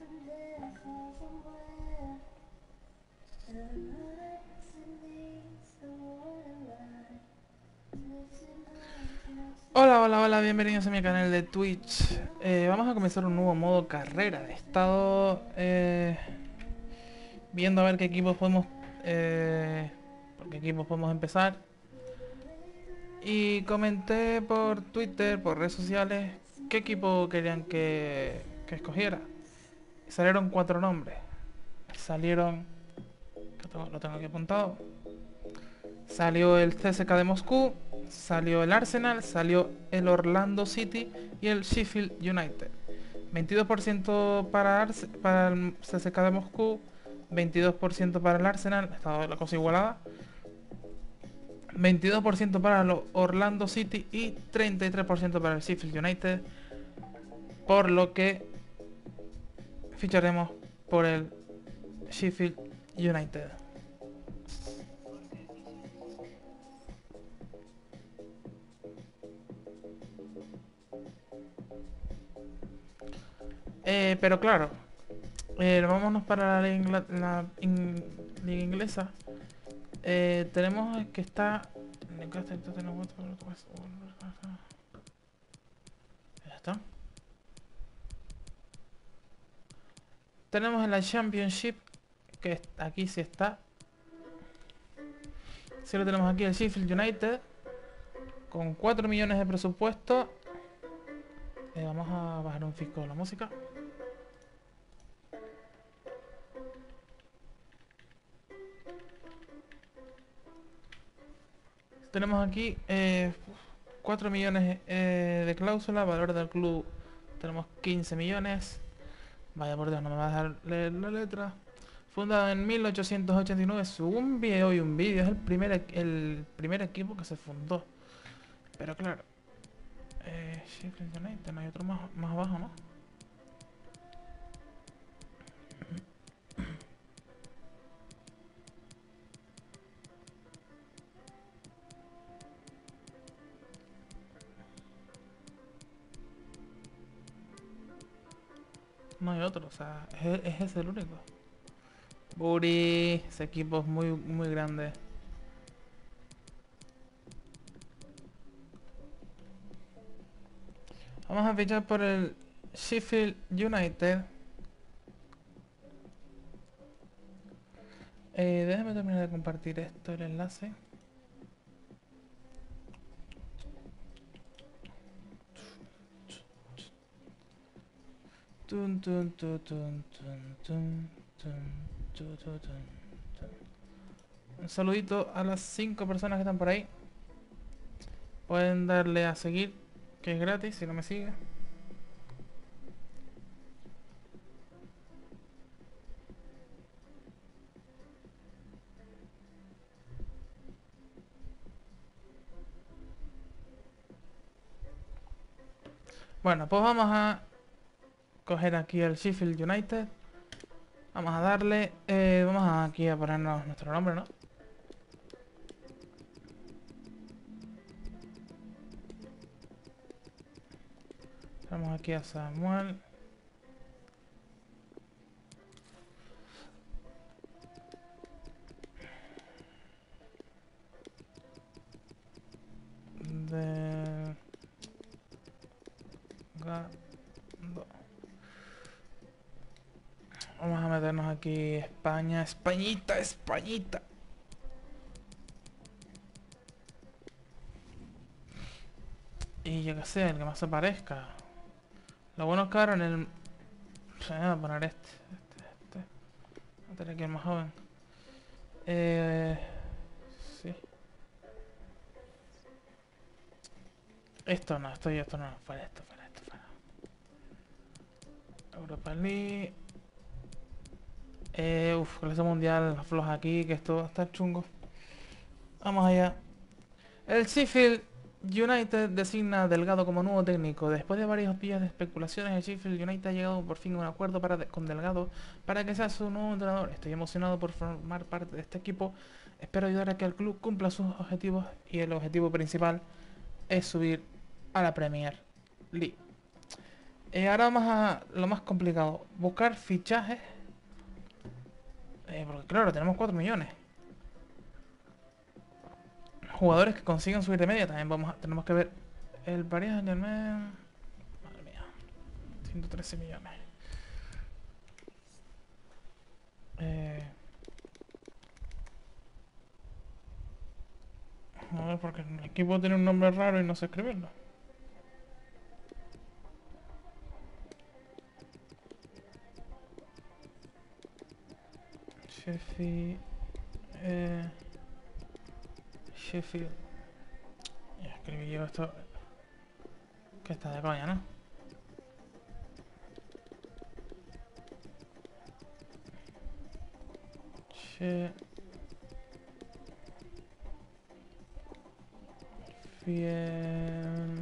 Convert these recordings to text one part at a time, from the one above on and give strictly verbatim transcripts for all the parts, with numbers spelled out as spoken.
Hola, hola, hola, bienvenidos a mi canal de Twitch. Eh, vamos a comenzar un nuevo modo carrera. He estado eh, viendo a ver qué equipos podemos, eh, por qué equipos podemos empezar. Y comenté por Twitter, por redes sociales, qué equipo querían que, que escogiera. Y salieron cuatro nombres. Salieron, que tengo- lo tengo aquí apuntado. Salió el C S K de Moscú, salió el Arsenal, salió el Orlando City y el Sheffield United. veintidós por ciento para, Arce para el C S K de Moscú, veintidós por ciento para el Arsenal, está la cosa igualada, veintidós por ciento para el Orlando City y treinta y tres por ciento para el Sheffield United, por lo que ficharemos por el Sheffield United. Eh, pero claro, eh, vámonos para la, Ingla la in liga inglesa. Eh, tenemos que está. Ya está. Tenemos en la Championship, que aquí sí está. Sí lo tenemos aquí, el Sheffield United, con cuatro millones de presupuesto. Eh, vamos a bajar un fisco la música. Tenemos aquí eh, cuatro millones eh, de cláusula, valor del club tenemos quince millones. Vaya por Dios, no me va a dejar leer la letra. Fundado en mil ochocientos ochenta y nueve, según vi hoy un vídeo, es el primer, e- el primer equipo que se fundó. Pero claro, eh, Sheffield United, no hay otro más, más abajo, ¿no? No hay otro, o sea, es, es ese el único. Buri, ese equipo es muy, muy grande. Vamos a fichar por el Sheffield United. Eh, déjame terminar de compartir esto, el enlace. Tun, tun, tun, tun, tun, tun, tun, tun, tun, tun. Un saludito a las cinco personas que están por ahí. Pueden darle a seguir, que es gratis si no me sigue. Bueno, pues vamos a coger aquí el Sheffield United. Vamos a darle, eh, vamos a aquí a ponernos nuestro nombre, ¿no? Tenemos aquí a Samuel. De... Vamos a meternos aquí España, Españita, Españita. Y yo que sé, el que más se parezca. Lo bueno es que ahora en el... Voy a poner este, este, este. Voy a tener aquí el más joven. Eh... Sí. Esto no, esto y esto no. Fuera esto, fuera esto, fuera. Europa League. Eh, uf, clase mundial, floja aquí, que esto está chungo. Vamos allá. El Sheffield United designa a Delgado como nuevo técnico. Después de varios días de especulaciones, el Sheffield United ha llegado por fin a un acuerdo para de con Delgado para que sea su nuevo entrenador. Estoy emocionado por formar parte de este equipo. Espero ayudar a que el club cumpla sus objetivos y el objetivo principal es subir a la Premier League. Eh, ahora vamos a lo más complicado. Buscar fichajes. Eh, porque claro, tenemos cuatro millones. Jugadores que consigan subir de media. También vamos a, tenemos que ver el Paris Saint-Germain. Madre mía. ciento trece millones. Eh, a ver, porque el equipo tiene un nombre raro y no sé escribirlo. Sheffield. Eh, Sheffield. Ya escribí yo esto. Que está de coña, ¿no? Sheffield.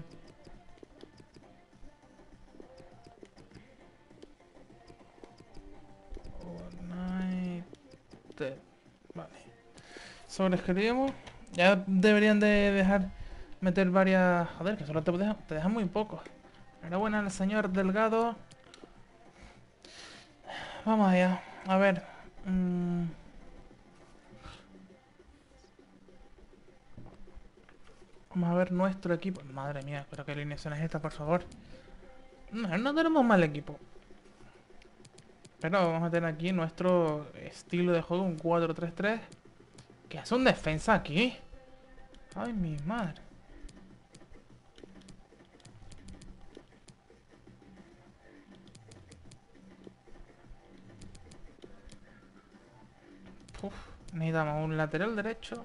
United. Vale. Sobreescribimos. Ya deberían de dejar meter varias... Joder, que solo te dejan, te dejan muy poco. Enhorabuena al señor Delgado. Vamos allá. A ver. mm, Vamos a ver nuestro equipo. Madre mía, pero qué alineación es esta, por favor. No, no tenemos mal equipo. Pero vamos a tener aquí nuestro estilo de juego, un cuatro tres tres. ¿Qué hace un defensa aquí? Ay, mi madre. Uf, necesitamos un lateral derecho.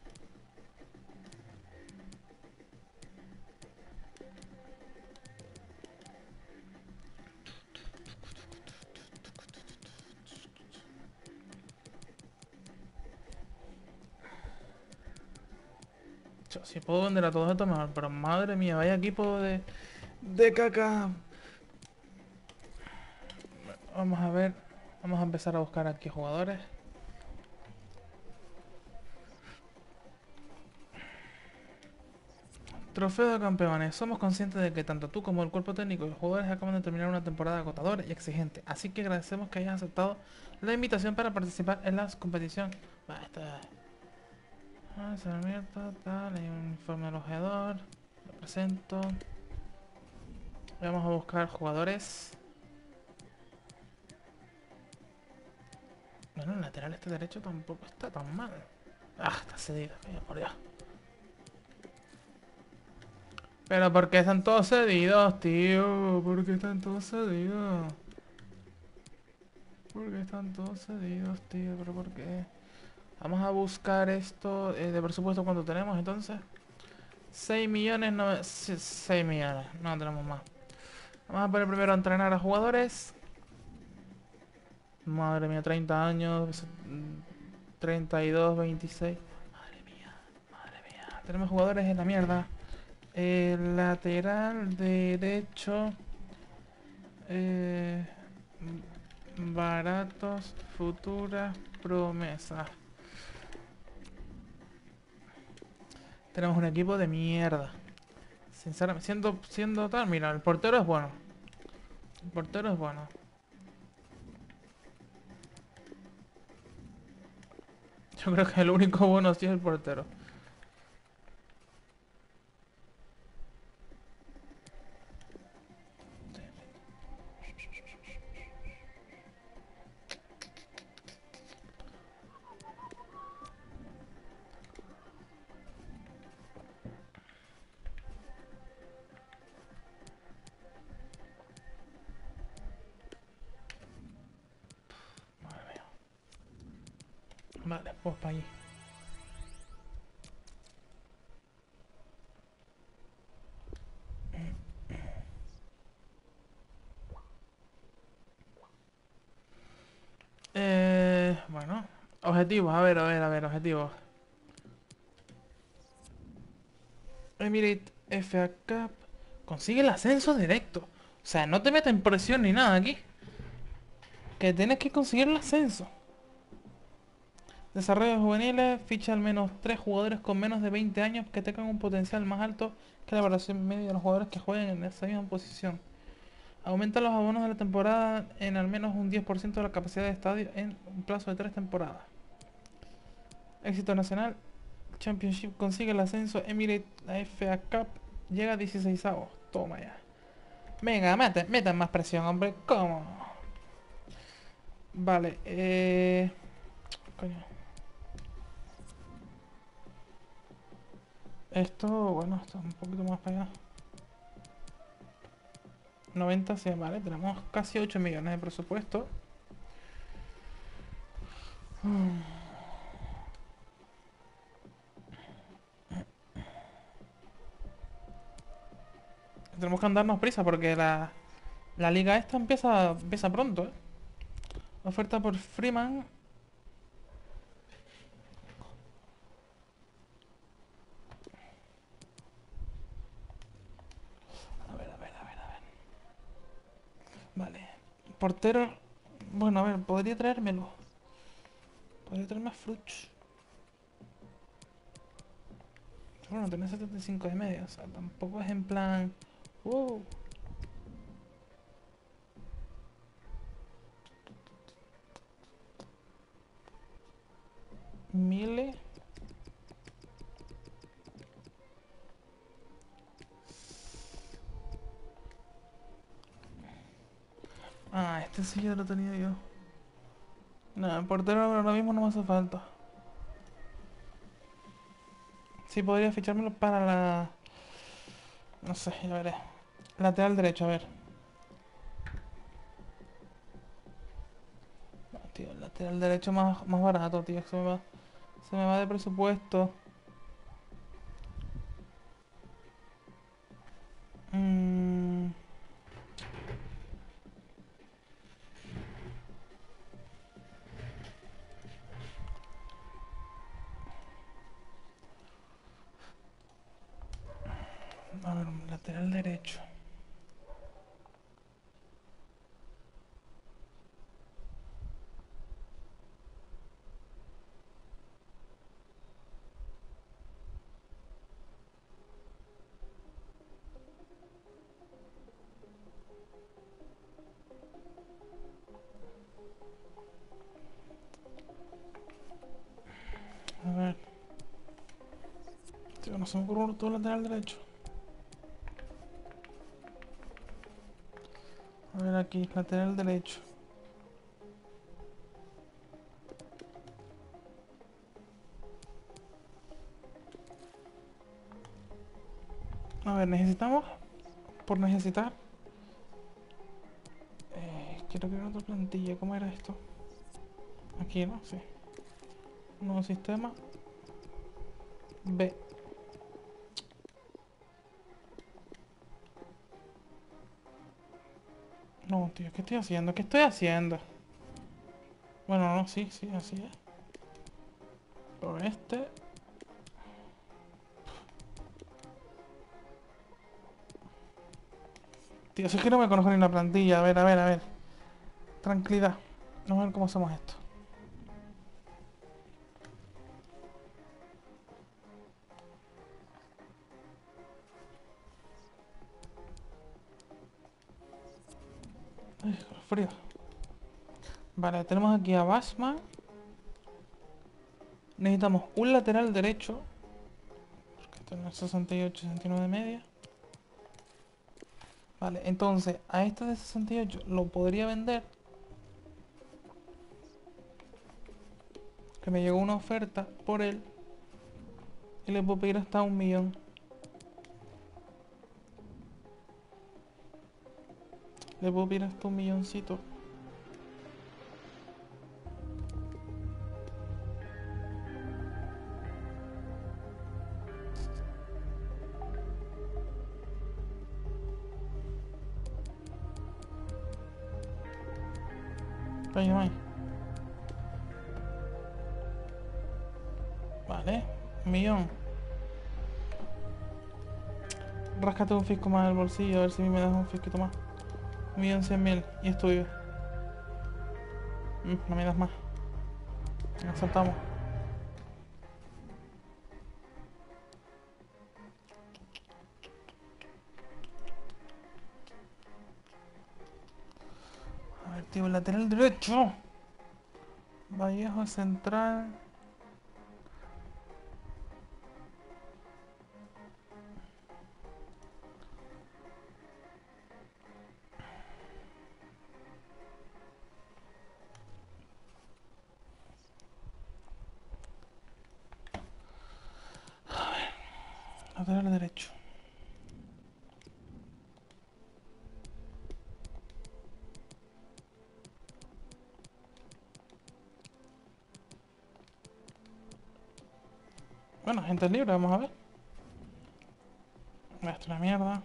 Yo, si puedo vender a todos estos mejor, pero madre mía, vaya equipo de, de caca. Vamos a ver, vamos a empezar a buscar aquí jugadores. Trofeo de campeones. Somos conscientes de que tanto tú como el cuerpo técnico y los jugadores acaban de terminar una temporada agotadora y exigente. Así que agradecemos que hayas aceptado la invitación para participar en la competición. Va, esta... Ah, se abierto, tal, hay un informe alojador. Lo presento. Vamos a buscar jugadores. Bueno, el lateral este derecho tampoco está tan mal. Ah, está cedido, mira, por Dios. Pero ¿por qué están todos cedidos, tío? ¿Por qué están todos cedidos? ¿Por qué están todos cedidos, tío? ¿Pero por qué? Vamos a buscar esto eh, de presupuesto. ¿Cuánto tenemos entonces? seis millones, no, seis millones, no tenemos más. Vamos a poner primero a entrenar a jugadores. Madre mía, treinta años, treinta y dos, veintiséis. Madre mía, madre mía. Tenemos jugadores en la mierda. El lateral derecho. Eh, baratos, futuras promesas. Tenemos un equipo de mierda. Sinceramente, siendo, siendo tal, mira, el portero es bueno. El portero es bueno. Yo creo que el único bueno sí es el portero. Madre mía. Vale, pues para allí. Eh, bueno, objetivos, a ver, a ver, a ver, objetivos. Emirate F A Cup. Consigue el ascenso directo. O sea, no te meten presión ni nada aquí. Que tienes que conseguir el ascenso. Desarrollo juveniles, ficha al menos tres jugadores con menos de veinte años que tengan un potencial más alto que la evaluación media de los jugadores que jueguen en esa misma posición. Aumenta los abonos de la temporada en al menos un diez por ciento de la capacidad de estadio en un plazo de tres temporadas. Éxito nacional. Championship consigue el ascenso. Emirates, la F A Cup llega a dieciséis avos. Toma ya. Venga, metan, metan más presión, hombre. ¿Cómo? Vale, eh... Coño. Esto, bueno, esto es un poquito más para allá. noventa, sí, vale. Tenemos casi ocho millones de presupuesto. Tenemos que andarnos prisa porque la, la liga esta empieza, empieza pronto, ¿eh? Oferta por Freeman. A ver, a ver, a ver, a ver. Vale. Portero. Bueno, a ver, podría traérmelo. Podría traerme a Fruch. Bueno, tiene setenta y cinco de media. O sea, tampoco es en plan... Wow. Mile. Ah, este sí ya lo tenía yo. No, el portero ahora mismo no me hace falta. Sí, podría fichármelo para la... No sé, ya veré. Lateral derecho, a ver. No, tío, el lateral derecho más, más barato, tío. Se me va, se me va de presupuesto. Mm, a ver, un lateral derecho. A ver. Tío, no se me ocurre todo lateral derecho. A ver aquí, lateral derecho. A ver, necesitamos, por necesitar, eh, quiero crear otra plantilla. ¿Cómo era esto? Aquí, ¿no? Sí. Nuevo sistema. B. No, tío, ¿qué estoy haciendo? ¿Qué estoy haciendo? Bueno, no, sí, sí, así es. Pero este... Tío, si es que no me conozco ni la plantilla. A ver, a ver, a ver. Tranquilidad. Vamos a ver cómo hacemos esto. Ay, frío. Vale, tenemos aquí a Basman. Necesitamos un lateral derecho. Porque esto no es sesenta y ocho, sesenta y nueve de media. Vale, entonces a este de sesenta y ocho lo podría vender. Que me llegó una oferta por él. Y le puedo pedir hasta un millón. Le puedo pedir hasta un milloncito. Ahí no hay. Vale, un millón. Ráscate un fisco más del bolsillo, a ver si me das un fisquito más. Un millón cien mil. Y es tuyo. Mm, no me das más. Nos saltamos. Tío, lateral derecho. Vallejo central. Lateral derecho. Bueno, gente libre, vamos a ver. Esto es una mierda.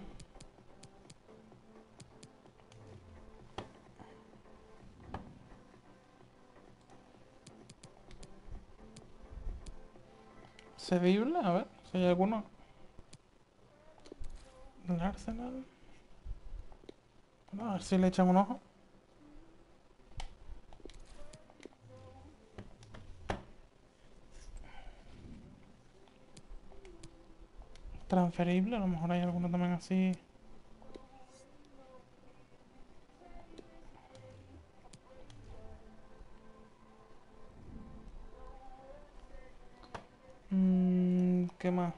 Cedible, a ver si hay alguno. El Arsenal. Bueno, a ver si le echan un ojo. Transferible, a lo mejor hay alguno también así. Mmm, ¿qué más?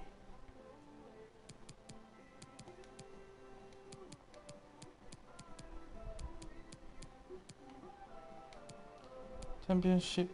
Championship.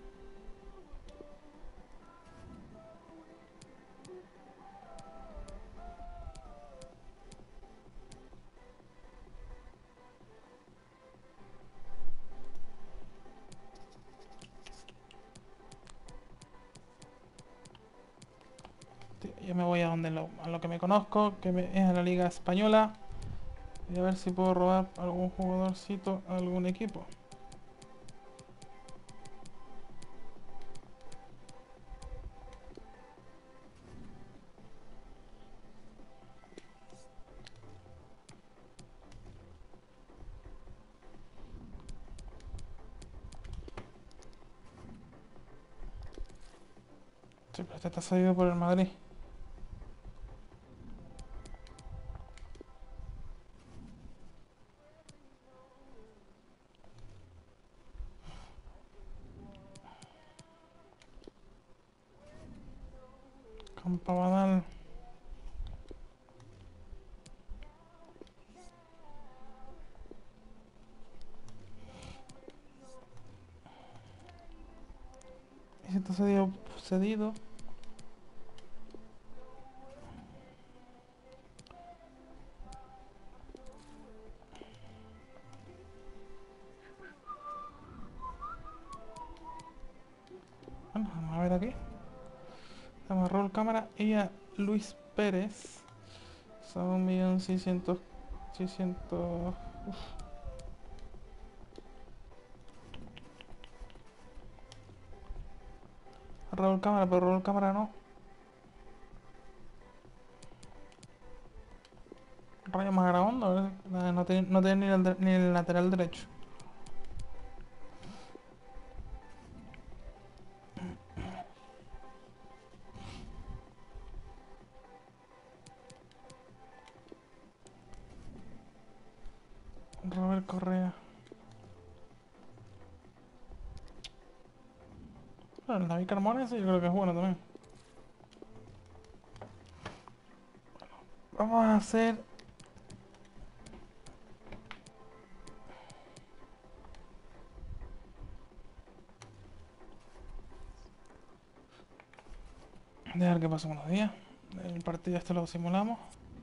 Tío, yo me voy a donde lo, a lo que me conozco, que me- es a la Liga Española. Y a ver si puedo robar algún jugadorcito a algún equipo. Sí, pero este está cedido por el Madrid. Campabadal. Y si está cedido, cedido. Bueno, vamos a ver aquí. Vamos a roll cámara y a Luis Pérez. Son un millón seiscientos. seiscientos. Roll cámara, pero roll cámara no. Rayo más grabando, ¿verdad? No, no tiene, no tiene ni, el, de- ni el lateral derecho. Robert Correa. Bueno, el David Carmona ese yo creo que es bueno también. Vamos a hacer. Dejar que pasen unos días. El partido este lo simulamos.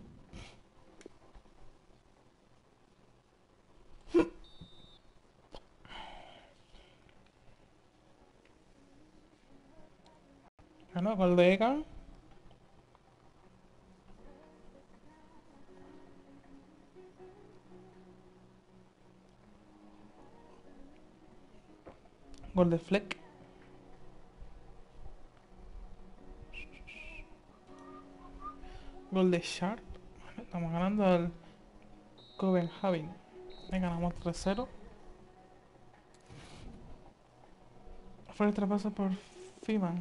Bueno, gol de Egan. Gol de Fleck. Gol de Sharp. Vale, estamos ganando al Copenhagen. Venga, ganamos tres cero. Fue el traspaso por Fiman.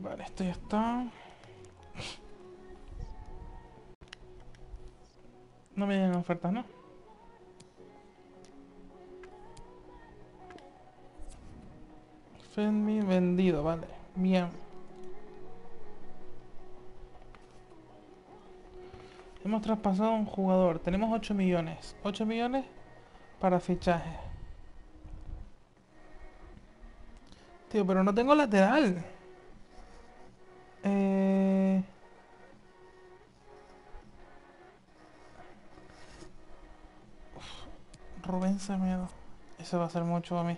Vale, esto ya está. No me llegan ofertas, ¿no? Fenmi vendido, vale. Bien. Hemos traspasado a un jugador. Tenemos ocho millones. ocho millones para fichaje. Tío, pero no tengo lateral. Eh... Rubén Semedo. Eso va a ser mucho a mí.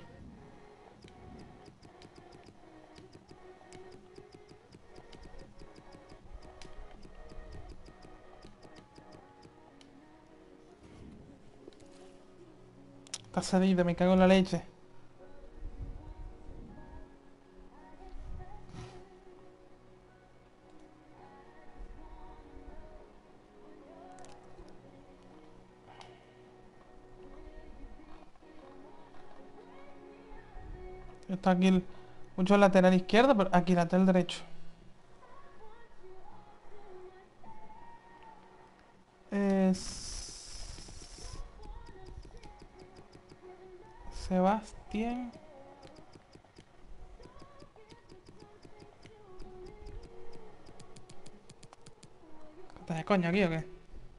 Está cedido, me cago en la leche. Está aquí el, mucho lateral izquierdo, pero aquí lateral derecho. Es... Sebastián. ¿Estás de coña aquí o qué?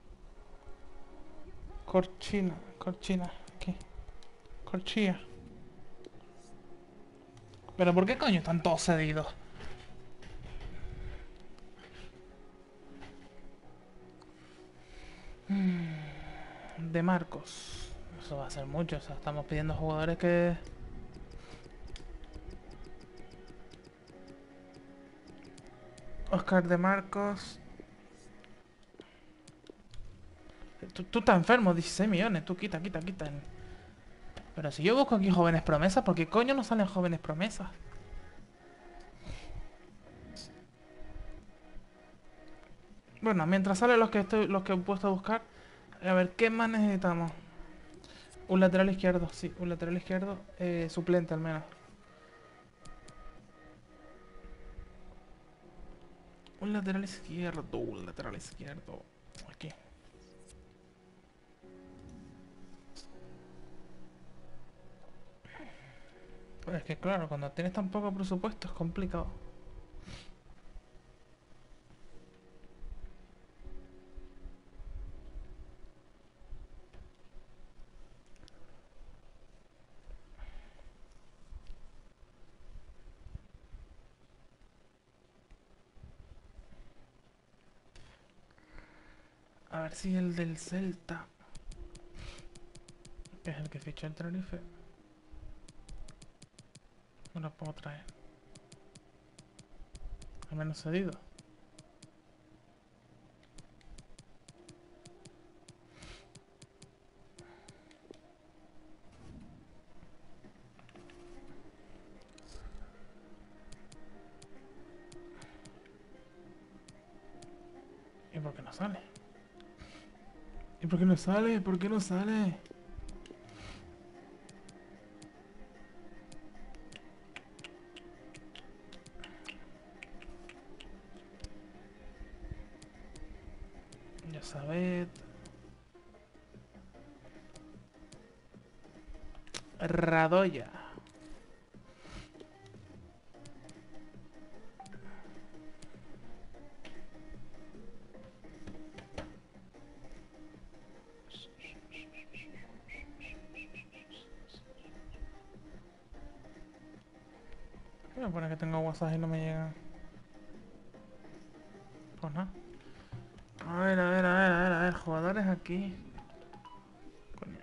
Corchina, Corchina, aquí. Corchilla. ¿Pero por qué coño están todos cedidos? De Marcos. Eso va a ser mucho, o sea, estamos pidiendo jugadores que... Oscar de Marcos. Tú, tú estás enfermo, dieciséis millones, tú quita, quita, quita. Pero si yo busco aquí jóvenes promesas, ¿por qué coño no salen jóvenes promesas? Bueno, mientras salen los que estoy, los que he puesto a buscar, a ver, ¿qué más necesitamos? Un lateral izquierdo, sí, un lateral izquierdo eh, suplente al menos. Un lateral izquierdo, un lateral izquierdo. Aquí. Pues es que claro, cuando tienes tan poco presupuesto es complicado. A ver si el del Celta, que es el que fichó el Tenerife, no lo puedo traer. Al menos cedido. ¿Y por qué no sale? ¿Y por qué no sale? ¿Por qué no sale? Ya sabed. Radoya. Voy a poner que tengo WhatsApp y no me llega. Pues nada. A ver, a ver, a ver, a ver, a ver. Jugadores aquí. Coño.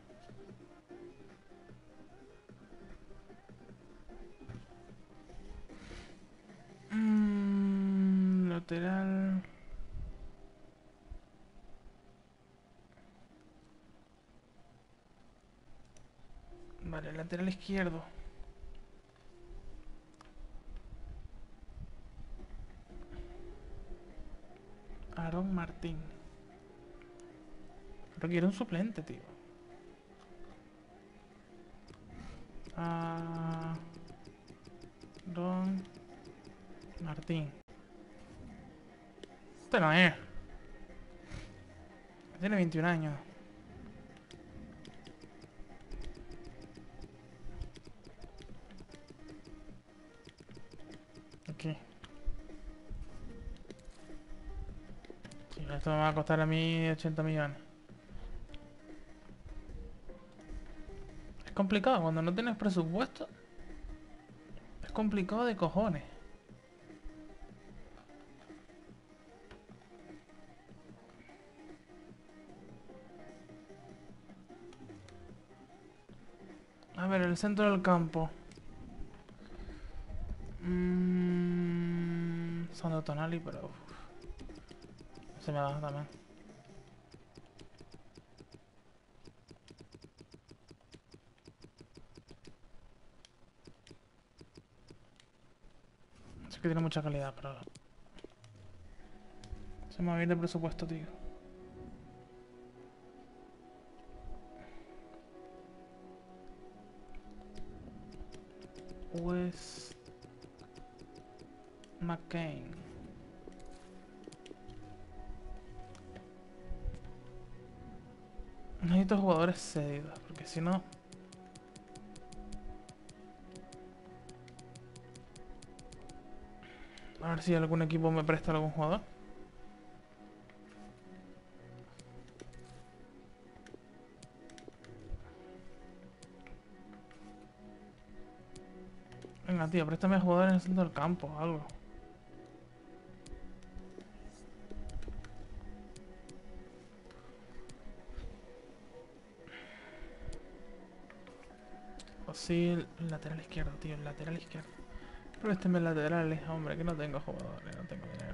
Mm, lateral. Vale, lateral izquierdo. Aaron Martín. Pero quiero un suplente, tío. Aaron Martín. Este no es. Tiene veintiún años. Aquí. Sí, esto me va a costar a mí ochenta millones. Es complicado cuando no tienes presupuesto. Es complicado de cojones. A ver, el centro del campo. Mmm... Sandro Tonali, pero... uf, se me baja también. Sé que tiene mucha calidad, pero... se me va a ir de presupuesto, tío. Wes... McCain. Necesito jugadores cedidos, porque si no... A ver si algún equipo me presta algún jugador. Venga, tío, préstame jugadores en el centro del campo o algo. O sí, el lateral izquierdo, tío, el lateral izquierdo. Préstame laterales, hombre, que no tengo jugadores, no tengo dinero.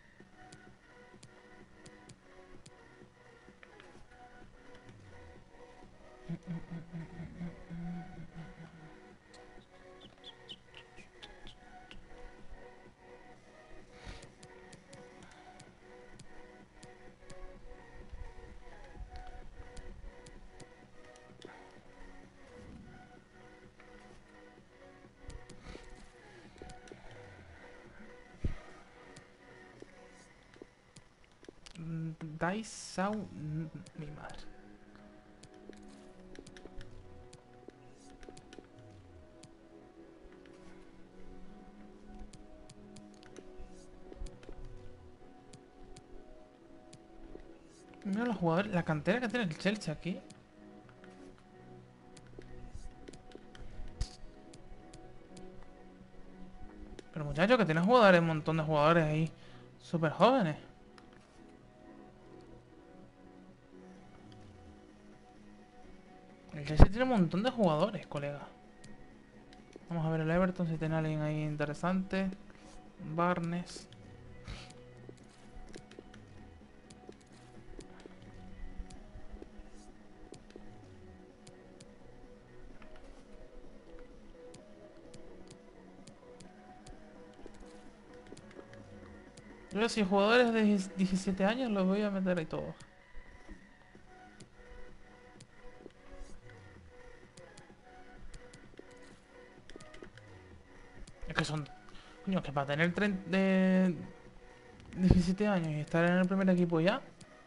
Daisau... mi madre. Mira los jugadores, la cantera que tiene el Chelsea aquí. Pero muchachos, que tiene jugadores, un montón de jugadores ahí. Súper jóvenes. El Chelsea tiene un montón de jugadores, colega. Vamos a ver el Everton si tiene alguien ahí interesante. Barnes. Yo si jugadores de diecisiete años los voy a meter ahí todos. Es que son... Coño, que para tener treinta, de diecisiete años y estar en el primer equipo ya...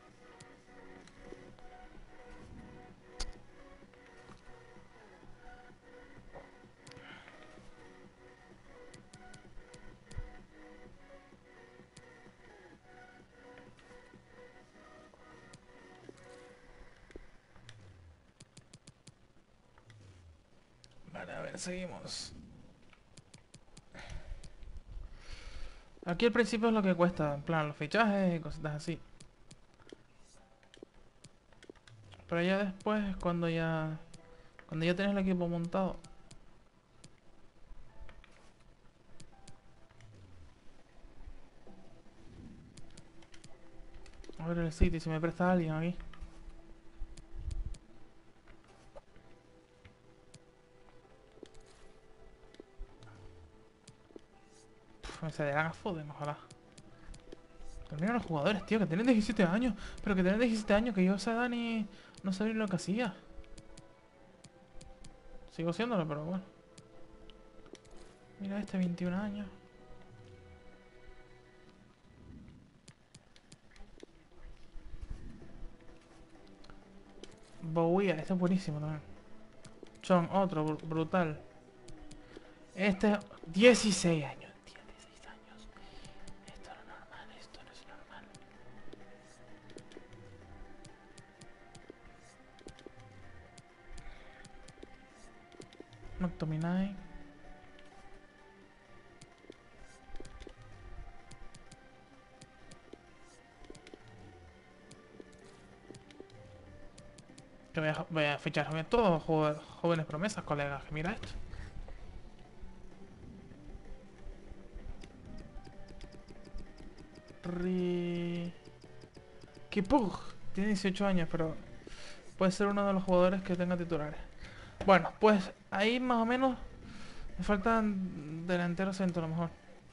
Vale, a ver, seguimos. Aquí al principio es lo que cuesta, en plan los fichajes y cositas así. Pero ya después, cuando ya... Cuando ya tienes el equipo montado... A ver el City, si me presta alguien aquí. Pff, me cederán a Foden, ojalá. Terminan los jugadores, tío, que tienen diecisiete años. Pero que tienen diecisiete años, que yo a esa edad ni... No sabía lo que hacía. Sigo siéndolo, pero bueno. Mira este, veintiún años. Bouía, este es buenísimo también. Chon, otro, br- brutal. Este, dieciséis años. dieciséis años. Esto no es normal, esto no es normal. McTominay. Que voy a, voy a fichar joven- todos jo- jóvenes promesas, colegas. Que mira esto. Ri... Kipug. Tiene dieciocho años, pero puede ser uno de los jugadores que tenga titulares. Bueno, pues ahí más o menos me faltan delanteros centro a lo mejor.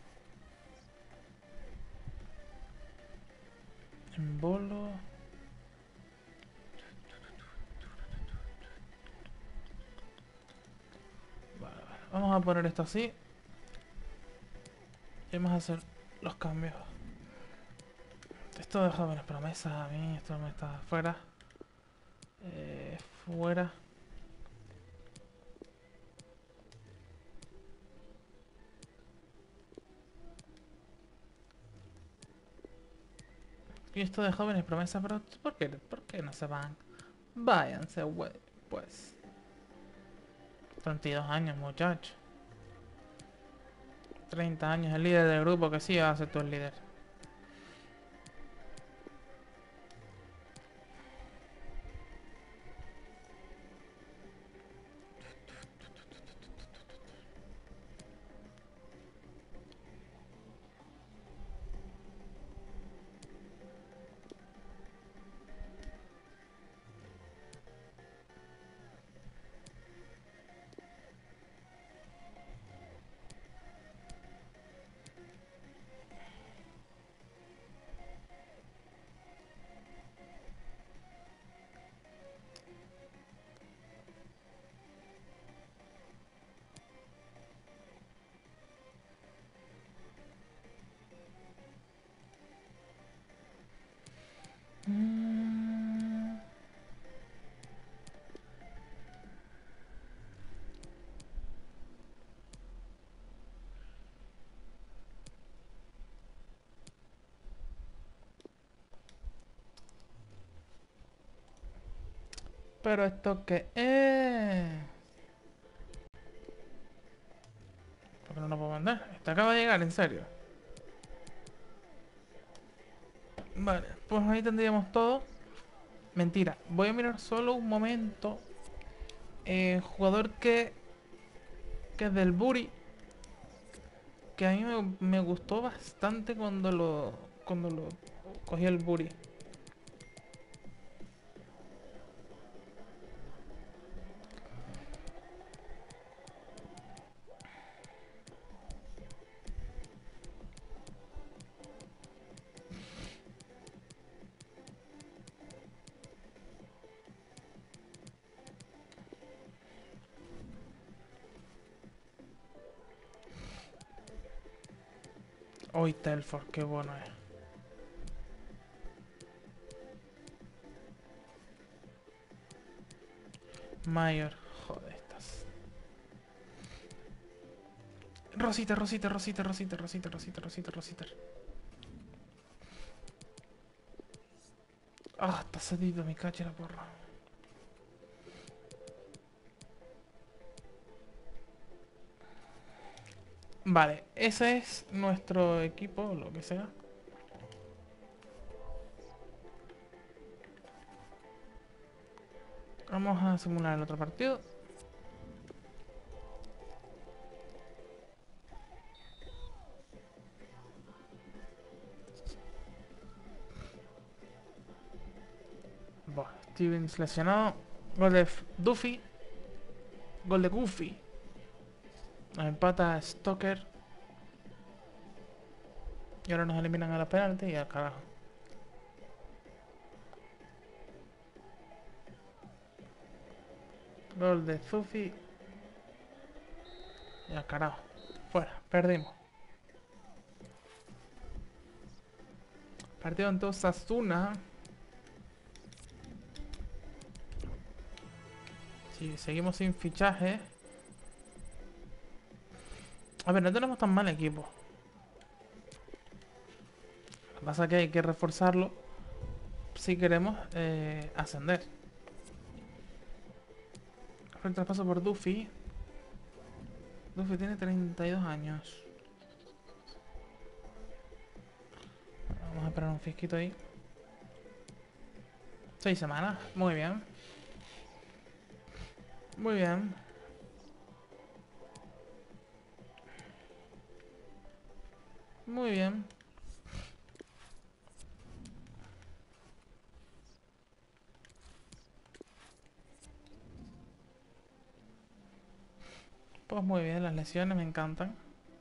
En bolo. Vale, vale. Vamos a poner esto así. Y vamos a hacer los cambios. Esto de jóvenes promesas a mí, esto me está fuera. Eh, fuera. Y esto de jóvenes promesas, pero ¿por qué, ¿por qué no se van? Váyanse, güey. Pues. treinta y dos años, muchacho. treinta años, el líder del grupo, que sí va a ser tú el líder. Mm. Pero esto qué es. ¿Por qué no lo puedo mandar? Esto acaba de llegar, en serio. Vale, pues ahí tendríamos todo. Mentira, voy a mirar solo un momento. Eh, jugador que, que es del Buri. Que a mí me, me gustó bastante cuando lo, cuando lo cogí el Buri. Hoy Telford, qué bueno es. Mayor, joder, estas. Rosita, Rosita, Rosita, Rosita, Rosita, Rosita, Rosita, Rosita. Ah, está cedido, mi cacha la porra. Vale, ese es nuestro equipo, lo que sea. Vamos a simular el otro partido. Bueno, Steven seleccionado. Gol de F- Duffy. Gol de Goofy. Nos empata Stoker. Y ahora nos eliminan a la penalti y al carajo. Gol de Zufi. Y al carajo. Fuera, perdimos. Partido ante Osasuna. Si seguimos sin fichaje. A ver, no tenemos tan mal equipo. Lo que pasa es que hay que reforzarlo si queremos eh, ascender. El traspaso por Duffy. Duffy tiene treinta y dos años. Vamos a esperar un fisquito ahí. Seis semanas. Muy bien. Muy bien. Muy bien. Pues muy bien, las lesiones me encantan.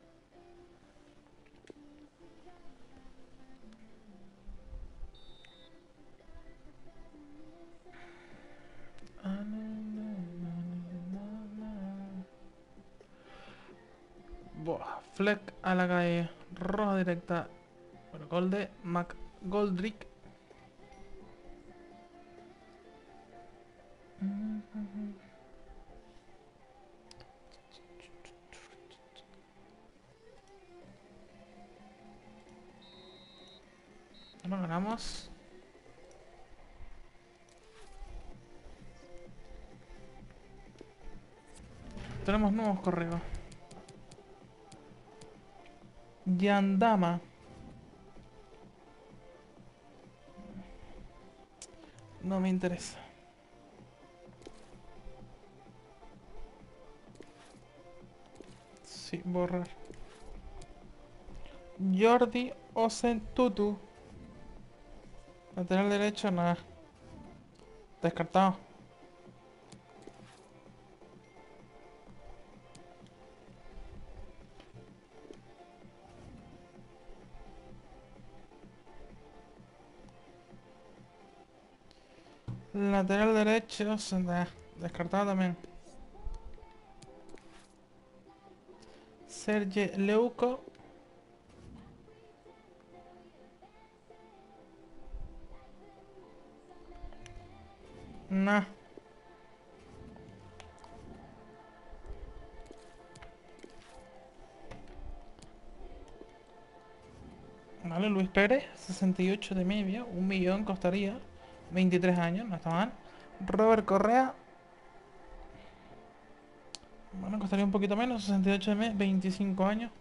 Buah, Fleck a la calle. Roja directa. Bueno, gol de McGoldrick. No ganamos. Tenemos nuevos correos. Yandama. No me interesa. Sí, borrar. Jordi Osentutu. Lateral derecho, nada. Descartado. Lateral derecho, nah, descartado también. Serge Leuco. Nah. Vale, Luis Pérez, sesenta y ocho de media, un millón costaría, veintitrés años, no está mal. Robert Correa, bueno, costaría un poquito menos, sesenta y ocho de media, veinticinco años.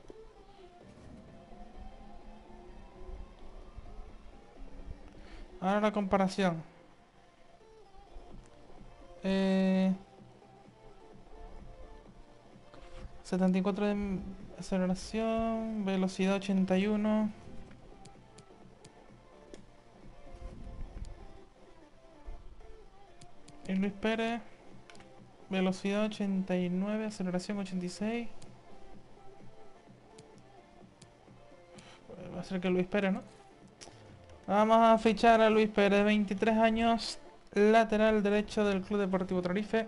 Ahora la comparación. Eh, setenta y cuatro de aceleración, velocidad ochenta y uno. Y Luis Pérez, velocidad ochenta y nueve, aceleración ochenta y seis. Va a ser que Luis Pérez, ¿no? Vamos a fichar a Luis Pérez, veintitrés años, lateral derecho del Club Deportivo Tenerife.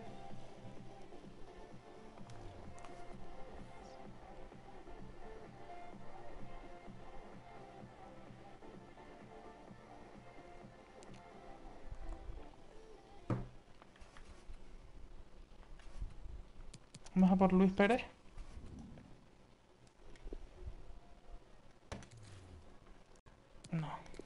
Vamos a por Luis Pérez. No.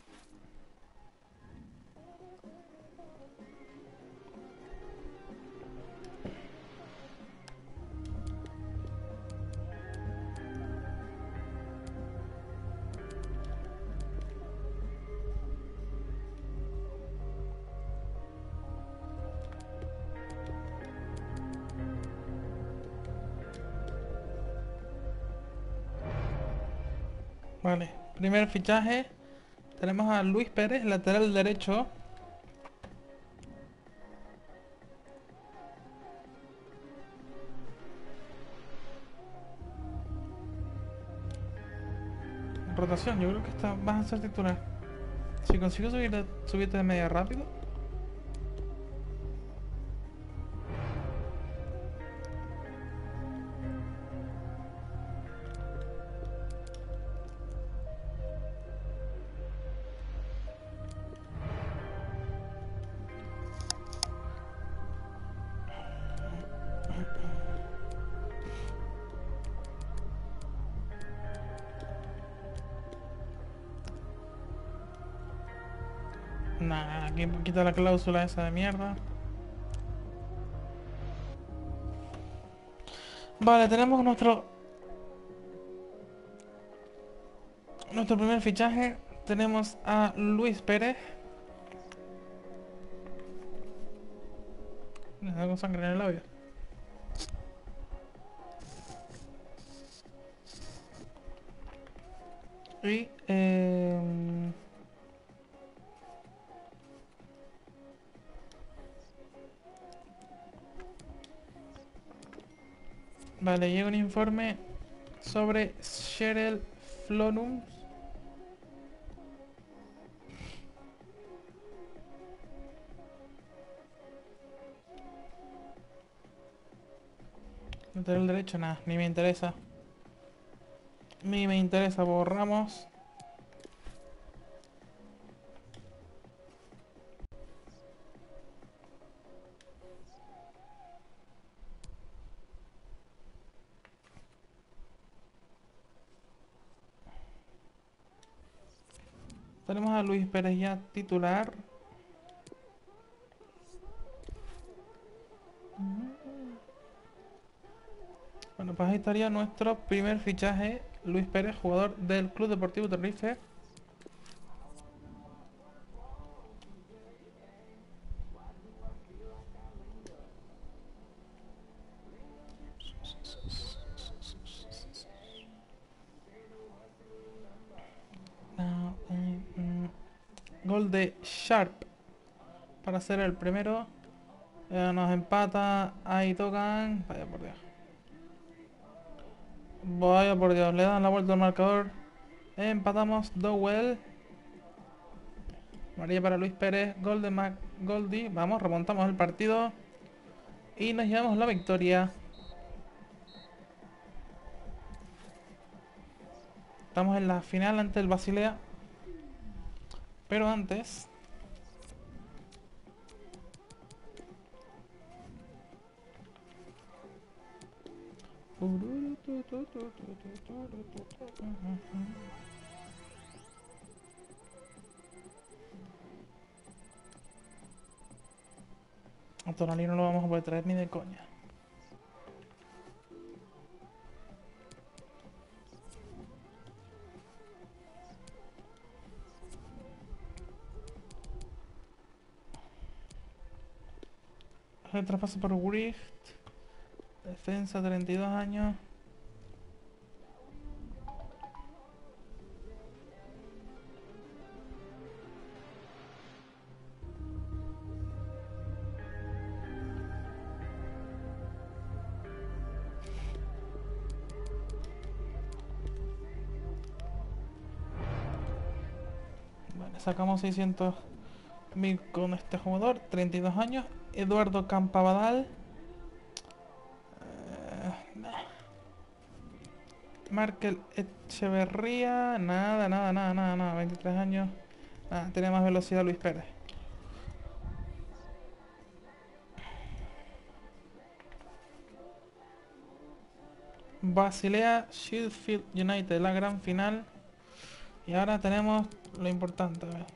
Vale, primer fichaje. Tenemos a Luis Pérez, lateral derecho. Rotación, yo creo que esta vas a ser titular. Si consigo subir de- subirte de media rápido. Nah, aquí quita la cláusula esa de mierda. Vale, tenemos nuestro nuestro primer fichaje. Tenemos a Luis Pérez. Me da con sangre en el labio. Y eh, vale, llega un informe sobre Cheryl Flonum. No tengo el derecho, nada, ni me interesa. Ni me interesa, borramos. Tenemos a Luis Pérez ya titular. Bueno, pues ahí estaría nuestro primer fichaje. Luis Pérez, jugador del Club Deportivo Tenerife. No, mm, mm. Gol de Sharp para ser el primero. Eh, nos empata. Ahí tocan. Vaya por Dios. Vaya por Dios. Le dan la vuelta al marcador. Empatamos. Dowell. María para Luis Pérez. Gol de McGoldie. Vamos, remontamos el partido. Y nos llevamos la victoria. Estamos en la final ante el Basilea. Pero antes... A Tonali no lo vamos a poder traer ni de coña. El traspaso por Grift. Defensa, treinta y dos años. Vale, sacamos seiscientos mil con este jugador. treinta y dos años. Eduardo Campabadal. Eh, nah. Markel Echeverría. Nada, nada, nada, nada, nada. veintitrés años. Ah, tiene más velocidad Luis Pérez. Basilea Sheffield United, la gran final. Y ahora tenemos lo importante. A ver.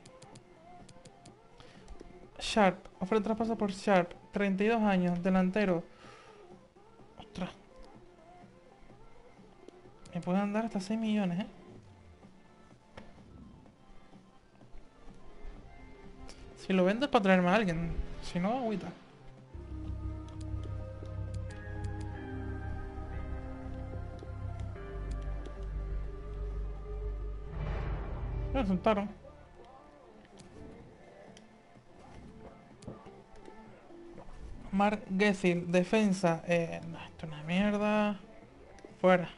Sharp, ofrece traspaso por Sharp, treinta y dos años, delantero. Ostras. Me pueden dar hasta seis millones, eh. Si lo vendo es para traerme a alguien. Si no, agüita. Me resultaron. Mark Gethil, defensa. Eh, no, esto es una mierda. Fuera.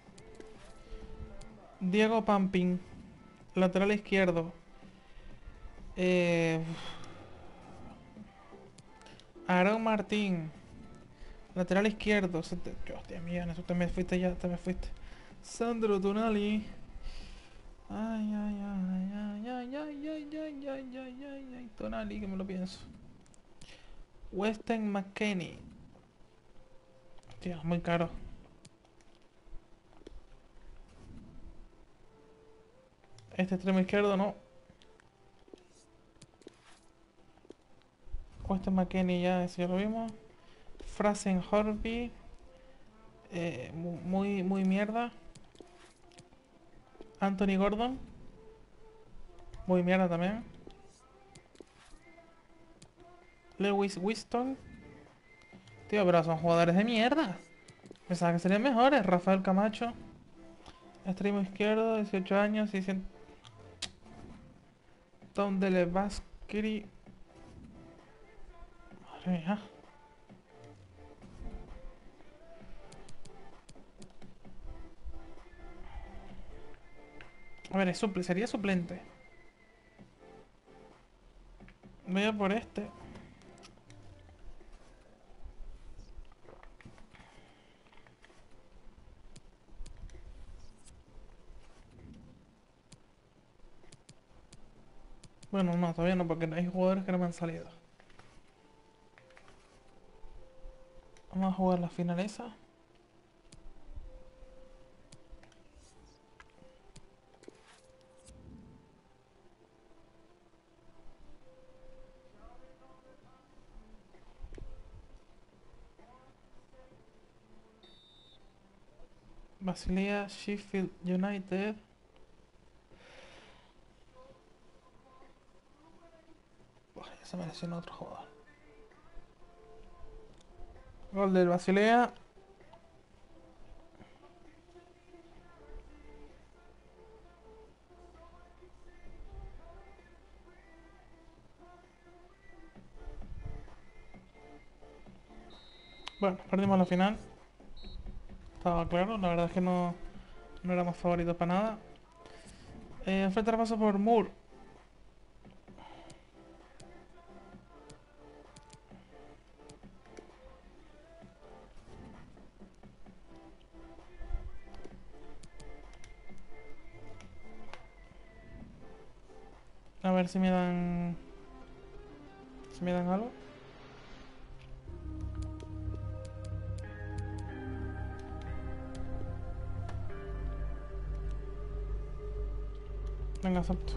Diego Pampín, lateral izquierdo. Eh, Aarón Martín, lateral izquierdo. Se te- Hostia, millones, tú te me fuiste ya, te me fuiste. Sandro Tonali. Ay, ay, ay, ay, ay, ay, ay, ay, ay, ay, ay, ay, Tonali, que me lo pienso. Weston McKennie. Tío, muy caro. Este extremo izquierdo no. Weston McKennie ya, ese ya lo vimos. Frasen Horby. Eh, mu- muy, muy mierda. Anthony Gordon. Muy mierda también. Lewis Winston. Tío, pero son jugadores de mierda. Pensaba que serían mejores. Rafael Camacho. Extremo izquierdo, dieciocho años, seiscientos. Tom Delebasquiri. Madre mía. A ver, es suple, sería suplente. Voy a por este. Bueno, no, todavía no, porque hay jugadores que no me han salido. Vamos a jugar la finaleza. Basilea, Sheffield United. Buah, ya se me lesionó otro jugador. Gol del Basilea. Bueno, perdimos la final. Estaba claro, la verdad es que no, no éramos favoritos para nada. Eh, enfrente paso por Moore. A ver si me dan... Si me dan algo. Venga, acepto.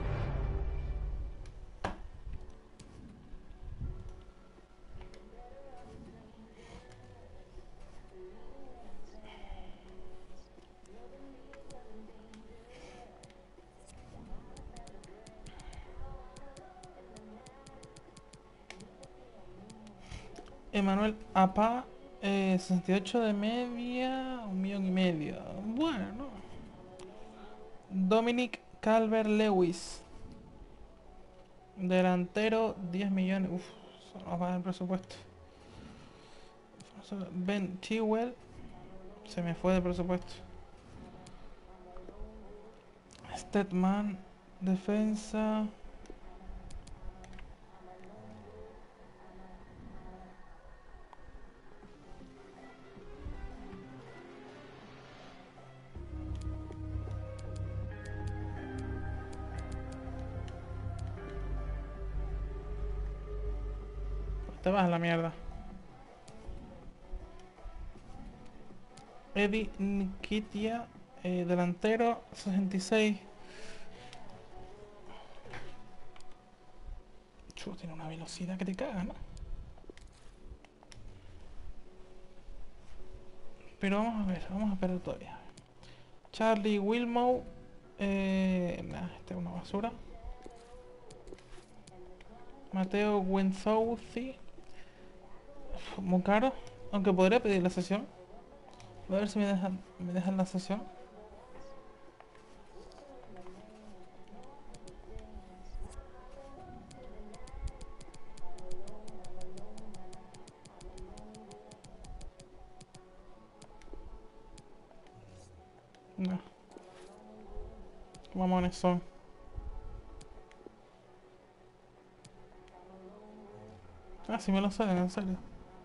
Emanuel Apa, eh, sesenta y ocho de media, un millón y medio. Bueno. Dominic Calvert-Lewis, delantero, diez millones. Uf, se nos va el presupuesto. Ben Chilwell, se me fue del presupuesto. Stedman, defensa. Te vas a la mierda. Eddie Nketiah, eh, delantero, sesenta y seis. Chu, tiene una velocidad que te caga, ¿no? Pero vamos a ver, vamos a esperar todavía. Charlie Wilmow, eh, nah, este es una basura. Mateo Wenzowski, muy caro, aunque podría pedir la sesión. Voy a ver si me dejan, me dejan la sesión. No. Qué mamones son. Ah, si me lo salen, en serio.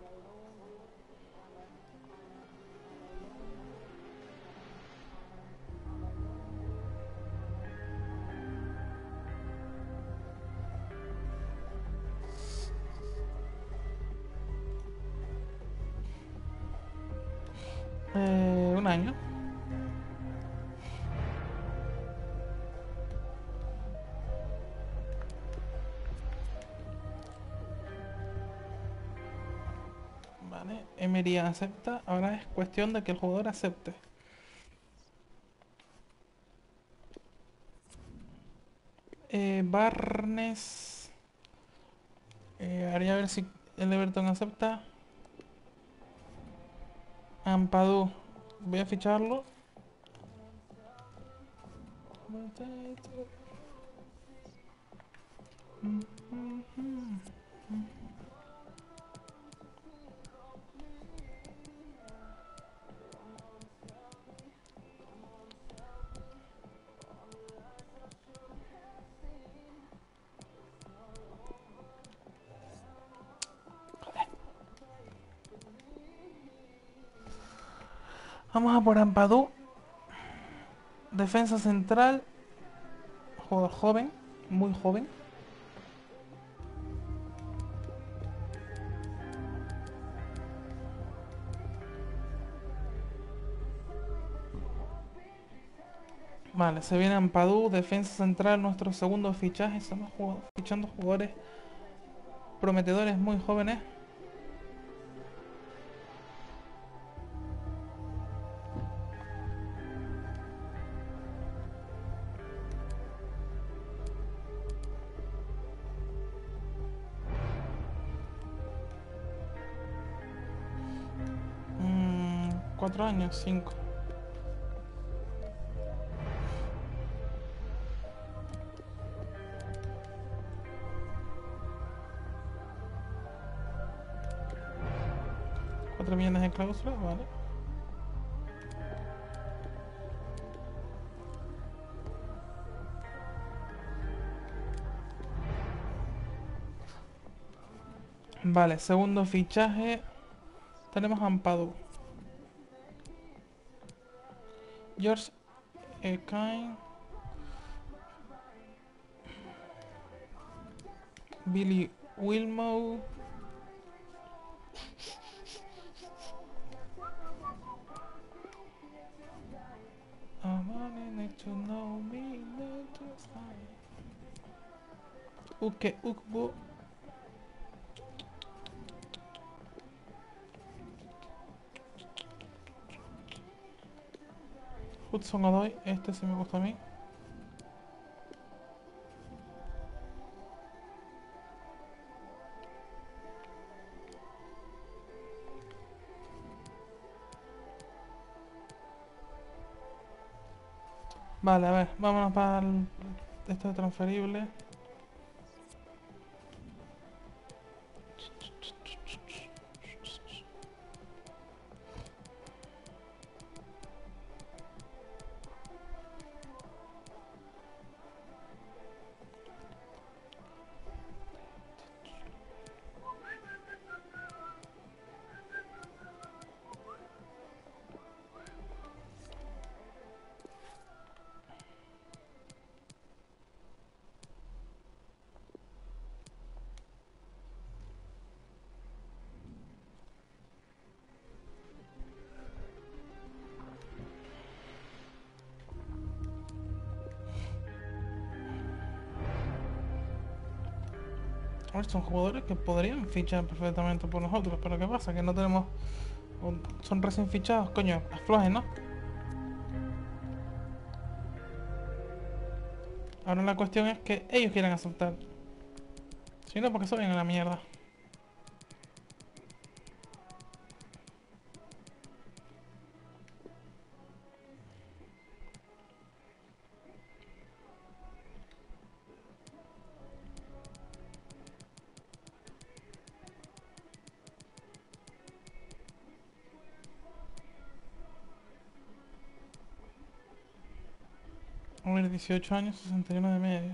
Eh, un año. Almería acepta. Ahora es cuestión de que el jugador acepte. Eh, Barnes. Eh, haría ver si el Everton acepta. Ampadu. Voy a ficharlo. Vamos a por Ampadu. Defensa central. Jugador joven. Muy joven. Vale, se viene Ampadu, defensa central, nuestro segundo fichaje. Estamos jugando, fichando jugadores prometedores muy jóvenes. Mm, cuatro años, cinco. Cuatro millones de cláusula, vale. Vale, segundo fichaje. Tenemos a Ampadu. George Ekain. Billy Wilmow. Uke Ukbo. Hudson Odoi, este sí me gusta a mí. Vale, a ver, vámonos para el... esto es transferible. A ver, son jugadores que podrían fichar perfectamente por nosotros, pero ¿qué pasa? Que no tenemos... Son recién fichados, coño, aflojen, ¿no? Ahora la cuestión es que ellos quieren aceptar. Si no, porque soy en la mierda. A ver, dieciocho años, sesenta y uno de media.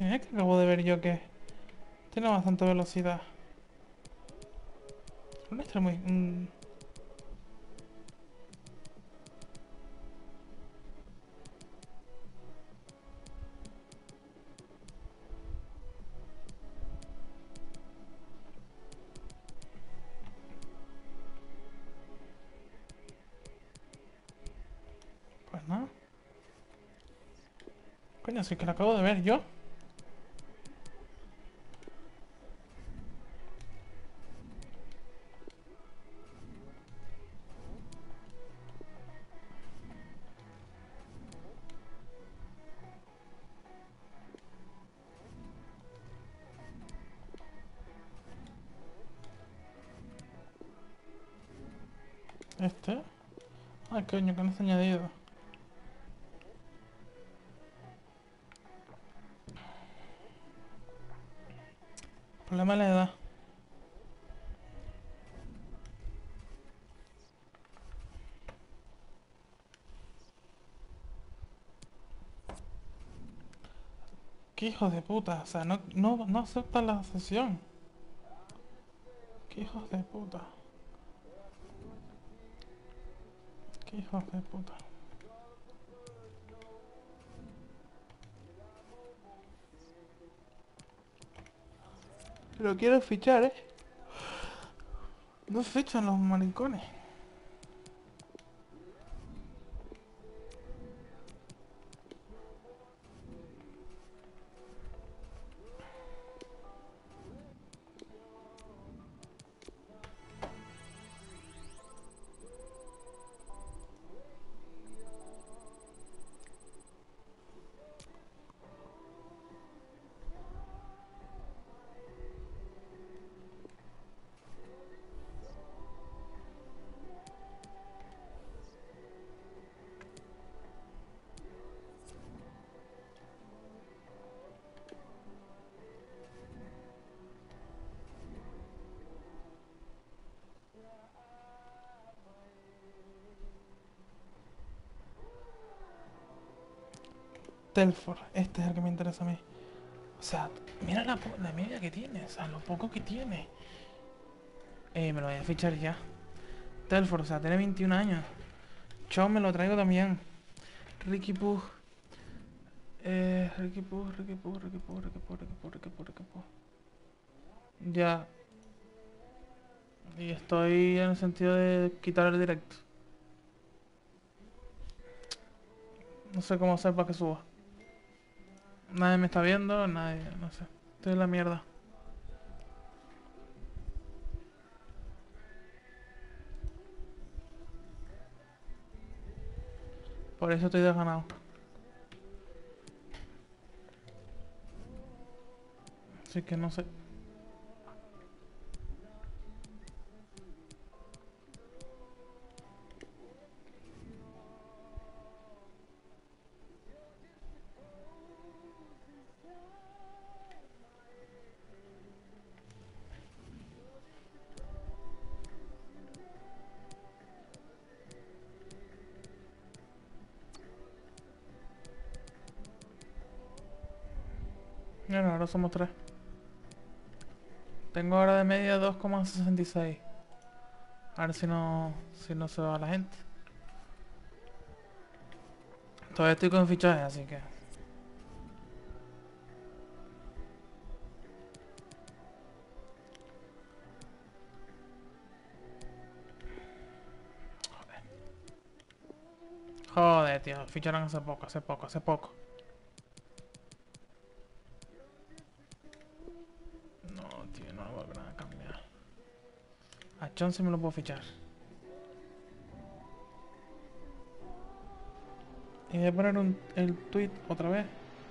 ¿Quién es que acabo de ver yo que tiene bastante velocidad? Un extra muy... mm, pues no. Coño, sí que lo acabo de ver yo. Este. Ay, coño, que no está añadido. Problema de la edad. Qué hijos de puta. O sea, no, no, no aceptan la sesión. Qué hijos de puta. Qué hijos de puta. Pero quiero fichar, ¿eh? No fichan los maricones. Telford, este es el que me interesa a mí. O sea, mira la, po- la media que tiene, o sea, lo poco que tiene. Eh, me lo voy a fichar ya. Telford, o sea, tiene veintiún años. Chao, me lo traigo también. Ricky Pooh. Eh, Ricky Pooh, Ricky Pooh, Ricky Pooh, Ricky Pooh, Ricky Pooh, Ricky Pooh, Ricky Pooh. Ya. Y estoy en el sentido de quitar el directo. No sé cómo hacer para que suba. Nadie me está viendo, nadie, no sé. Estoy en la mierda. Por eso estoy desganado. Así que no sé. Bueno, ahora somos tres. Tengo ahora de media dos coma sesenta y seis. A ver si no, si no se va la gente. Todavía estoy con fichaje, así que... Joder, tío. Ficharon hace poco, hace poco, hace poco. No, tío, no lo voy a cambiar. A Chon sí me lo puedo fichar. Y voy a poner un, el tweet otra vez.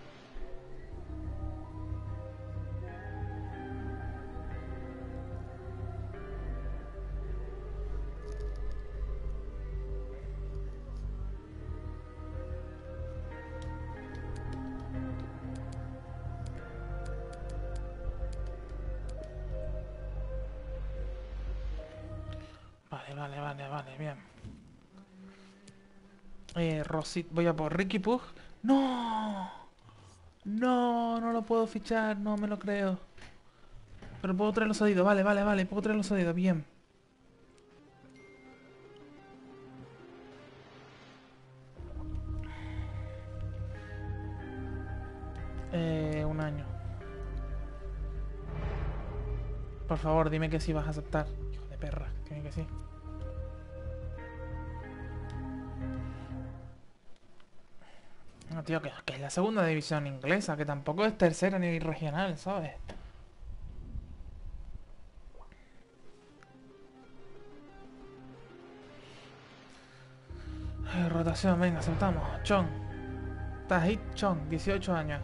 Vale, vale, vale, vale, bien. Eh, Rosit, voy a por Ricky Pug. ¡No! No, no lo puedo fichar, no me lo creo. Pero puedo traer los cedidos, vale, vale, vale, puedo traer los cedidos, bien. Eh, un año. Por favor, dime que sí vas a aceptar. Hijo de perra, dime que sí. No, tío, que, que es la segunda división inglesa, que tampoco es tercera ni regional, ¿sabes? Eh, rotación, venga, aceptamos. Chon. Tahit Chon, dieciocho años.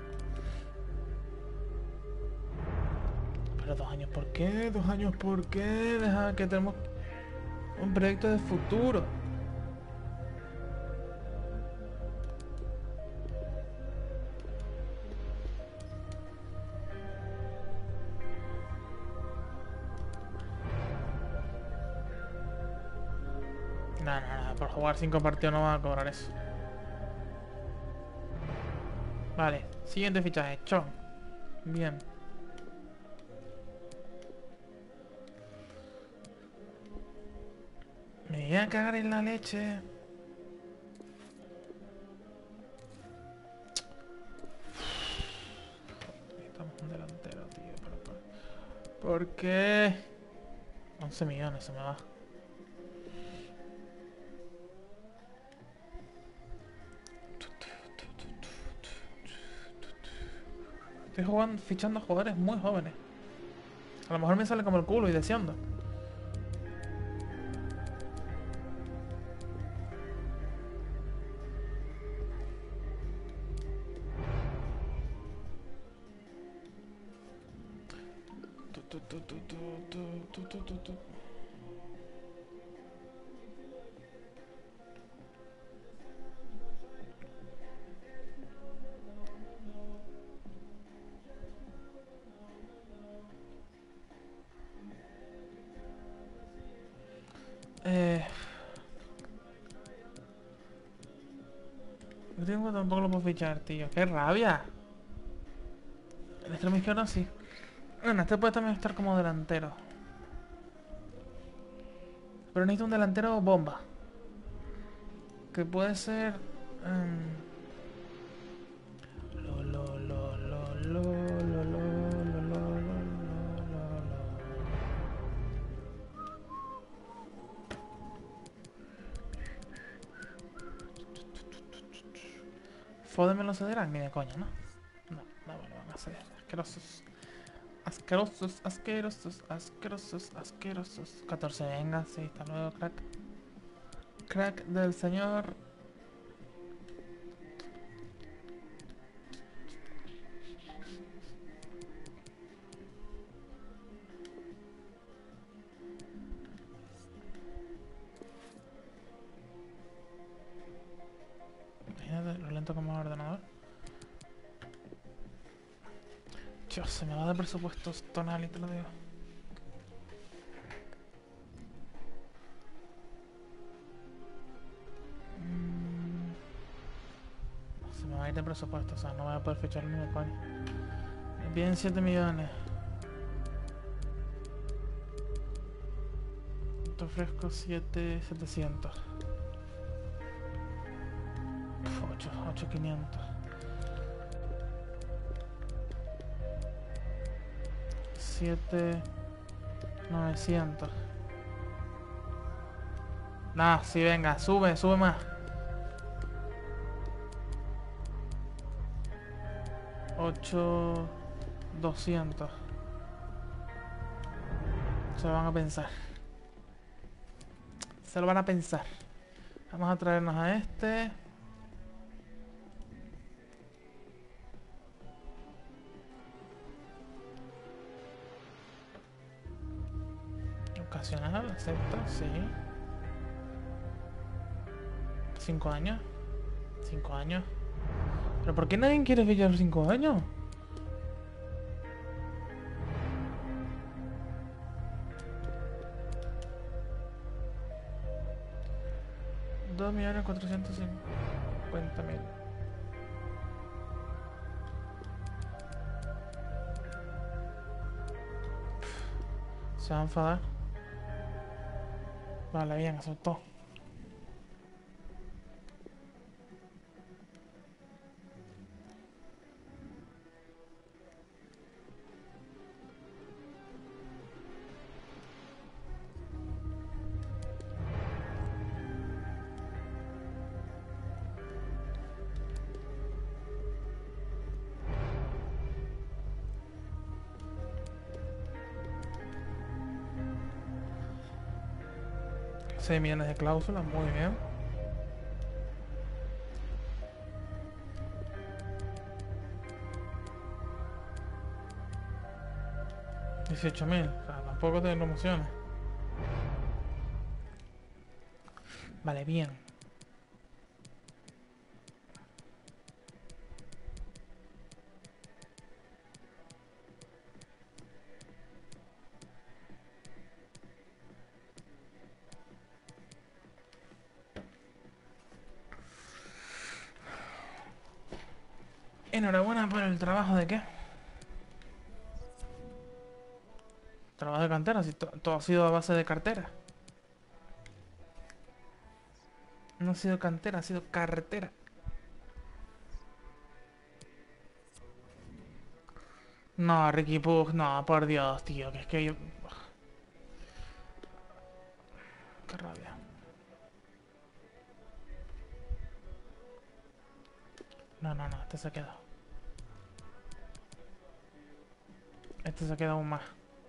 Pero dos años, ¿por qué? Dos años, ¿por qué? Deja que tenemos un proyecto de futuro. No, no, no, por jugar cinco partidos no van a cobrar eso. Vale, siguiente fichaje, Chon. Bien. Me voy a cagar en la leche. Necesitamos un delantero, tío. ¿Pero por, ¿por qué? once millones se me va. Estoy jugando, fichando a jugadores muy jóvenes. A lo mejor me sale como el culo y deseando. Tu, tu, tu, tu, tu, tu, tu, tu, tu. Eh... No tengo, tampoco lo puedo fichar, tío. ¡Qué rabia! El extremo izquierdo sí. Bueno, este puede también estar como delantero. Pero necesito un delantero bomba. Que puede ser... Um... Lo, lo, lo, lo, lo, lo, lo, lo, lo, lo, lo, lo. Foden me lo cederán, ni de coña, ¿no? No, no me lo van a ceder. Asquerosos. Asquerosos, asquerosos, asquerosos, asquerosos. catorce, venga, sí, hasta luego, crack. Crack del señor. Imagínate lo lento como el ordenador. Dios, se me va de presupuestos tonal y te lo digo. Mm, se me va a ir de presupuesto, o sea, no voy a poder fichar ni de coño. Me piden siete millones. Te ofrezco siete setecientos. ocho, ocho quinientos. siete novecientos. Nah, sí, venga, sube, sube más. ocho doscientos. Se lo van a pensar. Se lo van a pensar. Vamos a traernos a este. Ocasional, acepto, sí. Cinco años. Cinco años. ¿Pero por qué nadie quiere fichar cinco años? Dos millones cuatrocientos cincuenta mil. Se va a enfadar. Vale, bien, aceptó. seis millones de cláusulas, muy bien. dieciocho mil, o sea, tampoco te lo emociones. Vale, bien. Enhorabuena por el trabajo de qué. Trabajo de cantera, si to- todo ha sido a base de cartera. No ha sido cantera, ha sido carretera. No, Ricky Pug, no, por Dios, tío, que es que yo... Qué rabia. No, no, no, este se ha quedado. Este se ha quedado aún más.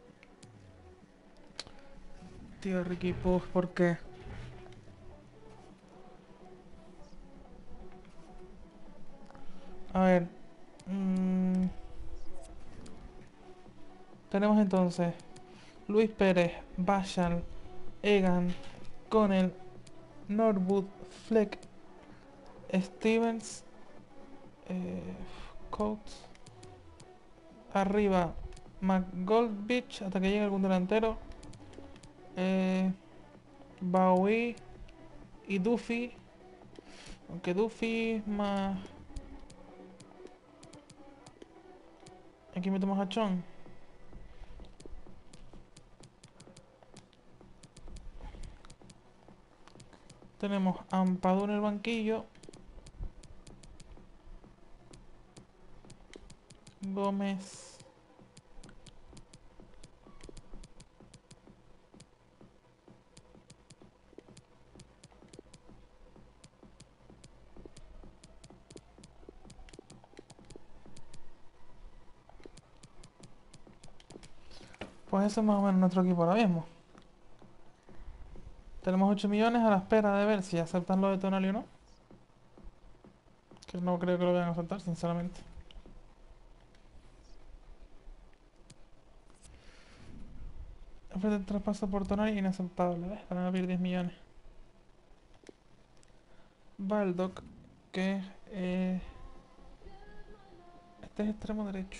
Tío, Ricky Pug, ¿por qué? A ver. mmm, tenemos entonces Luis Pérez, Bashal, Egan, Connell, Norwood, Fleck, Stevens, eh, Coates. Arriba, McGoldbich, hasta que llegue algún delantero. Eh, Bowie y Duffy. Aunque Duffy es más... Aquí metemos a Chon. Tenemos a Ampadu en el banquillo. Gómez. Pues ese es más o menos nuestro equipo ahora mismo. Tenemos ocho millones a la espera de ver si aceptan lo de Tonali o no. Que no creo que lo vayan a aceptar, sinceramente. Ofrece el traspaso por Tonali inaceptable, ¿ves? Van a pedir diez millones. Baldock, que eh, este es extremo derecho.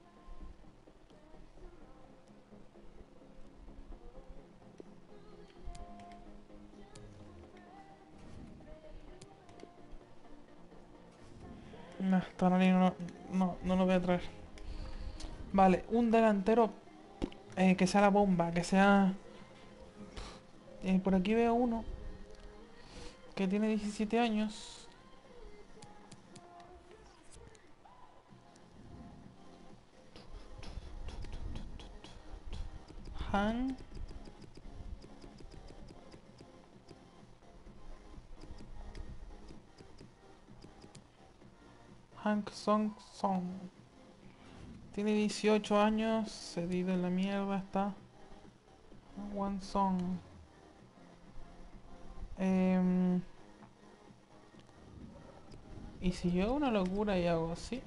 No, Tonali no, no, no lo voy a traer. Vale, un delantero eh, que sea la bomba, que sea... Eh, por aquí veo uno que tiene diecisiete años. Han. Hank Song Song. Tiene dieciocho años, cedido en la mierda está. One Song. Eh, y si yo hago una locura y hago así.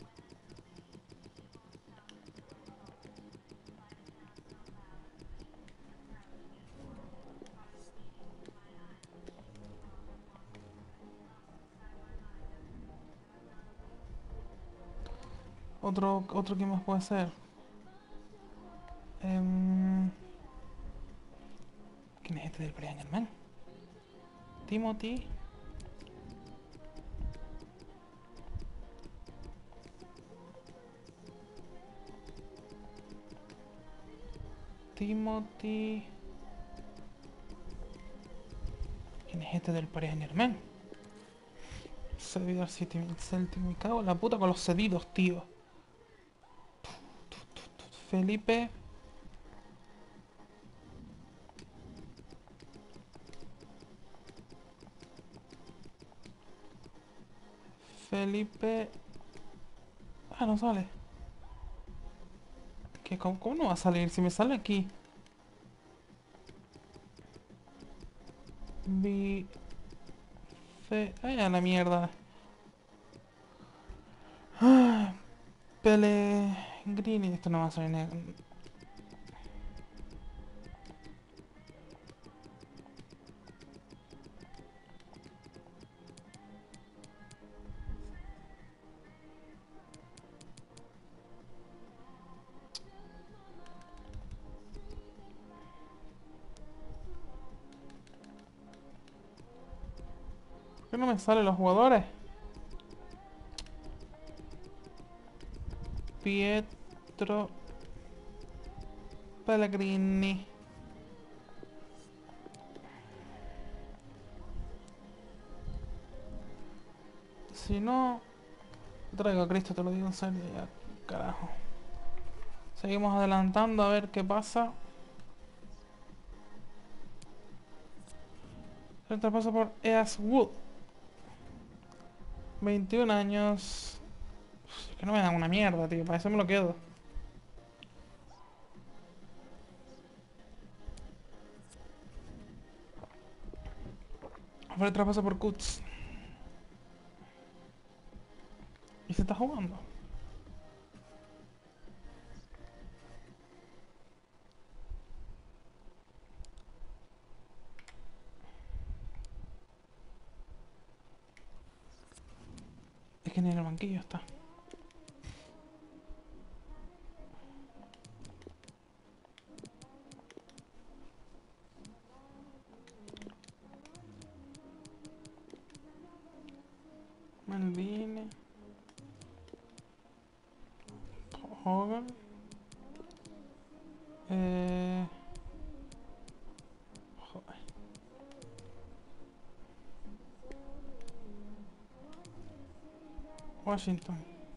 Otro, otro que más puede ser. Eh, ¿Quién es este del Paris Saint-Germain? Timothy. Timothy. ¿Quién es este del Paris Saint-Germain? Servidor City Celtic. Me cago en la puta con los cedidos, tío. Felipe. Felipe. Ah, no sale. ¿Qué, cómo, ¿Cómo no va a salir? Si me sale aquí. Vi. Fe. Ay, a la mierda. Ah, Pellegrini. Esto no va a salir negro. ¿Por qué no me salen los jugadores? Pietro Pellegrini. Si no, traigo a Cristo, te lo digo en serio, ya, carajo. Seguimos adelantando a ver qué pasa. El traspaso por Eas Wood. veintiún años. Uf, es que no me dan una mierda, tío. Para eso me lo quedo. Fue el traspaso por Kuts. Y se está jugando. Es que ni en el banquillo está. Maldini. Hogan. Eh... Joder. Washington.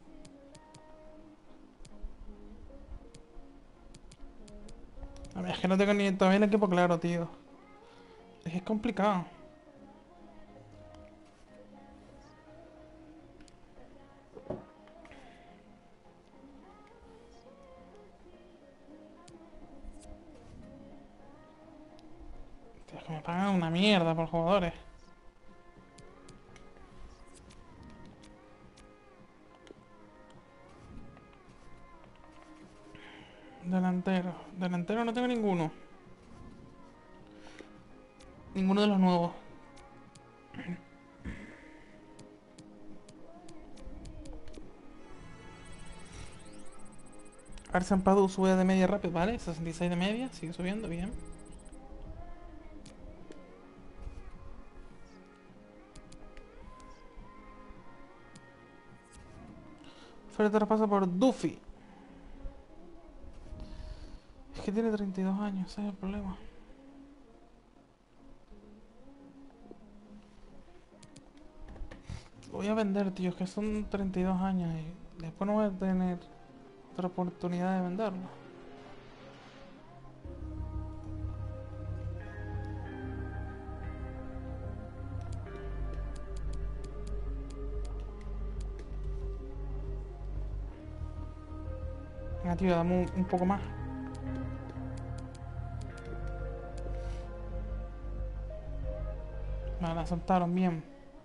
A ver, es que no tengo ni todavía el equipo claro, tío. Es que es complicado. Tío, es que me pagan una mierda por jugadores. Delantero. Delantero no tengo ninguno. Ninguno de los nuevos. Arsen Padu sube de media rápido, ¿vale? sesenta y seis de media, sigue subiendo, bien. Fuerte traspaso por Duffy. Es que tiene treinta y dos años, ese es el problema. Lo voy a vender, tío, es que son treinta y dos años y después no voy a tener otra oportunidad de venderlo. Venga, tío, dame un, un poco más. Vale, la soltaron bien.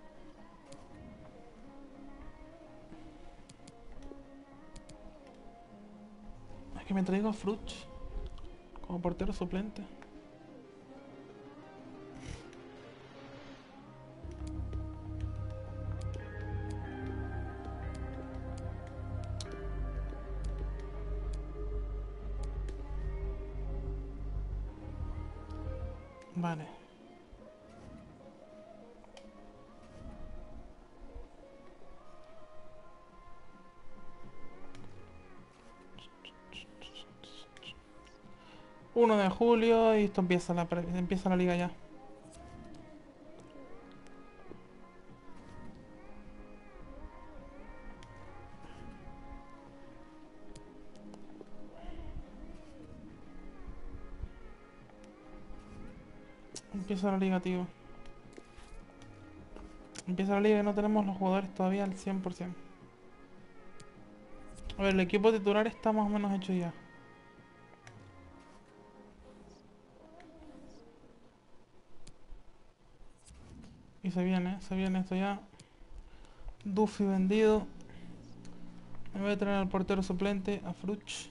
Es que me traigo a Fruch como portero suplente. Vale. uno de julio y esto empieza la, pre- empieza la liga ya. Empieza la liga, tío. Empieza la liga y no tenemos los jugadores todavía al cien por ciento. A ver, el equipo titular está más o menos hecho ya. Y se viene, se viene esto ya. Duffy vendido. Me voy a traer al portero suplente, a Fruch.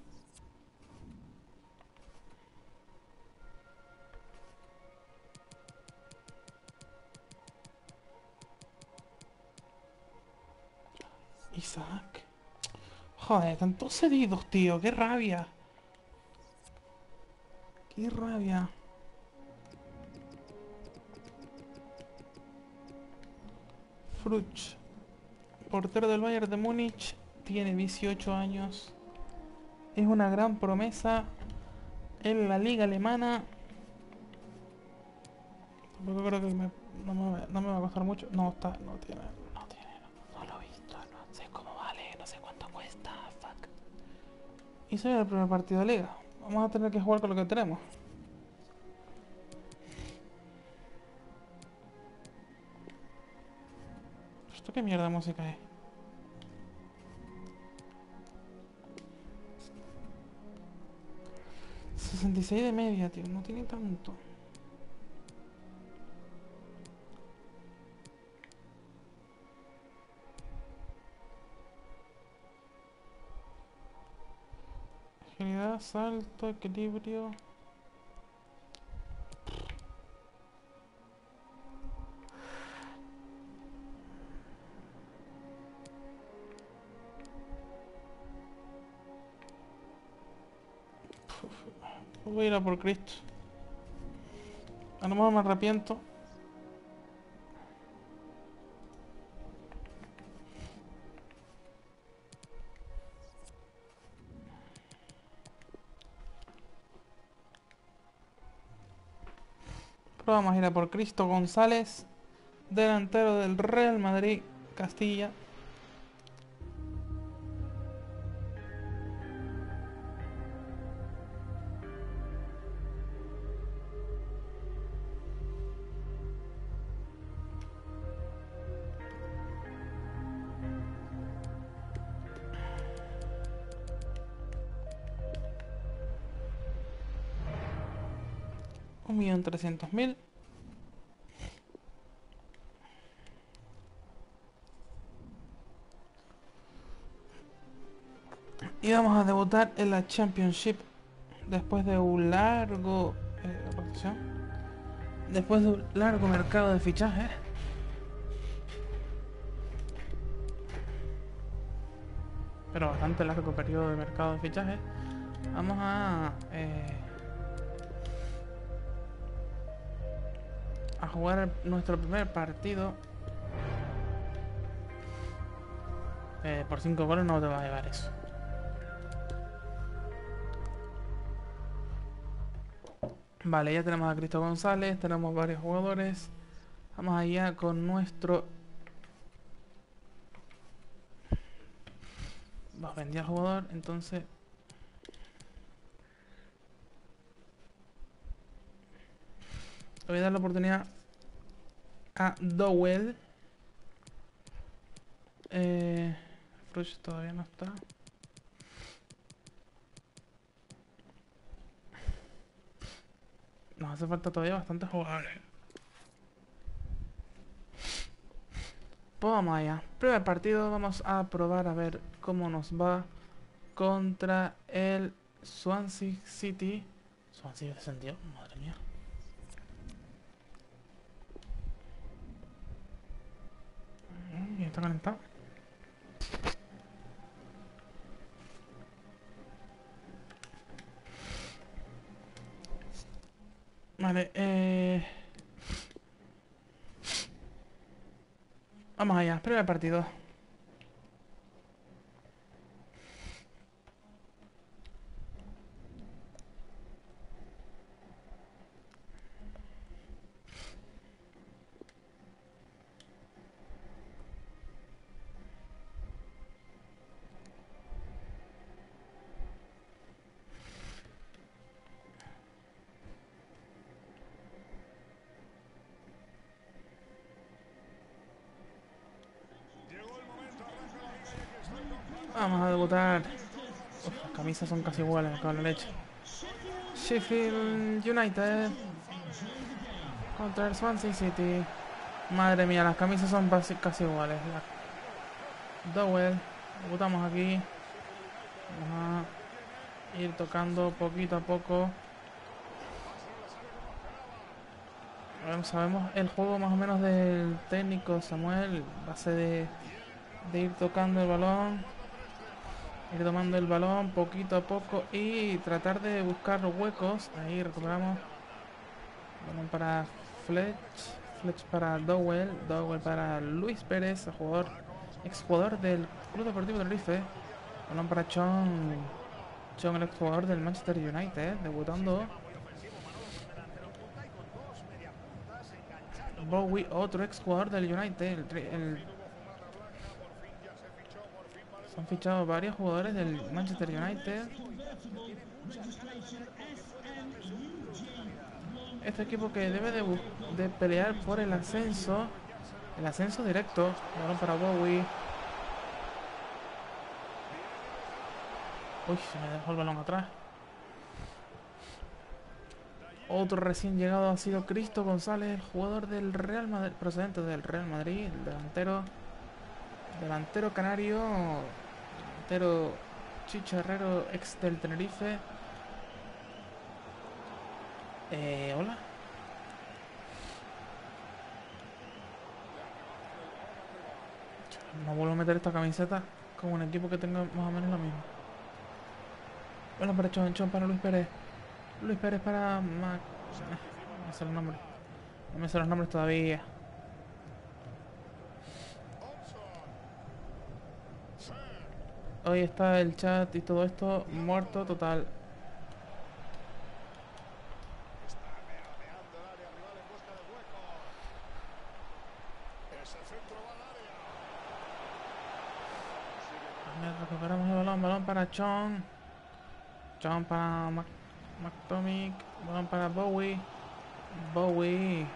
Isaac. Joder, tantos cedidos, tío. Qué rabia. Qué rabia. Fruch. Portero del Bayern de Múnich. Tiene dieciocho años. Es una gran promesa en la liga alemana. Tampoco creo que me, no, me, no me va a costar mucho. No, está, no tiene, no tiene, no, no lo he visto, no sé cómo vale, no sé cuánto cuesta, fuck. Y se viene el primer partido de liga. Vamos a tener que jugar con lo que tenemos. ¿Esto qué mierda de música es? sesenta y seis de media, tío, no tiene tanto. Agilidad, salto, equilibrio. Voy a ir a por Cristo. A lo mejor me arrepiento. Pero vamos a ir a por Cristo González, delantero del Real Madrid Castilla. Un millón trescientos mil. Y vamos a debutar en la Championship después de un largo eh, rotación. Después de un largo mercado de fichajes. Pero bastante largo periodo de mercado de fichajes. Vamos a eh, a jugar nuestro primer partido. Eh, por cinco goles no te va a llevar eso. Vale, ya tenemos a Cristo González, tenemos varios jugadores. Vamos allá con nuestro... Vamos, vendí al jugador, entonces... Le voy a dar la oportunidad a Dowell. Eh, Fruch todavía no está. Nos hace falta todavía bastante jugadores. Pues vamos allá. Primer partido, vamos a probar a ver cómo nos va contra el Swansea City. Swansea descendió, madre mía. Mm, está calentado. Vale, eh... vamos allá, primer partido. Vamos a debutar. Uf, las camisas son casi iguales, me cago en la leche. Sheffield United contra el Swansea City. Madre mía, las camisas son casi iguales. La... Dowell. Debutamos aquí. Vamos a ir tocando poquito a poco. Sabemos el juego más o menos del técnico Samuel. Base de, de ir tocando el balón, ir tomando el balón poquito a poco y tratar de buscar huecos. Ahí recuperamos. Balón para Fletch. Fletch para Dowell. Dowell para Luis Pérez, el jugador, exjugador del Club Deportivo Tenerife. Balón para Chong. Chong, el exjugador del Manchester United, debutando. Bowie, otro exjugador del United. El, el... Se han fichado varios jugadores del Manchester United. Este equipo que debe de, de pelear por el ascenso. El ascenso directo. Balón para Bowie. Uy, se me dejó el balón atrás. Otro recién llegado ha sido Cristo González, el jugador del Real Madrid, procedente del Real Madrid, el delantero, delantero canario, delantero chicharrero, ex del Tenerife. Eh, hola. No vuelvo a meter esta camiseta con un equipo que tenga más o menos lo mismo. Bueno, para Chon, Chon para Luis Pérez. Luis Pérez para Mac... No me sé los nombres. No me sé los nombres todavía. Hoy está el chat y todo esto muerto total. Recuperamos el balón. Balón para Chong. Chong para Mac... McTomic, balón para Bowie. Bowie.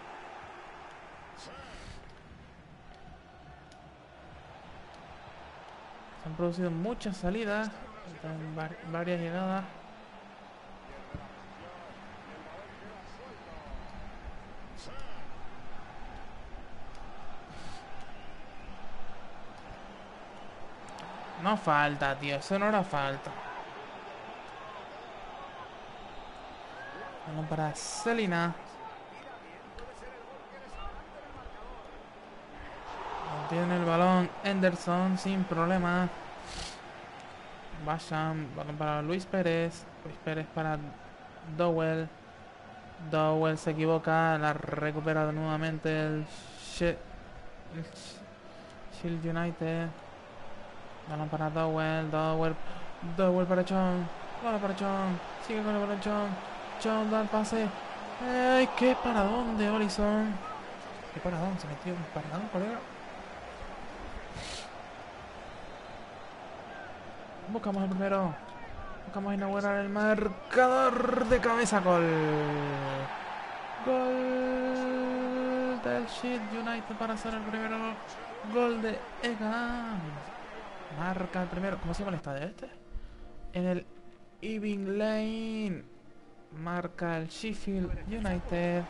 Se han producido muchas salidas, var varias llegadas. No falta, tío, eso no era falta. Balón para Celina. Tiene el balón Henderson sin problema. Basham. Balón para Luis Pérez. Luis Pérez para Dowell. Dowell se equivoca. La recupera nuevamente el, She el Shield United. Balón para Dowell. Dowell. Dowell para Chong. Balón para Chong. Sigue con el balón Chong. Chong da el pase. ¡Ey! ¡Qué paradón de Olison! ¡Qué paradón! Se metió un paradón, colega. Buscamos el primero. Buscamos inaugurar el marcador de cabeza. Gol. Gol del Shield United para hacer el primero. Gol de Egan. Marca el primero. ¿Cómo se llama el estadio este? En el Irving Lane. Marca el Sheffield United.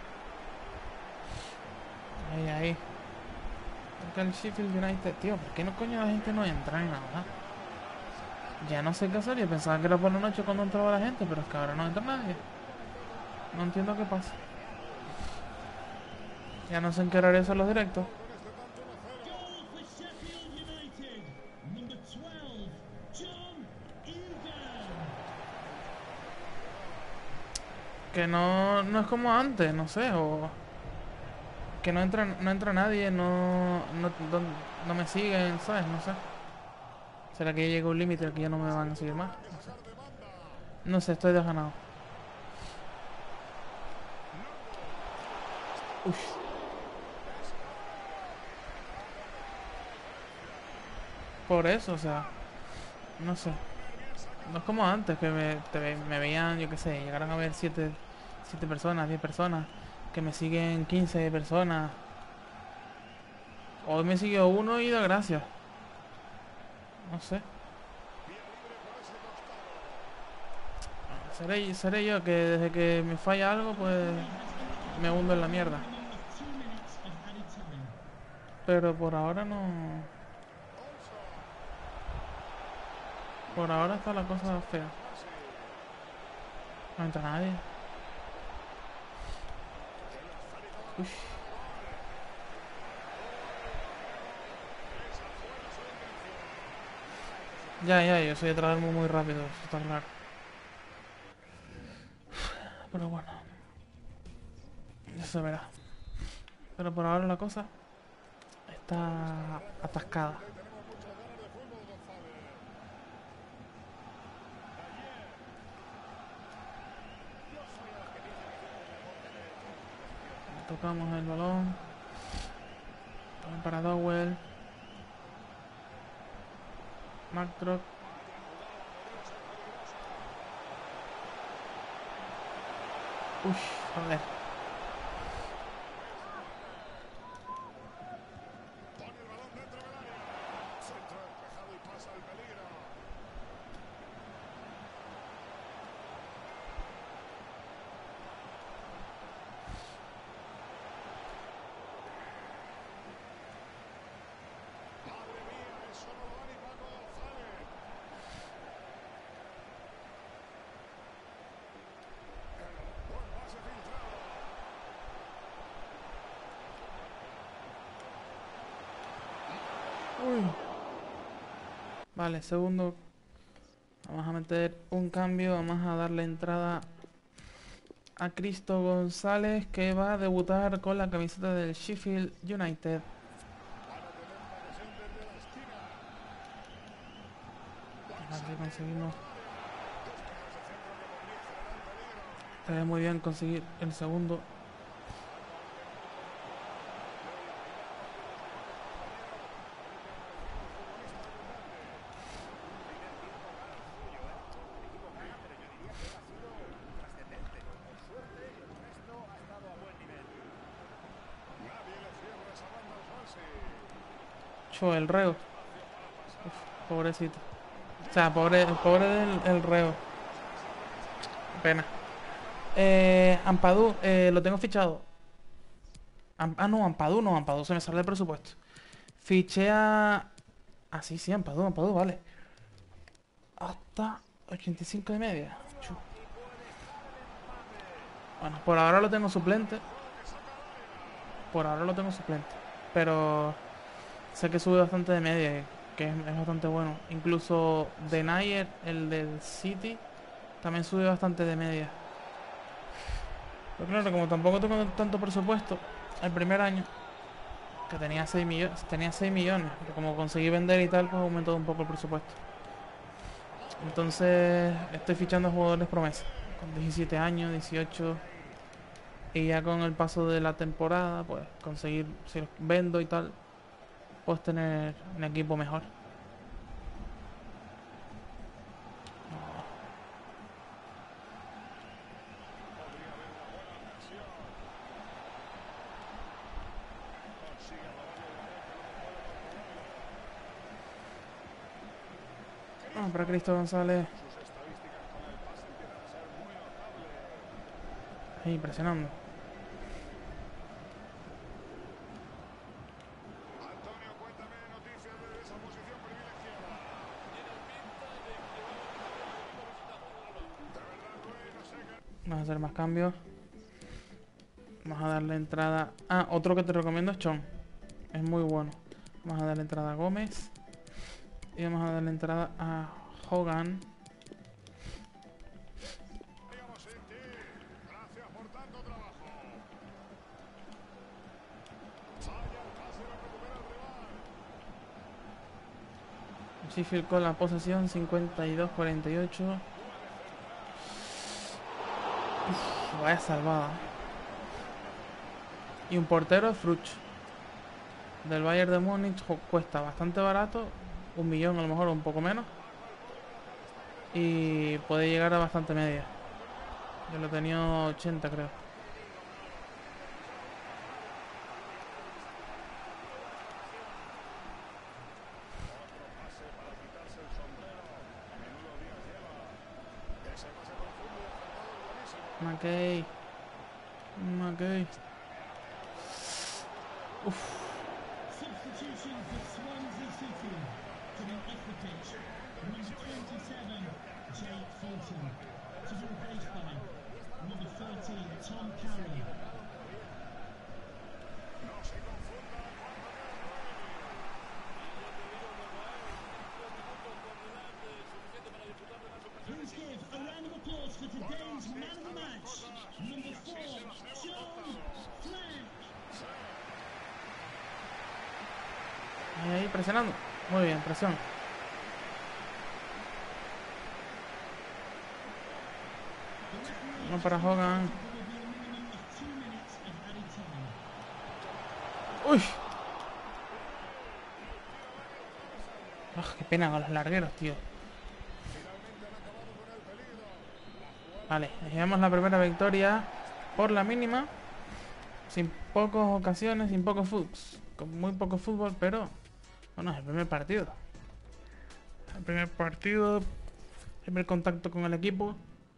Ahí, ahí. Marca el Sheffield United. Tío, ¿por qué no coño la gente no entra ni nada? Ya no sé qué hacer. Yo pensaba que era por la noche cuando entraba la gente, pero es que ahora no entra nadie. No entiendo qué pasa. Ya no sé en qué horario son los directos. Que no, no es como antes, no sé, o que no entra, no entra nadie, no, no, no, no me siguen, ¿sabes? No sé. ¿Será que ya llega un límite al que ya no me van a seguir más? No sé. No sé, estoy desganado. Uf. Por eso, o sea, no sé. No es como antes, que me, te, me veían, yo qué sé, llegaron a ver siete, siete personas, diez personas, que me siguen quince personas. Hoy me siguió uno y da gracias. No sé. Seré, seré yo que desde que me falla algo, pues me hundo en la mierda. Pero por ahora no... Por ahora está la cosa fea. No entra nadie. Uy. Ya, ya, yo soy de traerme muy rápido, eso está claro. Pero bueno, ya se verá. Pero por ahora la cosa está atascada. Tocamos el balón. Balón para Dowell. McDrop. Uy, joder. Uy. Vale, segundo. Vamos a meter un cambio. Vamos a darle entrada a Cristo González, que va a debutar con la camiseta del Sheffield United. A ver si conseguimos. Estaría muy bien conseguir el segundo. Cho, el reo. Uf, pobrecito. O sea, pobre, pobre del el reo. Pena. Eh, Ampadu, eh, lo tengo fichado. Am ah, no, Ampadu no, Ampadu se me sale el presupuesto. Fiché a... Ah, sí, sí, Ampadu, Ampadu, vale. Hasta ochenta y cinco de media. Chu. Bueno, por ahora lo tengo suplente. Por ahora lo tengo suplente. Pero sé que sube bastante de media, que es, es bastante bueno. Incluso Denayer, el del City, también sube bastante de media. Pero claro, como tampoco tengo tanto presupuesto el primer año, que tenía seis millones, tenía seis millones, pero como conseguí vender y tal, pues aumentó un poco el presupuesto. Entonces estoy fichando jugadores promesa, con diecisiete años, dieciocho, y ya con el paso de la temporada, pues conseguir, si los vendo y tal, pues tener un equipo mejor. Ah, para Cristo González. Ahí presionando. Vamos a hacer más cambios. Vamos a darle entrada... Ah, otro que te recomiendo es Chon. Es muy bueno. Vamos a darle entrada a Gómez. Y vamos a darle entrada a Hogan. Sheffield con la posesión cincuenta y dos cuarenta y ocho. Uf, vaya salvada. Y un portero, Fruch, del Bayern de Múnich. Cuesta bastante barato, un millón a lo mejor, un poco menos, y puede llegar a bastante media. Yo lo tenía ochenta, creo. McKay. McKay. Uf. Substitution for Swansea City. Coming off the pitch, number twenty-seven, Jake Fulton. To be replaced by number thirteen, Tom Carroll. Please give a round of applause for today's man of the match, number four, John Fleck. Ahí, ahí, presionando. Muy bien, presión. No para Hogan. Uy. Ah, qué pena con los largueros, tío. Vale, llevamos la primera victoria por la mínima. Sin pocas ocasiones, sin poco fútbol. Con muy poco fútbol, pero... Bueno, es el primer partido. El primer partido. Primer contacto con el equipo.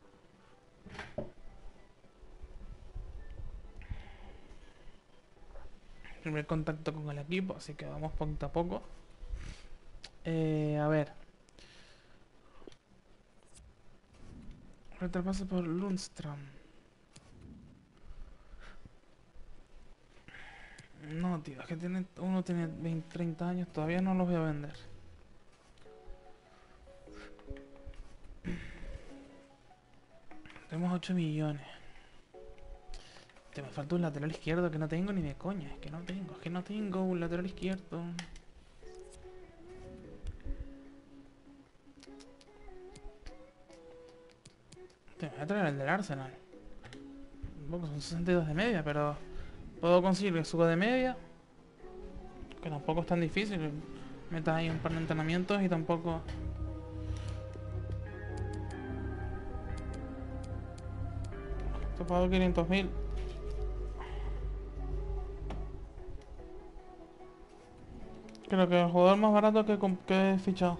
Primer contacto con el equipo, así que vamos poquito a poco. Eh, a ver. Retraspaso por Lundstrom. No, tío, es que tiene, uno tiene veinte, treinta años, todavía no los voy a vender. Tenemos ocho millones. Te me falta un lateral izquierdo que no tengo ni de coña. Es que no tengo, es que no tengo un lateral izquierdo. Te voy a traer el del Arsenal. Un poco, son sesenta y dos de media, pero puedo conseguir que suba de media. Que tampoco es tan difícil. Metas ahí un par de entrenamientos y tampoco... Te pago quinientos mil. Creo que el jugador más barato que, que he fichado.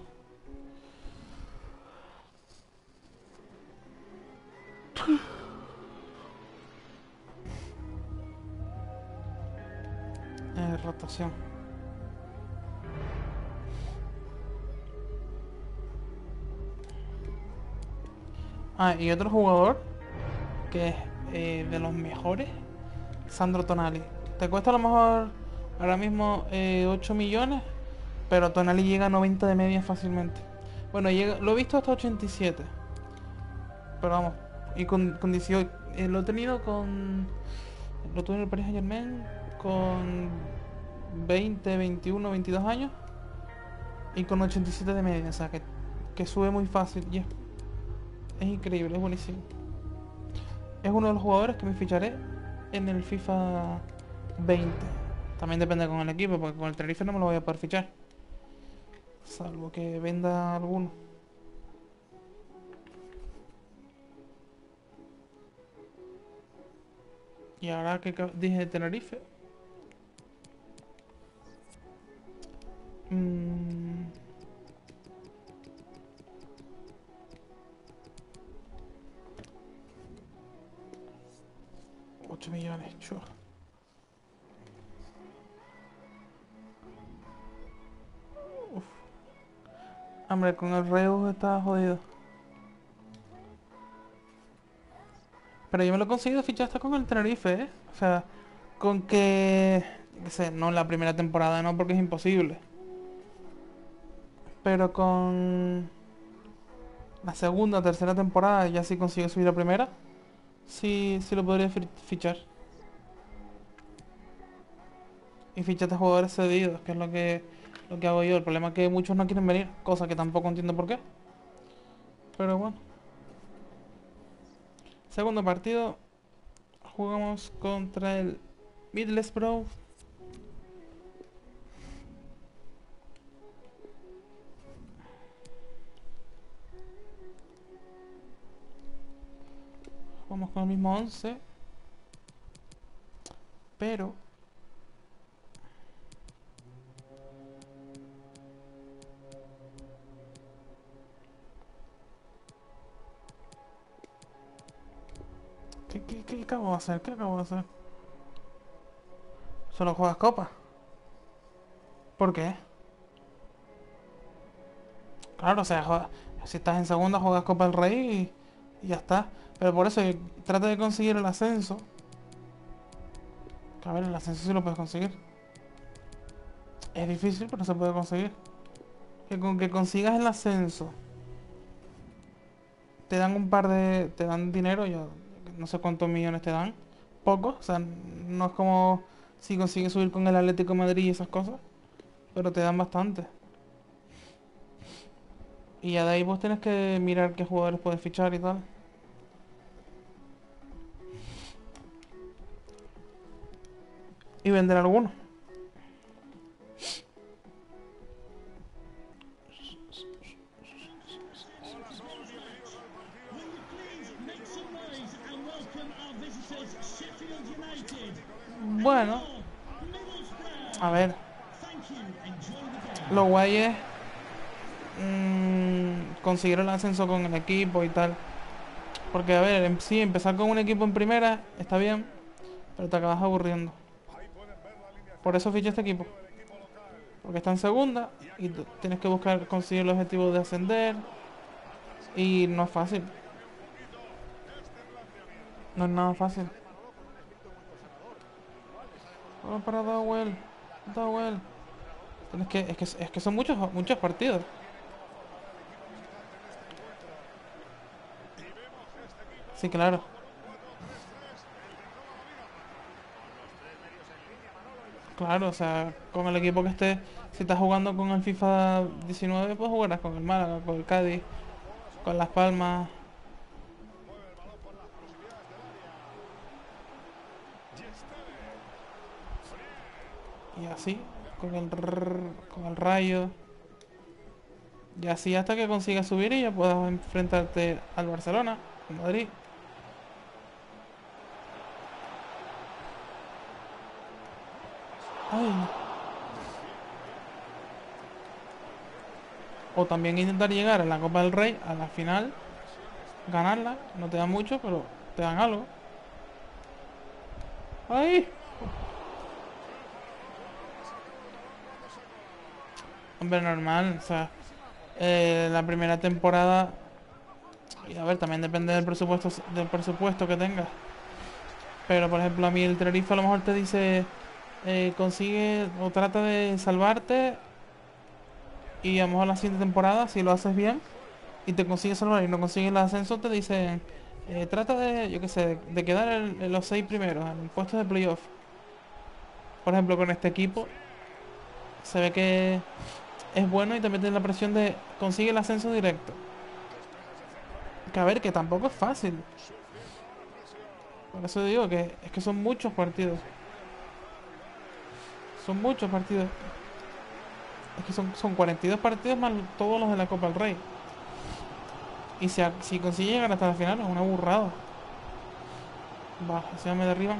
Eh, rotación. Ah, y otro jugador que es eh, de los mejores, Sandro Tonali. Te cuesta a lo mejor ahora mismo eh, ocho millones, pero Tonali llega a noventa de media fácilmente. Bueno, llega, lo he visto hasta ochenta y siete. Pero vamos, y con, con dieciocho, eh, lo he tenido con... Lo tuve en el Paris Saint Germain con veinte, veintiuno, veintidós años y con ochenta y siete de media, o sea que, que sube muy fácil y es, es increíble, es buenísimo. Es uno de los jugadores que me ficharé en el FIFA veinte. También depende con el equipo, porque con el Tenerife no me lo voy a poder fichar, salvo que venda alguno. Y ahora que dije Tenerife, mmm, ocho millones, chua. Uf. Hombre, con el Reus está jodido. Pero yo me lo he conseguido fichar hasta con el Tenerife, ¿eh? O sea, con que... que sé, no la primera temporada, no, porque es imposible. Pero con... la segunda o tercera temporada, ya si consigo subir a primera, sí, sí lo podría fichar. Y fichate jugadores cedidos, que es lo que, lo que hago yo. El problema es que muchos no quieren venir, cosa que tampoco entiendo por qué. Pero bueno. Segundo partido. Jugamos contra el Middlesbrough. Jugamos con el mismo once. Pero... ¿Qué, qué, qué acabo de hacer? ¿Qué acabo de hacer? ¿Solo juegas copa? ¿Por qué? Claro, o sea, juega- si estás en segunda juegas Copa del Rey y, y ya está. Pero por eso eh, trata de conseguir el ascenso. Que a ver, el ascenso sí lo puedes conseguir. Es difícil, pero se puede conseguir. Que con que consigas el ascenso, te dan un par de... te dan dinero, yo no sé cuántos millones te dan. Pocos, o sea, no es como si consigues subir con el Atlético de Madrid y esas cosas. Pero te dan bastante. Y ya de ahí vos tenés que mirar qué jugadores puedes fichar y tal. Y vender algunos. Will you please make some noise and welcome our visitors, Sheffield United. Bueno, a Middlesbrough. ver, Thank you. Enjoy the game. lo guay es mm, conseguir el ascenso con el equipo y tal. Porque, a ver, en sí, empezar con un equipo en primera está bien, pero te acabas aburriendo. Por eso fiché este equipo. Porque está en segunda y tú tienes que buscar conseguir el objetivo de ascender. Y no es fácil. No es nada fácil. Oh, para Dowell. Dowell. Tienes que, es que, es que son muchos, muchos partidos. Sí, claro. Claro, o sea, con el equipo que esté, si estás jugando con el FIFA diecinueve, pues jugarás con el Málaga, con el Cádiz, con Las Palmas. Y así, con el, rrr, con el Rayo. Y así hasta que consigas subir y ya puedas enfrentarte al Barcelona, al Madrid. Ay. O también intentar llegar a la Copa del Rey, a la final, ganarla. No te dan mucho, pero te dan algo. ¡Ay! Hombre, normal, o sea, eh, la primera temporada. Y a ver, también depende del presupuesto, del presupuesto que tengas. Pero por ejemplo, a mí el Tenerife a lo mejor te dice, eh, consigue o trata de salvarte y a lo mejor la siguiente temporada, si lo haces bien y te consigues salvar y no consigues el ascenso, te dicen, eh, trata de, yo qué sé, de quedar en, en los seis primeros, en puestos de playoff. Por ejemplo, con este equipo se ve que es bueno y te meten la presión de consigue el ascenso directo. Que a ver, que tampoco es fácil. Por eso digo que es que son muchos partidos. Son muchos partidos. Es que son, son cuarenta y dos partidos más todos los de la Copa del Rey. Y si, a- si consigue llegar hasta la final es una burrada. Va, así ya me derriban.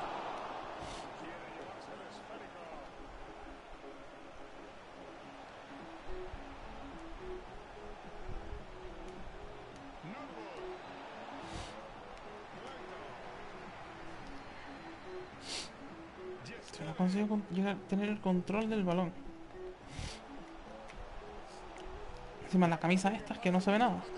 Si no consigo con- llegar, tener el control del balón. Encima la camisa esta es que no se ve nada.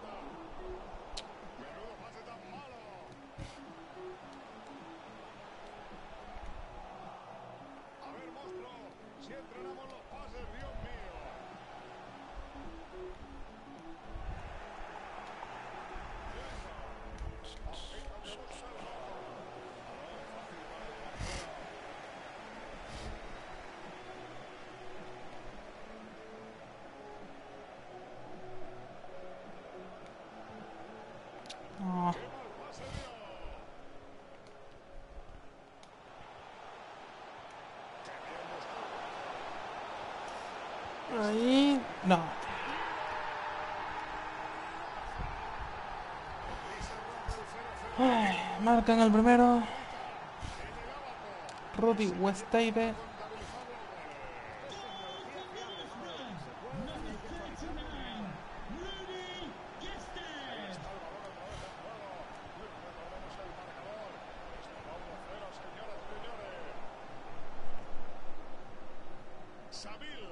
No. Ahí. No. Ay, marcan el primero. Rudy Westave. Number thirty-nine, Rudy Gestede. Sabil.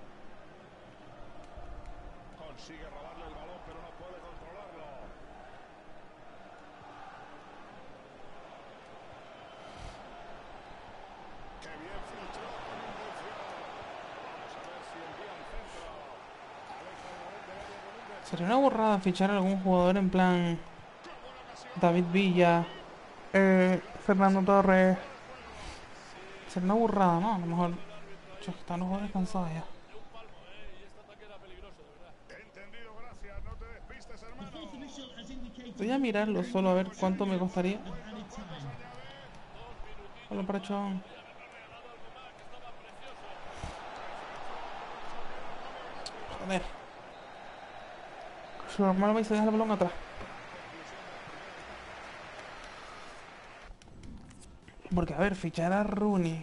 Consigue robarle el balón, pero no puede controlarlo. Qué bien filtró con intención. Vamos a ver si envía al centro. Aleja el balón del área con un despeje. Sería una burrada fichar a algún jugador en plan ¡Qué buena ocasión! David Villa, eh, Fernando Torres. Sería una burrada, ¿no? A lo mejor chos, están los jugadores cansados ya. Entendido, gracias. No te despistes, The hermano. fourth official has indicated Voy a mirarlo solo a ver cuánto me costaría. of added time. Hola, Parachón. Joder. Su hermano me dice dejar el balón atrás. Porque, a ver, fichar a Rooney.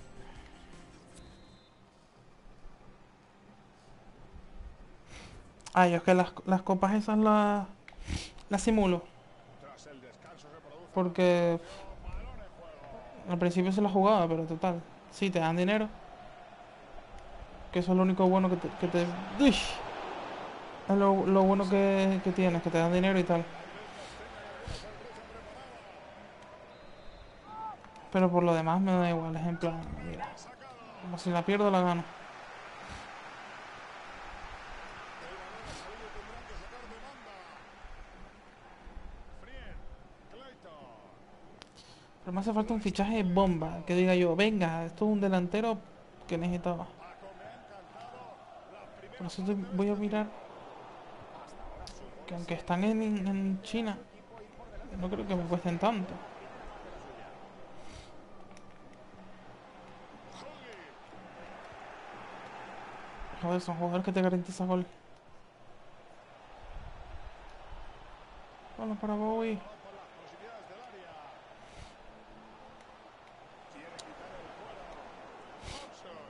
Ah, yo es que las, las copas esas las, las simulo. Tras el descanso se produce Porque balón en juego. al principio se la jugaba, pero total. Sí, te dan dinero. Que eso es lo único bueno que te... Que te ¡Uy! Es lo, lo bueno que, que tienes, que te dan dinero y tal. Pero por lo demás me da igual, es en plan, mira. Como si la pierdo la gano. Frien, Clayton. Pero me hace falta un fichaje bomba, que diga yo, venga, esto es un delantero que necesitaba. Paco, me ha encantado las primeras Por eso estoy- voy a mirar que aunque están en, en China, no creo que me cuesten tanto. Joder, son jugadores que te garantizan gol. Hola para Bowie. por las posibilidades del área. Quiere quitar el fuera. Thompson.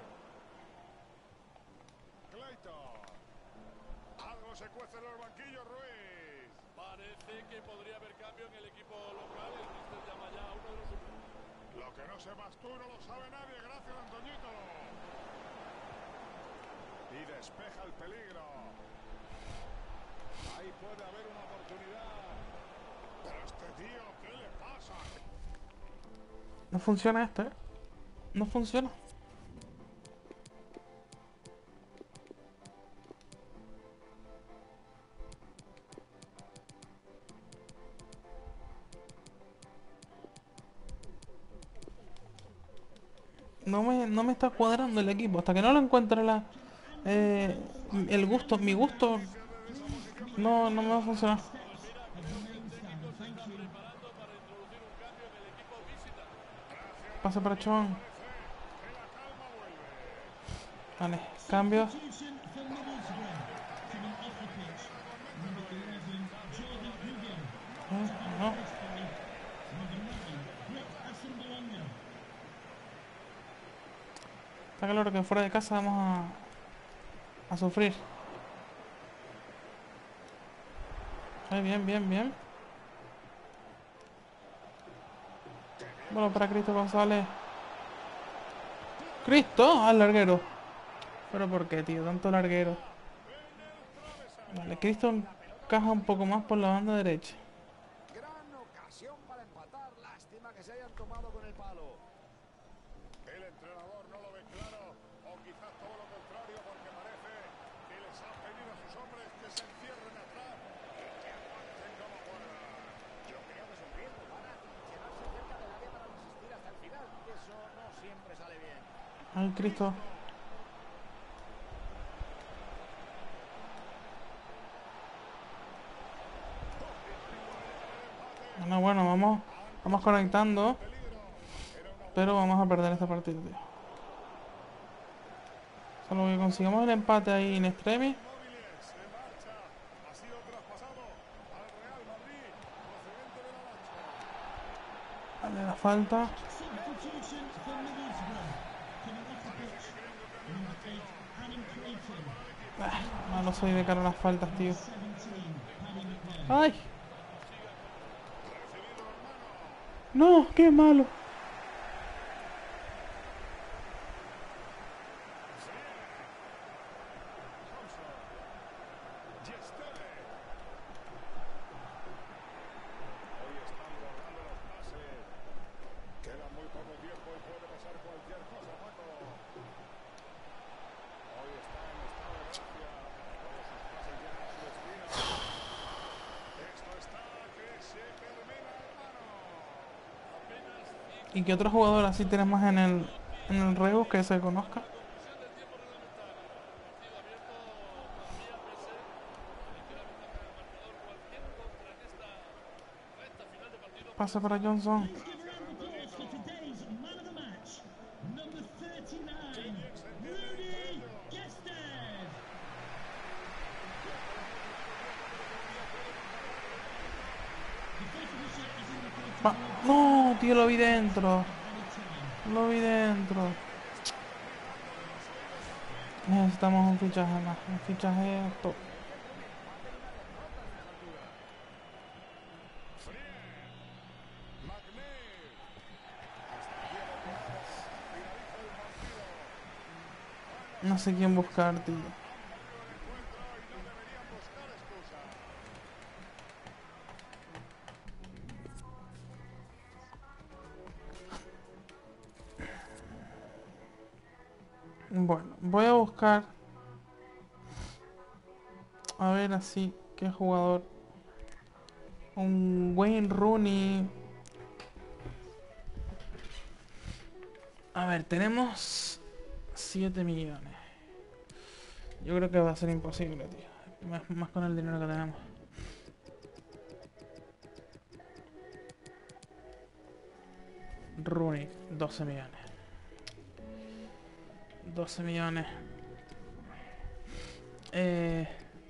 Clayton. Algo se cuece en los banquillos, Ruiz. Parece que podría haber cambio en el equipo local. El míster llama ya a uno de los suplentes. Lo que no sepas tú no lo sabe nadie. Gracias, Antoñito. Y despeja el peligro. Ahí puede haber una oportunidad. Pero este tío, ¿qué le pasa? No funciona esto, ¿eh? No funciona. No me, no me está cuadrando el equipo. Hasta que no lo encuentre la, eh, el gusto, mi gusto, no, no me va a funcionar. Of the main stand. Thank you. Pase para Chon. Vale, cambio. Substitution for Middlesbrough. Coming off the pitch. Number eleven, Jordan Hugo. Eh, no. Replaced by number nine, Brett Assemblonga. Está claro que fuera de casa vamos a, a sufrir. Ay, bien, bien, bien. Bueno, para Cristo González. ¡Cristo! ¡Al larguero! ¿Pero por qué, tío? Tanto larguero. Vale, Cristo encaja un poco más por la banda derecha. Gran ocasión para empatar. Lástima que se hayan tomado con el palo. El entrenador no lo ve claro, o quizás todo lo contrario, porque parece que les ha pedido a sus hombres que se encierren atrás y que aguanten como puedan. Yo creo que es un riesgo para quedarse cerca del área para resistir hasta el final. Eso no siempre sale bien. Ay, Cristo. Bueno, bueno, vamos, vamos conectando. Pero vamos a perder esta partida, tío. Solo que consigamos el empate ahí en extremis. Móviles, se marcha, ha sido traspasado al Real Madrid, procedente de la Lazio. Vale, la falta. Substitution for Middlesbrough. Coming off the pitch. Number eight, Adam Clayton. Ah, malo soy de cara a las faltas, tío. seventeen, Paddy McNair. ¡Ay! ¡No! ¡Qué malo! ¿Y qué otro jugador así tenemos en el, en el Reus que se conozca? Pasa para Johnson. Please give a round of applause for today's man of the match, number thirty-nine, Rudy Gestede. The first official is indicated Va- No, tío, lo vi dentro. anytime. Lo vi dentro. Necesitamos un fichaje más. Un fichaje top. No sé quién buscar, tío. Bueno, voy a buscar. A ver así, qué jugador. Un Wayne Rooney. A ver, tenemos siete millones. Yo creo que va a ser imposible, tío. Más, más con el dinero que tenemos. Rooney, doce millones. doce millones. Eh,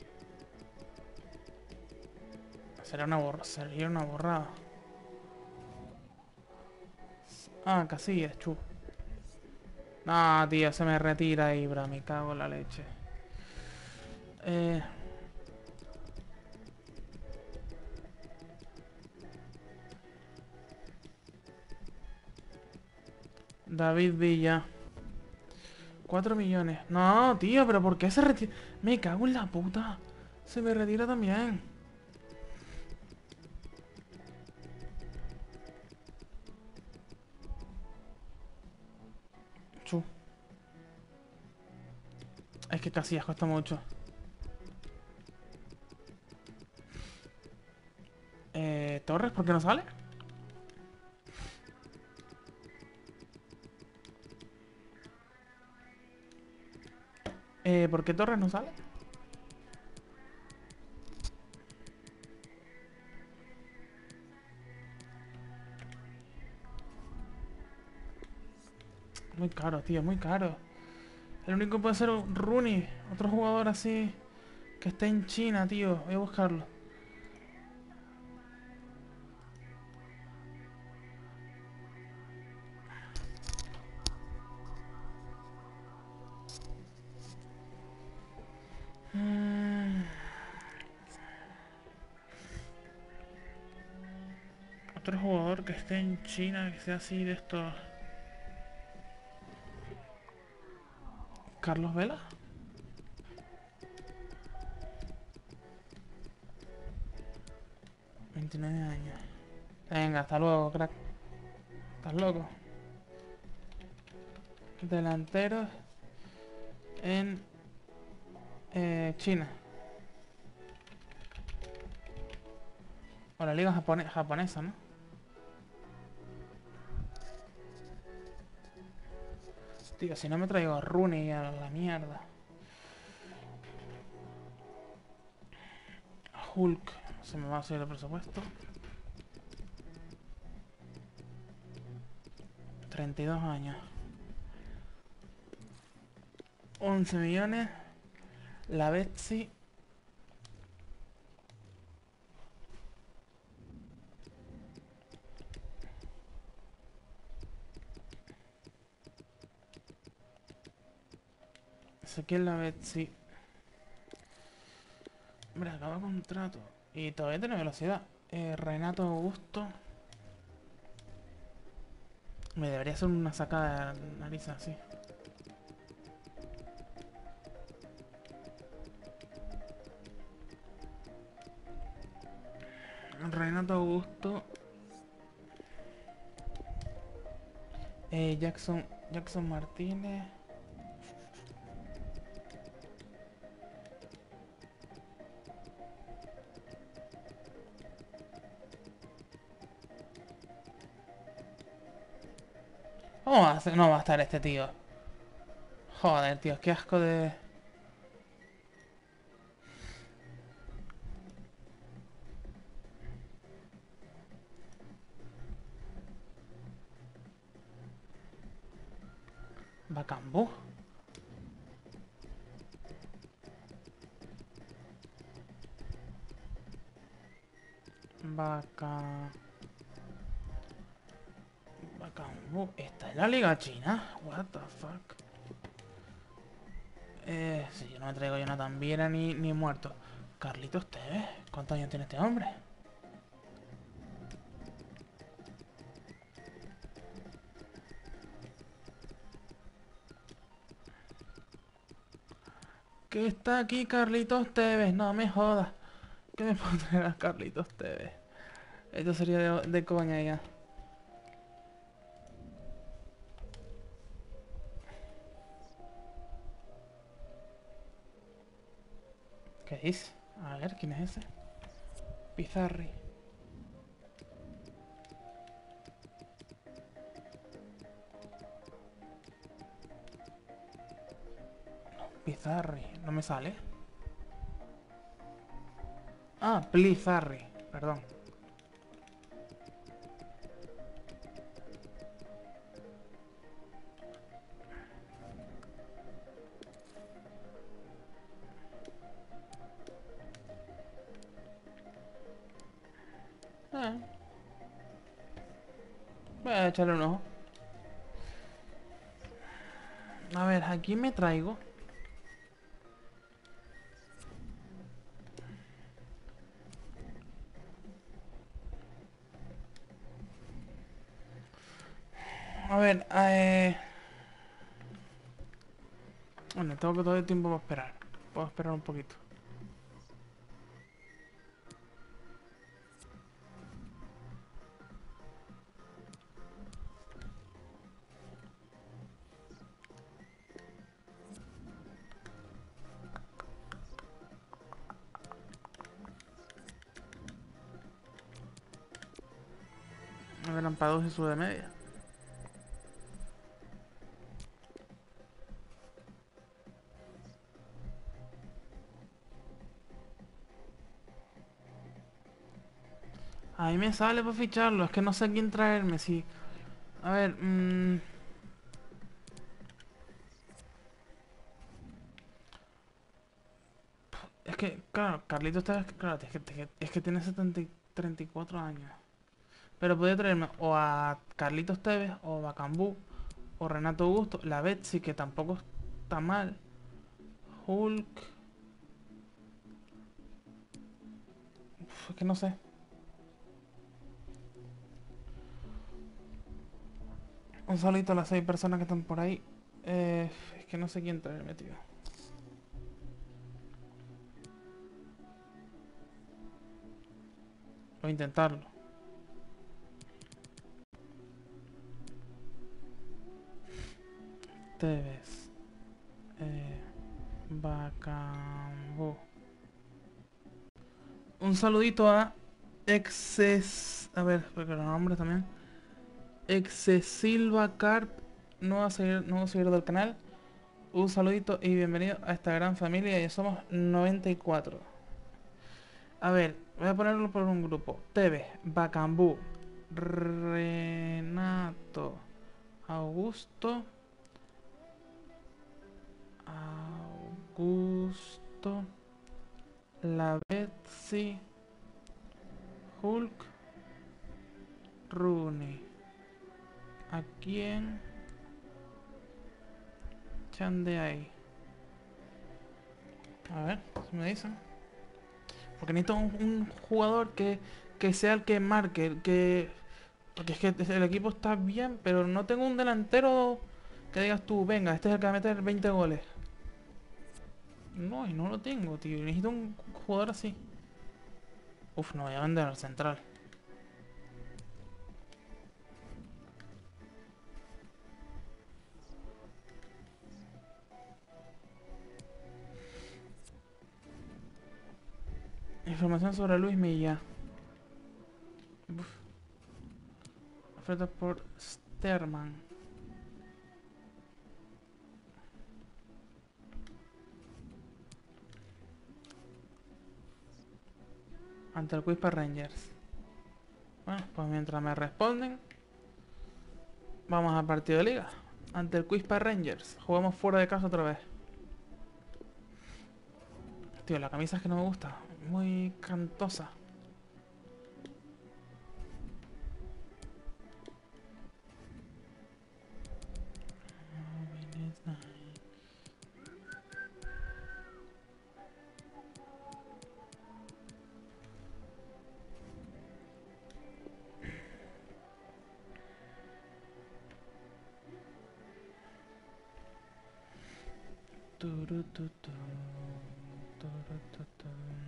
será una borra, sería una borrada. Ah, Casillas, chu. No, tío, se me retira Ibra, me cago en la leche. Eh, David Villa. cuatro millones. No, tío, pero ¿por qué se retira? Me cago en la puta. Se me retira también. Chu. Es que Casillas cuesta mucho. Eh, Torres, ¿por qué no sale? Eh, ¿por qué Torres no sale? Muy caro, tío, muy caro. El único que puede ser un Rooney. Otro jugador así que esté en China, tío. Voy a buscarlo. Mm, Otro jugador que esté en China, que sea así de estos. Carlos Vela. veintinueve años. Venga, hasta luego, crack. ¿Estás loco? Delanteros en eh, China. O la liga japone- japonesa, ¿no? Tío, si no me traigo a Rooney a la mierda. Hulk. Se me va a subir el presupuesto. treinta y dos años. once millones. La Betsy. Ezequiel la Betsy. Hombre, acaba contrato. Y todavía tiene velocidad. Eh, Renato Augusto. Me debería hacer una sacada de nariz así. Renato Augusto. Eh, Jackson. Jackson Martínez. ¿Cómo va a ser? No va a estar este tío? Joder, tío, qué asco de... Bacambú. Vaca... Bacambú. ¿Está en la Liga China? What the fuck. Eh, si yo no me traigo Jonathan Viera ni, ni muerto. Carlitos Tevez. ¿Cuántos años tiene este hombre? ¿Qué está aquí Carlitos Tevez? No me jodas. ¿Qué me puedo traer a Carlitos Tevez? Esto sería de, de coña ya. ¿Qué dice? A ver, ¿quién es ese? Pizarri. Pizarri. No me sale. Ah, Plizarri. Perdón. Eh. Voy a echarle un ojo. A ver, aquí me traigo. A ver, eh... Bueno, tengo que todo el tiempo para esperar. Puedo esperar un poquito. A ver, Ampados y sube de media. Ahí me sale para ficharlo, es que no sé a quién traerme, sí. A ver, mmm... Es que, claro, Carlitos Tevez, claro, es que, es que tiene setenta y treinta y cuatro años. Pero podría traerme o a Carlitos Tevez, o a Bacambú, o Renato Augusto, la Betsy, que tampoco está mal. Hulk... Uf, es que no sé. Un saludito a las seis personas que están por ahí. Eh, es que no sé quién traerme, tío. Voy a intentarlo. Tevez. Eh, Bacambú. Un saludito a Exces... A ver, porque los nombres también. Excesilva Carp, nuevo seguidor, nuevo seguidor del canal. Un saludito y bienvenido a esta gran familia. Ya somos noventa y cuatro. A ver, voy a ponerlo por un grupo. Tevez, Bacambú, Renato, Augusto, Augusto, la Betsy, Hulk, Rooney. ¿A quién? Chan de ahí. A ver, si me dicen. Porque necesito un, un jugador que, que sea el que marque, el que... Porque es que el equipo está bien, pero no tengo un delantero que digas tú, venga, este es el que va a meter veinte goles. No, y no lo tengo, tío. Necesito un jugador así. Uf, no voy a vender al central. Información sobre Luis Milla. Uf. Oferta por Sterman. ante el Quispa Rangers. Bueno, pues mientras me responden, vamos al partido de liga. Ante el Quispa Rangers. Jugamos fuera de casa otra vez. Tío, la camisa es que no me gusta. Muy cantosa. Turututu, turututu.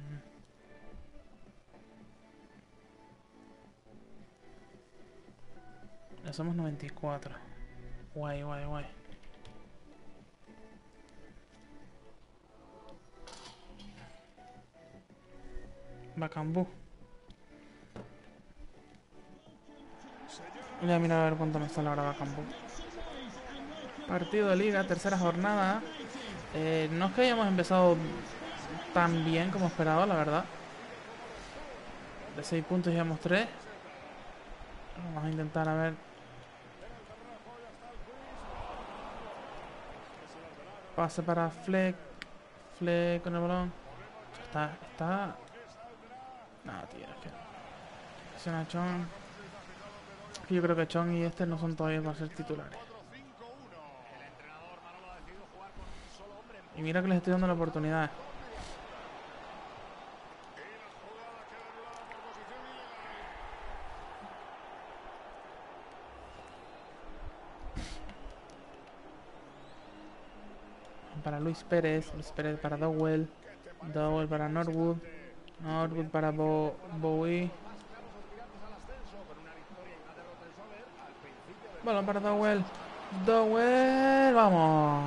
Ya somos noventa y cuatro. Guay, guay, guay. Bacambú. Voy a mirar a ver cuánto me sale ahora Bacambú. Partido de liga, tercera jornada. Eh, no es que hayamos empezado tan bien como esperaba, la verdad. De seis puntos llevamos tres. Vamos a intentar a ver. Pase para Fleck. Fleck con el balón. Está, está. Nada, tío, es que. Presiona Chong. Yo creo que Chong y este no son todavía para ser titulares. Y mira que les estoy dando la oportunidad. Para Luis Pérez, Luis Pérez para Dowell, Dowell para Norwood, Norwood para Bo Bowie. Balón para Dowell, Dowell, vamos,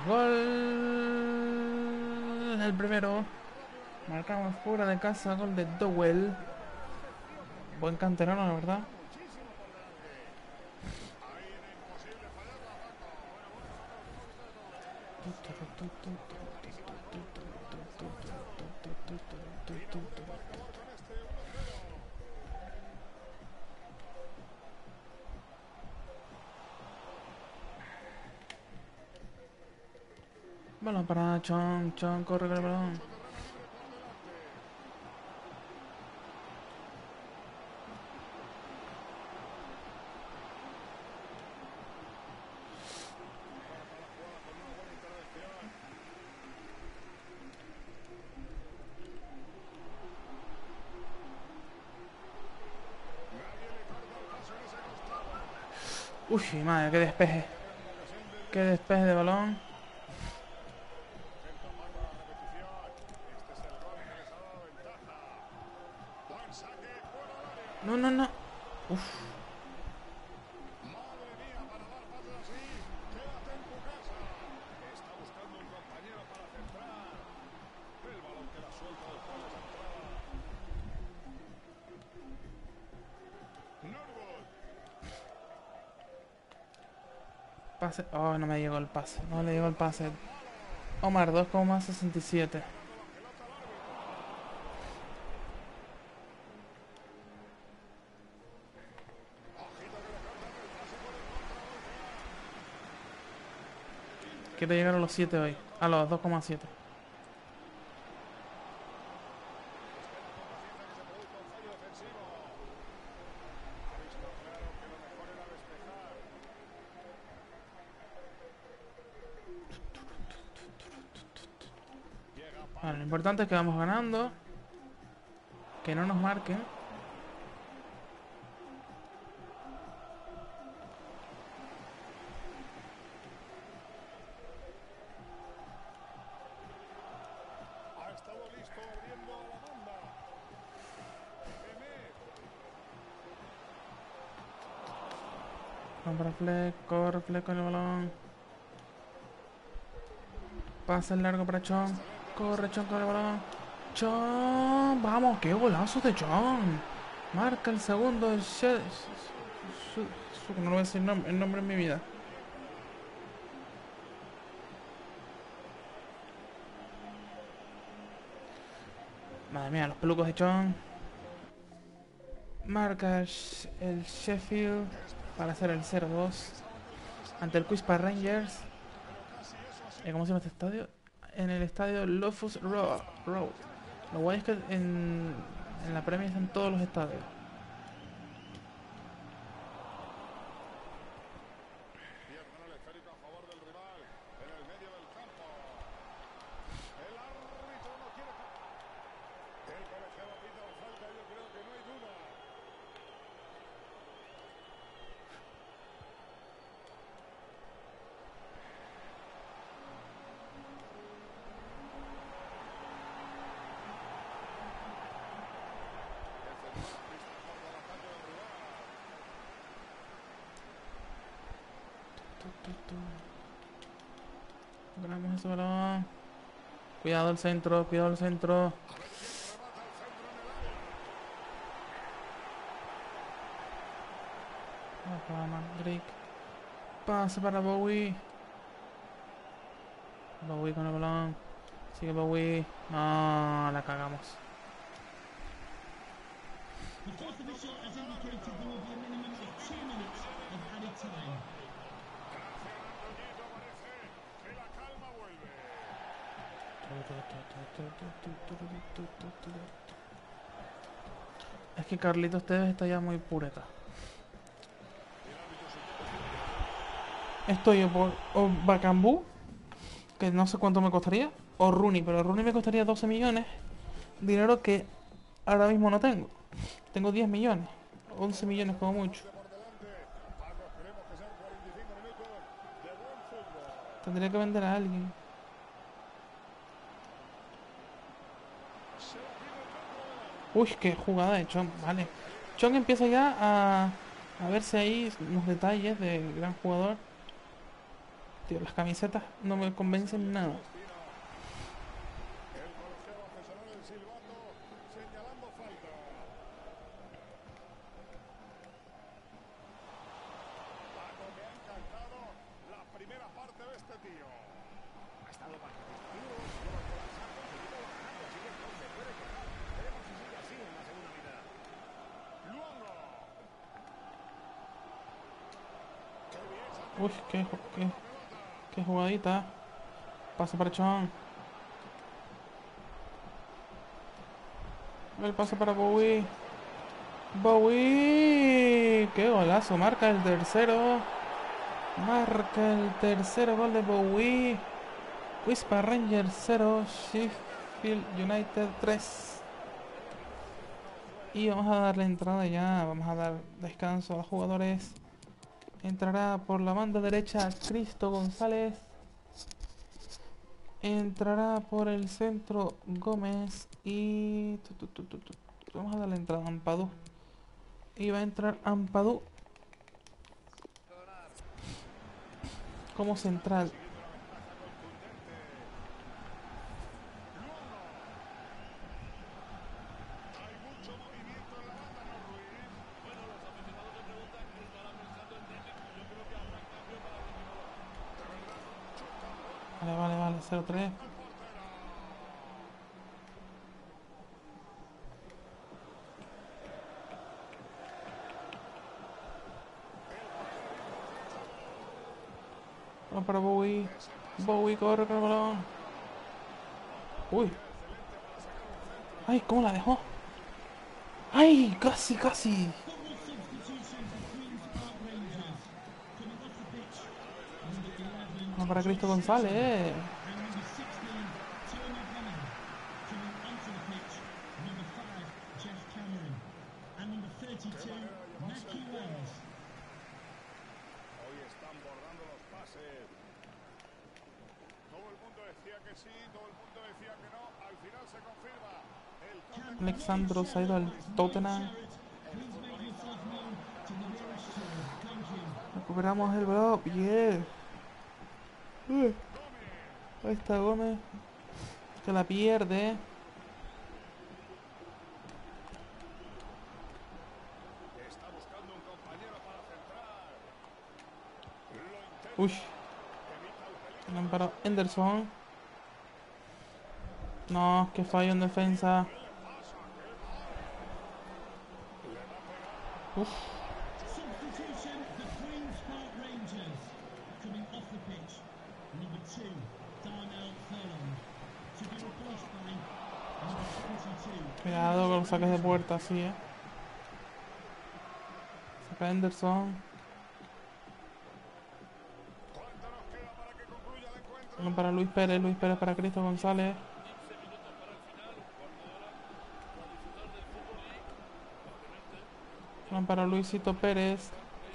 gol, el primero. Marcamos fuera de casa, gol de Dowell. Buen canterano, la verdad. Balón para Chong, Chong corre con el balón. Uy, madre, qué despeje. Qué despeje de balón. No, no, no. Uf. Pase. Oh, no me llegó el pase. No le llegó el pase. Omar, dos coma sesenta y siete. Quiero llegar a los siete hoy. A los dos coma siete. Vale, lo importante es que vamos ganando. Que no nos marquen. Vamos para Fleck, corre Fleck con el balón. Pasa el largo para Chong. Corre Chong con el balón. Chong, vamos, qué golazo de Chong. Marca el segundo del Shed. No lo voy a decir el nombre, el nombre en mi vida. Madre mía, los pelucos de Chong. Marca el, Sh- el Sheffield para hacer el cero dos ante el Queens Rangers. ¿Y cómo se llama este estadio? En el estadio Loftus Ro- Road. Lo guay es que en, en la Premier están todos los estadios. Pierden el esférico a favor del rival en el medio del campo. El árbitro no quiere. El colegiado pita la falta, yo creo que no hay duda. Tu, tu, tu. Ganamos ese balón. Cuidado el centro, cuidado el centro. Ojalá, Drake. Pase para Bowie. Bowie con el balón. Sigue Bowie. No, la cagamos. The fourth official has indicated there will be a minimum of two minutes of added time. Que la calma vuelve. Es que Carlitos Tevez está ya muy pureta. Estoy o por o Bakambu, que no sé cuánto me costaría, o Rooney, pero Rooney me costaría doce millones. Dinero que ahora mismo no tengo. Tengo diez millones, once millones como mucho. Por delante. Paco, esperemos que sean cuarenta y cinco minutos de buen fútbol. Tendría que vender a alguien. Uy, qué jugada de Chong, vale. Chong empieza ya a, a verse ahí unos detalles de gran jugador. Tío, las camisetas no me convencen nada. El colegiado hace sonar el silbato señalando falta. Paco, me ha encantado la primera parte de este tío. Ha estado participativo, yo lo puedo pasar, conseguido la ganada, así que no se puede quejar. Veremos si sigue así en la segunda mitad. Luongo. Qué bien se ha Uy, qué, ju- qué, qué jugadita. Pase para Chong. El pase para Bowie. Bowie. Qué golazo. Marca el tercero. Marca el tercero gol de Bowie. Whisper Rangers cero. Sheffield United tres. Y vamos a darle entrada ya. Vamos a dar descanso a los jugadores. Entrará por la banda derecha Cristo González. Entrará por el centro Gómez. Y... tu, tu, tu, tu, tu. Vamos a darle entrada a Ampadu. Y va a entrar Ampadu como central. Hay mucho movimiento en la banda, ¿no, Ruiz? Bueno, los aficionados se preguntan qué estará pensando el técnico. Yo creo que habrá cambio para el equipo. Vale, vale, vale. cero tres. Vamos para Bowie. Bowie corre con el balón. Uy. Ay, ¿cómo la dejó? Ay, casi, casi. Double substitution for Queen's Park Rangers. Coming off the pitch, number eleven, Vamos para Cristo González. Eh. and number sixteen, Tony Connor. Coming onto the pitch, number five, Jeff Cameron. And number thirty-two, Matthew Wells. Hoy están bordando los pases. Todo el mundo decía que sí, todo el mundo decía que no. Al final se confirma. El Tottenham Alexandro se ha ido al Tottenham. Please make yourself known to the nearest steward. Thank you. Recuperamos el balón. Bien. Uy. Ahí está Gómez. Que la pierde. está buscando un compañero para centrar. Lo intenta. Uy. Evita el peligro. Le han parado Henderson. No, que fallo en defensa. Le va a pegar Uf. Substitution, the Queen's Park Rangers. Coming off the pitch, number two, Darnell Furlong. To be replaced by number twenty-two. Cuidado con los saques de puerta, así, eh. Saca Henderson. ¿Cuánto nos queda para que concluya el encuentro? Uno para Luis Pérez, Luis Pérez para Cristo González. quince minutos para el final, un cuarto de hora para disfrutar del fútbol y, obviamente, Uno para Luisito Pérez.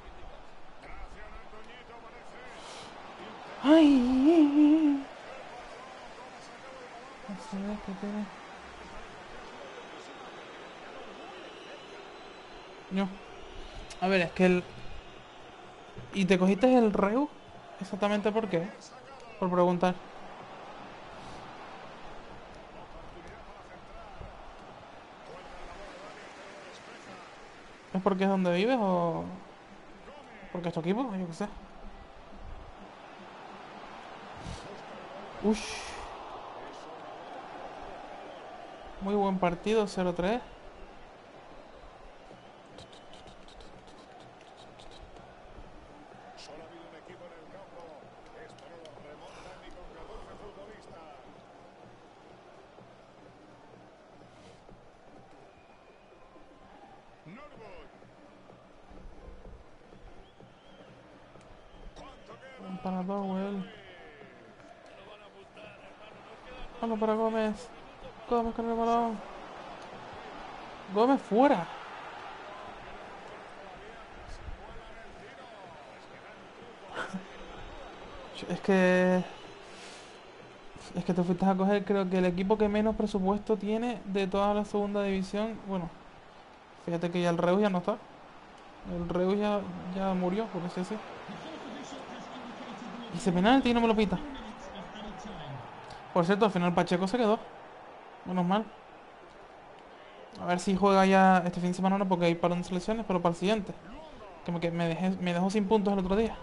¡Ay! Así es que tiene. No. A ver, es que el... ¿Y te cogiste el Reu? ¿Exactamente por qué? Por preguntar. ¿Es porque es donde vives o...? ¿Porque es tu equipo? Yo qué sé. Ush. Muy buen partido, cero tres. Solo ha habido un equipo en el campo. Esto no lo remontan ni con catorce futbolistas. Norwood. ¿Cuánto queda? Para Dowell. Vamos para Gómez. Gómez con el balón. Gómez fuera. Es que... Es que te fuiste a coger, creo que el equipo que menos presupuesto tiene de toda la segunda división. Bueno, fíjate que ya el Reus ya no está. El Reus ya, ya murió, por así decirlo. Y ese penalti no me lo pita. Por cierto, al final Pacheco se quedó. Menos mal. A ver si juega ya este fin de semana, no, porque hay parón de selecciones, pero para el siguiente. Que me, que me, dejé, me dejó sin puntos el otro día.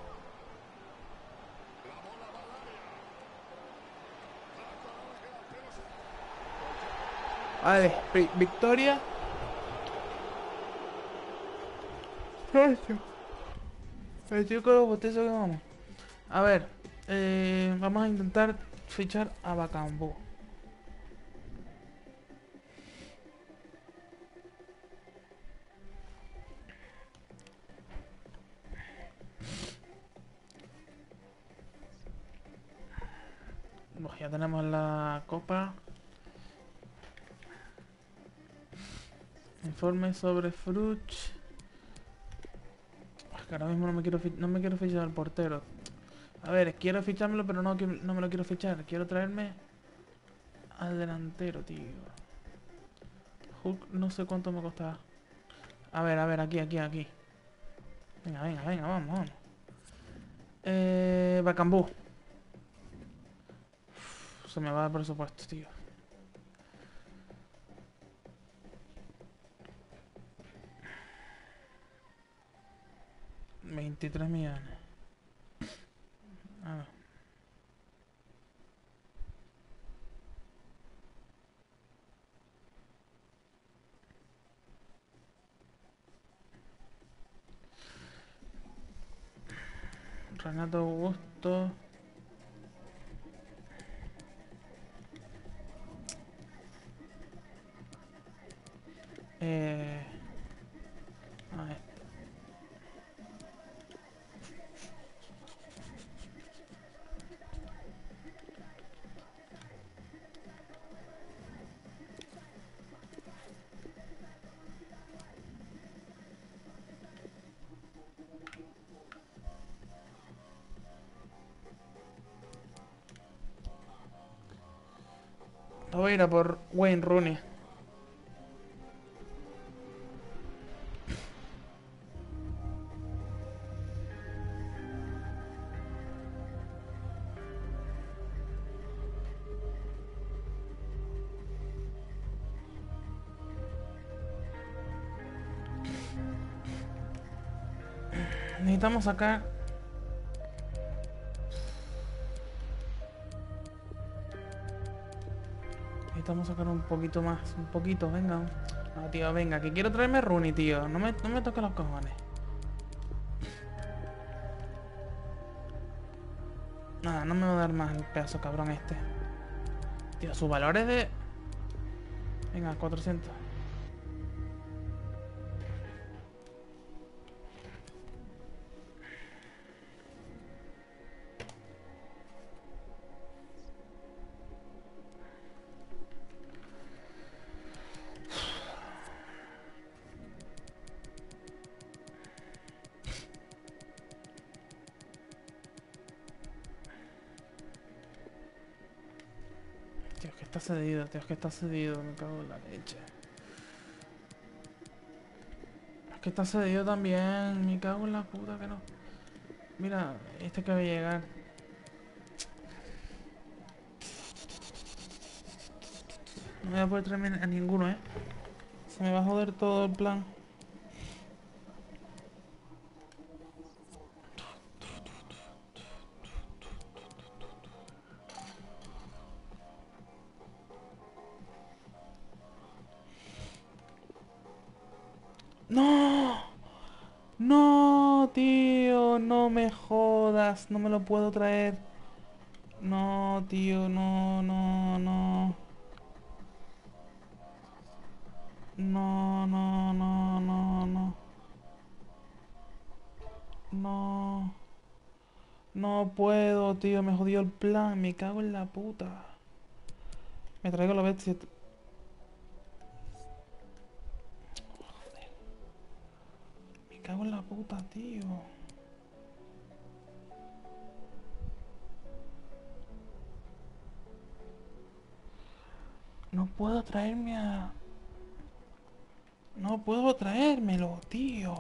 Vale, victoria. El tío con los botezos que vamos. A ver, eh, vamos a intentar fichar a Bakambu. Pues ya tenemos la copa. Informe sobre Fruch. Es que ahora mismo no me quiero no me quiero fichar al portero. A ver, quiero fichármelo, pero no, no me lo quiero fichar. Quiero traerme al delantero, tío. Hulk, no sé cuánto me costará. A ver, a ver, aquí, aquí, aquí. Venga, venga, venga, vamos, vamos. Eh, Bakambu. Uf, se me va el presupuesto, tío. veintitrés millones. A ver. Renato Augusto. Eh, a este. Voy a ir a por Wayne Rooney. Necesitamos sacar... Necesitamos sacar un poquito más. Un poquito, venga. No, tío, venga, que quiero traerme Rooney, tío. No me, no me toques los cojones. Nada, no me va a dar más el pedazo cabrón este. Tío, su valor es de... Venga, cuatrocientos. Tío, es que está cedido, tío, es que está cedido. Me cago en la leche. Es que está cedido también. Me cago en la puta que no. Mira, este que va a llegar. No voy a poder traerme a ninguno, eh. Se me va a joder todo el plan. ¡No! ¡No, tío! No me jodas. No me lo puedo traer. No, tío. No, no, no. No, no, no, no, no. No. No puedo, tío. Me jodió el plan. Me cago en la puta. Me traigo la bestia. Me cago en la puta, tío. No puedo traerme a... No puedo traérmelo, tío.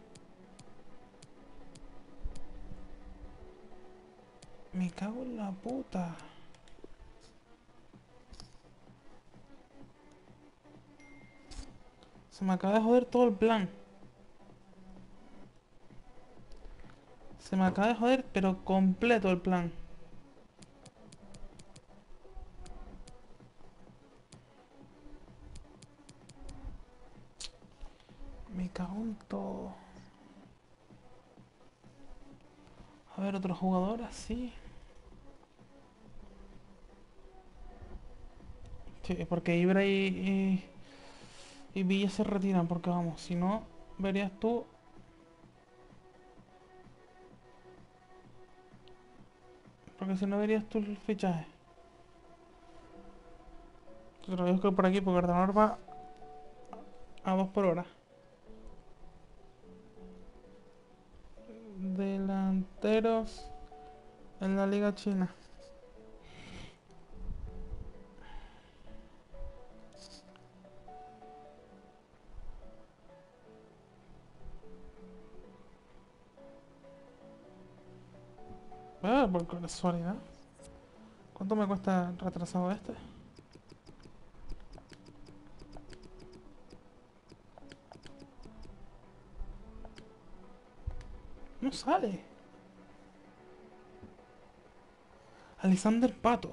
Me cago en la puta. Se me acaba de joder todo el plan. Se me acaba de joder, pero completo el plan. Me cago en todo. A ver, otro jugador así. Sí, porque Ibra y, y, y Villa se retiran, porque vamos, si no, verías tú. Porque si no verías tú el fichaje. Te lo dejo por aquí porque Ardanor va a dos por hora. Delanteros en la Liga China. Ah, por casualidad. ¿Cuánto me cuesta retrasado este? No sale. Alexander Pato.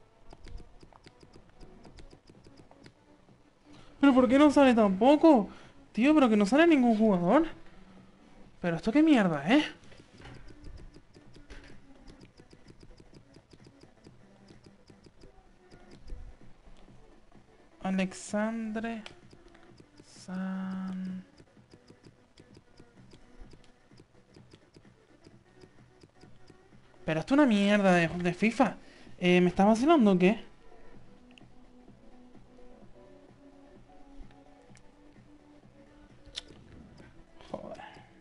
¿Pero por qué no sale tampoco? Tío, pero que no sale ningún jugador. ¿Pero esto qué mierda, eh? Alexandre San... Pero esto es una mierda de, de FIFA. Eh, ¿me está vacilando o qué? Joder.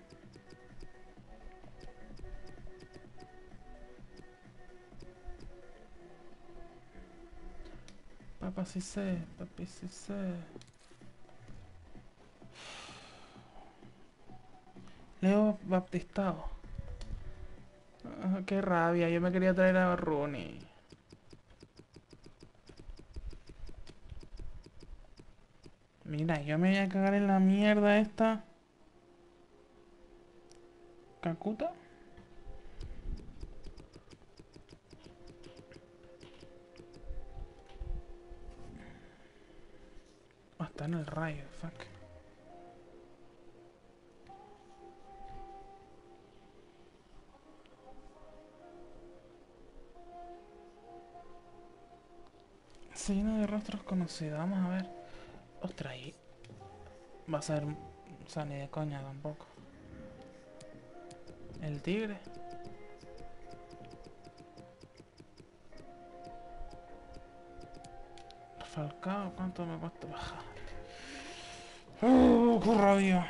Papá sí sé, papi sí sé. Leo Baptistao. Ah, qué rabia, yo me quería traer a Rooney. Mira, yo me voy a cagar en la mierda esta. ¿Cacuta? Está en el rayo, fuck. Se llena de rostros conocidos. Vamos a ver. Ostras, ahí. Va a ser. O sea, ni de coña tampoco. El tigre. Falcao, ¿cuánto me cuesta bajar? ¡Oh, qué rabia!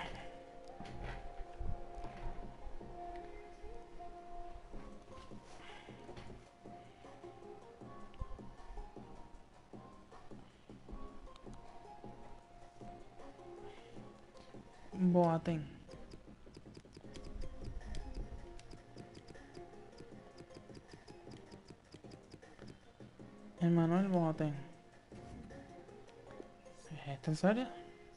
Boateng. Emmanuel Boateng. ¿Es esto en serio?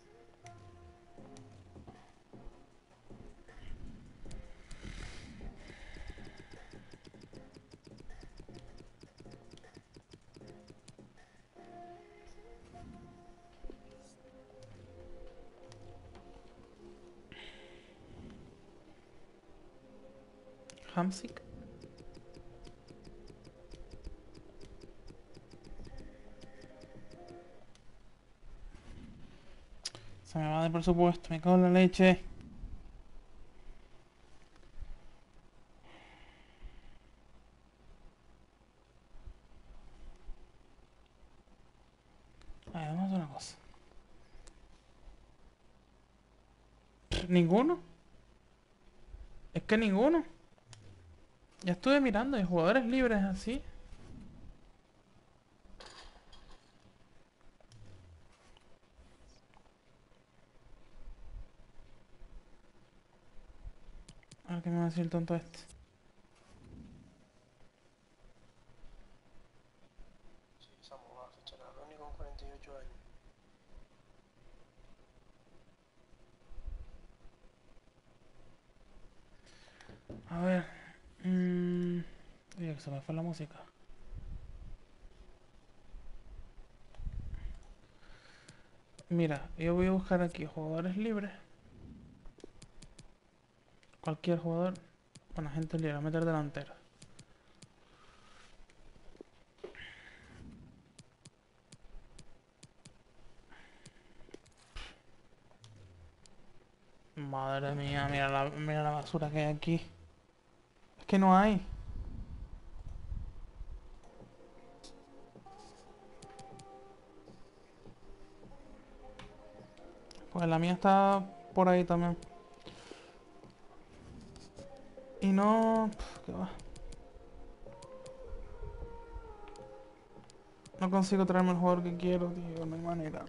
Hamsik. Se me va de presupuesto, me cago en la leche. A ver, vamos a hacer una cosa. Pff, ¿ninguno? Es que ninguno. Ya estuve mirando, hay jugadores libres así. A ver qué me va a decir el tonto este. Sí, Samu va a fichar a Ronnie con cuarenta y ocho años. A ver. Mmm... Oye, que se me fue la música. Mira, yo voy a buscar aquí jugadores libres. Cualquier jugador. Bueno, gente libre, a meter delantero. Madre mía, mira la, mira la basura que hay aquí. Es que no hay. Pues la mía está por ahí también. Y no... pf, ¿qué va? No consigo traerme el jugador que quiero, tío. No hay manera.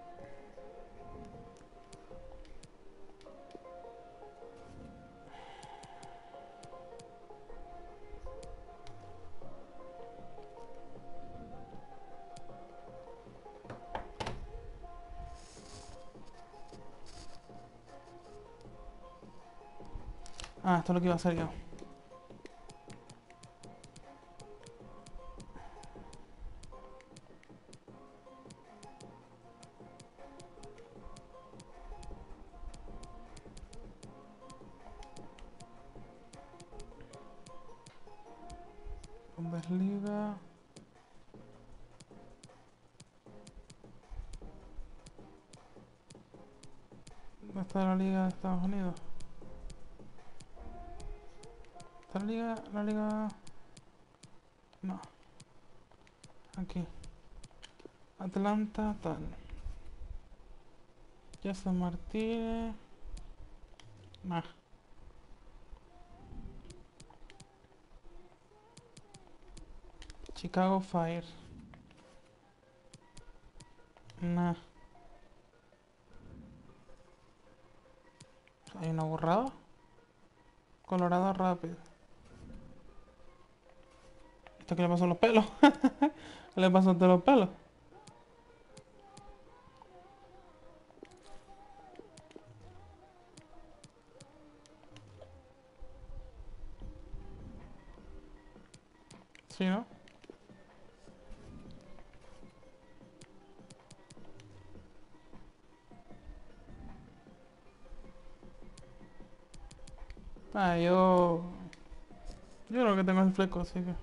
Ah, esto es lo que iba a hacer yo. Bundesliga. ¿Dónde está la liga de Estados Unidos? ¿Está la liga? La liga... No. Aquí. Atlanta, tal. Jason Martínez. Nah. Chicago Fire. Nah. Hay una borrada. Colorado Rapid. ¿Esto qué le pasó a los pelos? ¿Qué le pasó a los pelos? Sí, ¿no? Ah, yo... Yo lo que tengo es el fleco, así que...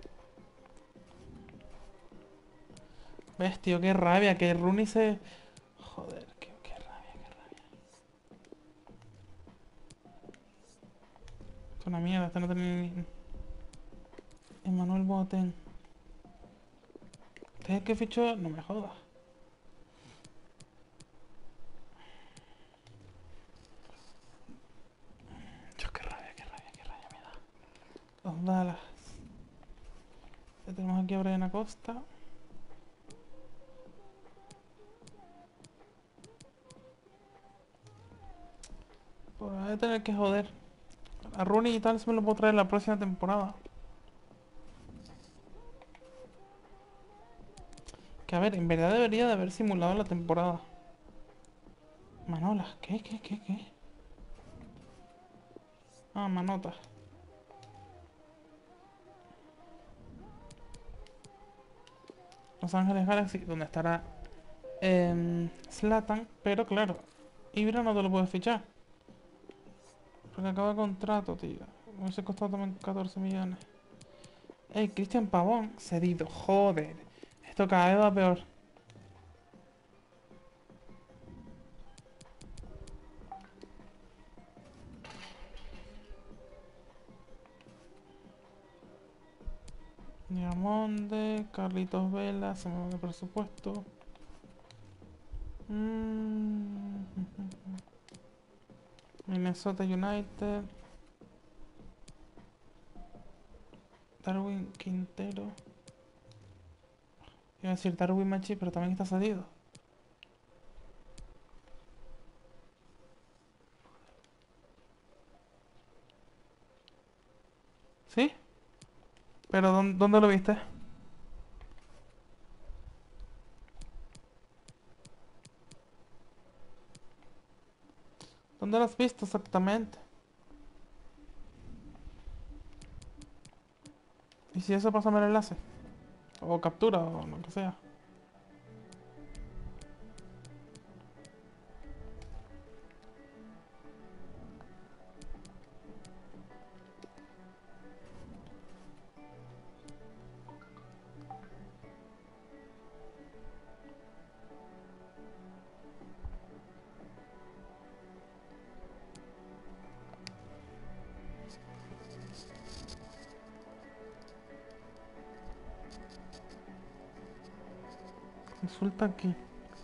¿Ves, tío? Qué rabia, que Rooney se... Joder, qué, qué rabia, qué rabia. Es una mierda, este no tiene ni... Emmanuel Boateng. ¿Este es el que fichó? No me jodas. Dios, qué rabia, qué rabia, qué rabia me da. Los Dallas. Ya tenemos aquí a Brian Acosta. Pues voy a tener que joder. A Rooney y tal se me lo puedo traer la próxima temporada. Que a ver, en verdad debería de haber simulado la temporada. Manolas, ¿qué, qué, qué, qué? Ah, manotas. Los Ángeles Galaxy, donde estará eh, Zlatan, pero claro, Ibra no te lo puedes fichar. Porque acaba contrato, tío. Me hubiese costado también catorce millones. Ey, Cristian Pavón, cedido, joder. Esto cada vez va peor. Diamonde, Carlitos Vela, se me va el presupuesto. Mm, Minnesota United. Darwin Quintero. Iba a decir Darwin Machi, pero también está cedido. ¿Sí? ¿Pero dónde, dónde lo viste? ¿Dónde lo has visto exactamente? ¿Y si eso pásame el enlace? O captura, o lo que sea. Resulta aquí.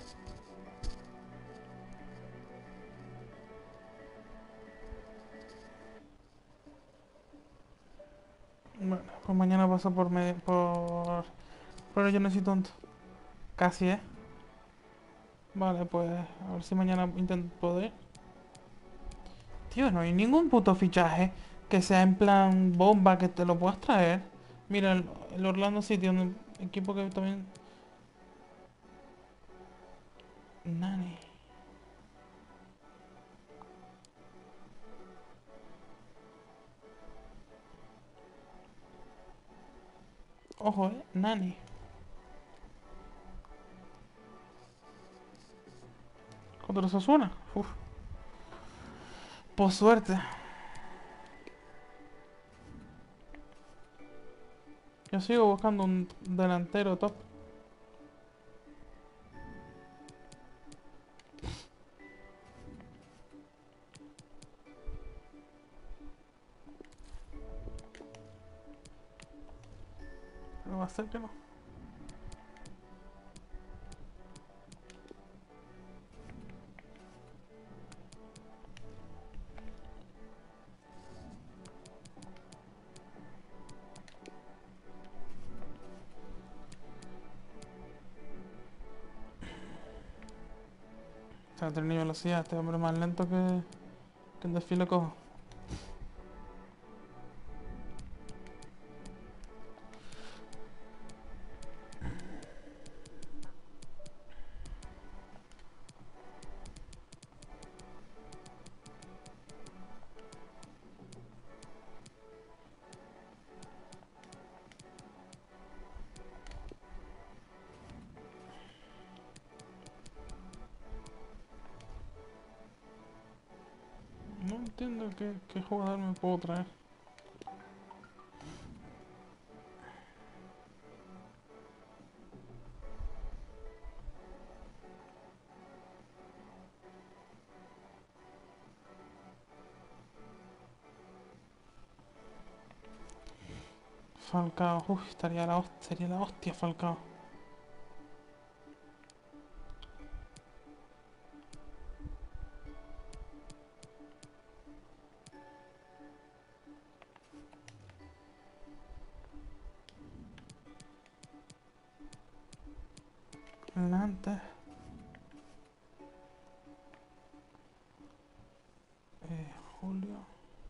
Bueno, pues mañana paso por me por... Pero yo no soy tonto. Casi, ¿eh? Vale, pues a ver si mañana intento poder. Tío, no hay ningún puto fichaje que sea en plan bomba que te lo puedas traer. Mira, el, el Orlando City, un equipo que también... Nani. Ojo, eh, Nani. Contra los Osasuna. Uf. Por suerte. Yo sigo buscando un delantero top. Pero va a ser que no. O sea, tiene velocidad, este hombre es más lento que, que el desfile cojo. No, entiendo qué, qué jugador me puedo traer. Falcao, uff, estaría la hostia, sería la hostia Falcao. Nantes. Eh, Julio.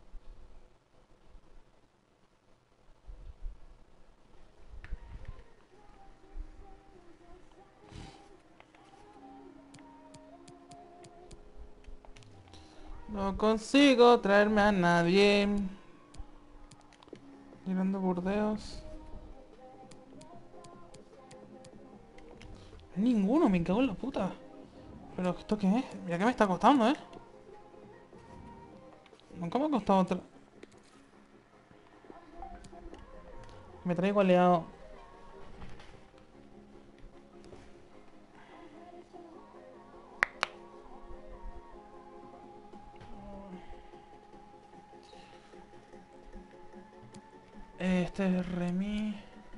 No consigo traerme a nadie. Mirando Burdeos. Ninguno, me cago en la puta. Pero ¿esto qué es? Mira que me está costando, ¿eh? Nunca me ha costado otra. Me traigo aliado. Este es Remy.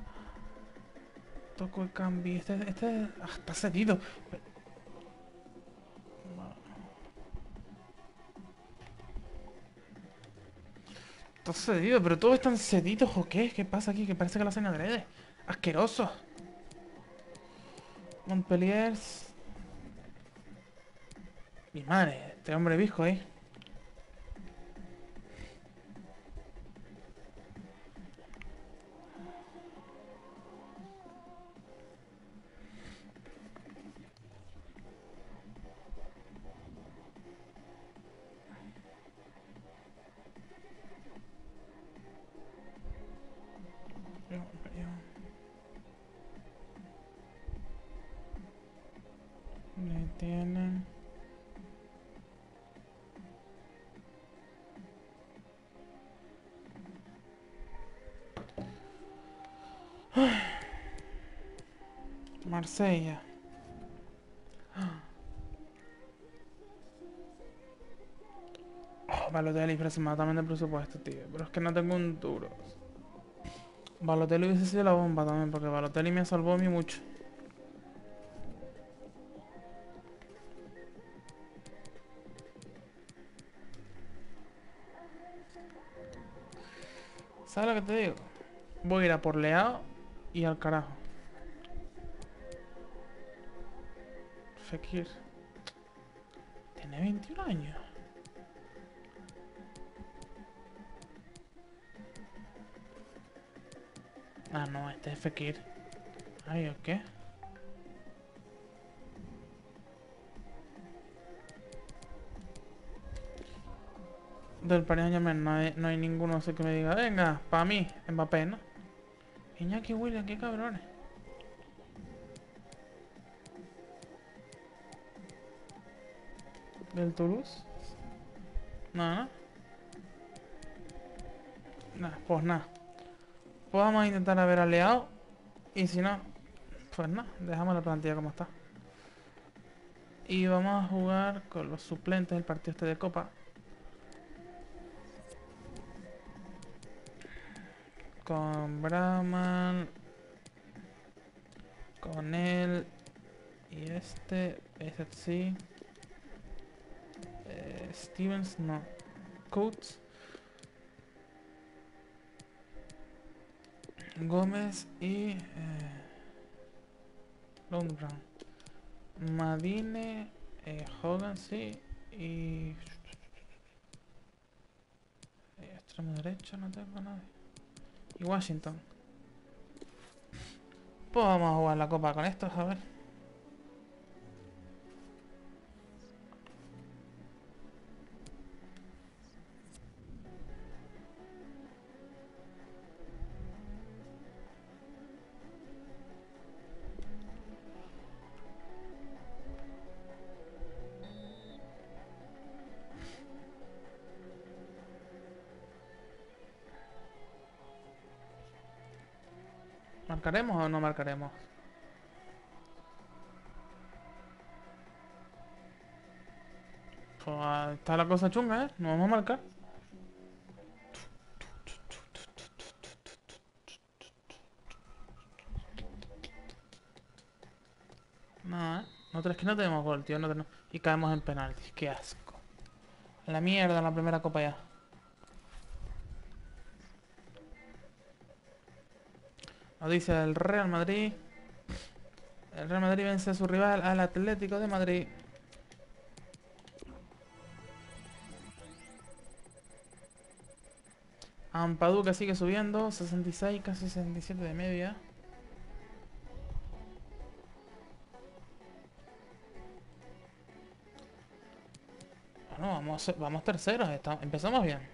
Toco el cambio. Este, este ah, está cedido. Está cedido, pero todos están cedidos o qué? ¿Qué pasa aquí? Que parece que lo hacen adrede. Asqueroso. Montpellier. Mi madre, este hombre visco ahí. Le tienen. Marsella. Oh, Balotelli, pero se me va también de presupuesto, tío. Pero es que no tengo un duro. Balotelli hubiese sido la bomba también, porque Balotelli me salvó a mí mucho. ¿Sabes lo que te digo? Voy a ir a por Leao y al carajo. Fekir. Tiene veintiún años. Ah, no, este es Fekir. Ay, ¿o qué? Del Paris Saint-Germain no hay, no hay ninguno así que me diga, venga, para mí, Mbappé, ¿no? Iñaki Williams, qué cabrones. ¿Del Toulouse? No, no. Nada, pues nada. Pues vamos a intentar haber aliado. Y si no, pues nada, dejamos la plantilla como está. Y vamos a jugar con los suplentes del partido este de Copa. Con Brahman. Con él. Y este. Este sí. Eh, Stevens, no. Coates. Gómez y eh, Lundgren. Madine, eh, Hogan, sí. Y eh, extremo derecho no tengo a nadie. Y Washington. Pues vamos a jugar la copa con estos, a ver. ¿Marcaremos o no marcaremos? Pues ah, está la cosa chunga, ¿eh? No vamos a marcar. No, ¿eh? Nosotros es que no tenemos gol, tío. No tenemos... Y caemos en penaltis. Qué asco. A la mierda en la primera copa ya. Nos dice el Real Madrid. El Real Madrid vence a su rival, al Atlético de Madrid. Ampadu que sigue subiendo. sesenta y seis, casi sesenta y siete de media. Bueno, vamos, vamos terceros. Estamos, empezamos bien.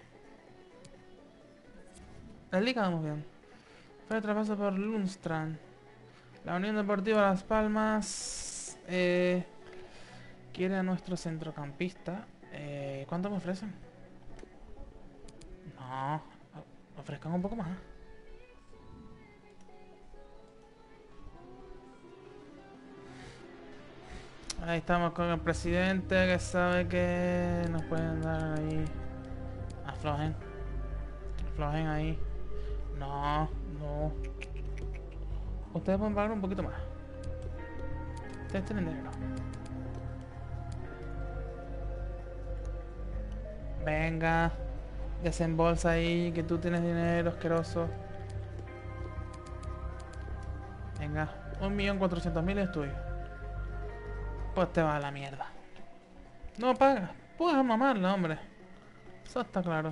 La liga vamos bien. Fue traspaso por Lundstrand. La Unión Deportiva Las Palmas eh, quiere a nuestro centrocampista. Eh, ¿Cuánto me ofrecen? No, ofrezcan un poco más. Ahí estamos con el presidente que sabe que nos pueden dar ahí. Aflojen. Aflojen ahí. No, no. Ustedes pueden pagar un poquito más. Ustedes tienen dinero. Venga. Desembolsa ahí que tú tienes dinero asqueroso. Venga. Un millón cuatrocientos mil es tuyo. Pues te va a la mierda. No pagas. Puedes mamarla, hombre. Eso está claro.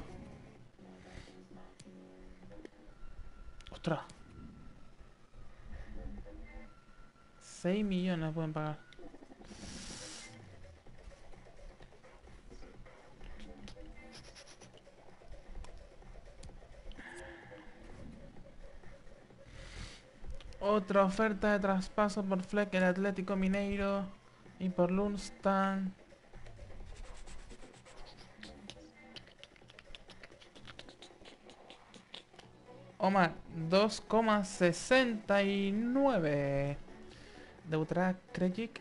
Ostras. seis millones pueden pagar. Otra oferta de traspaso por Fleck, el Atlético Mineiro y por Lundstrand. Omar, dos coma sesenta y nueve. Debutará Krejcik.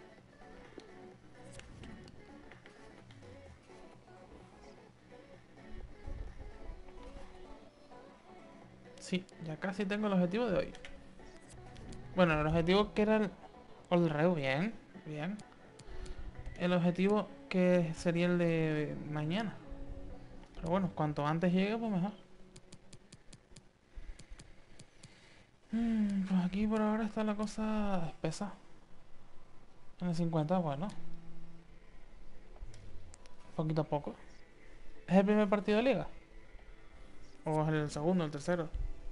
Sí, ya casi tengo el objetivo de hoy. Bueno, el objetivo que era el... All Reu, bien, bien. El objetivo que sería el de mañana. Pero bueno, cuanto antes llegue, pues mejor. Mm, pues aquí por ahora está la cosa espesa. En el cincuenta, bueno. Poquito a poco. ¿Es el primer partido de liga? ¿O es el segundo, el tercero?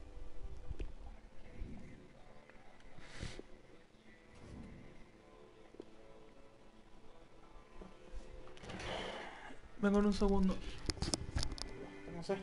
Vengo en un segundo. No sé.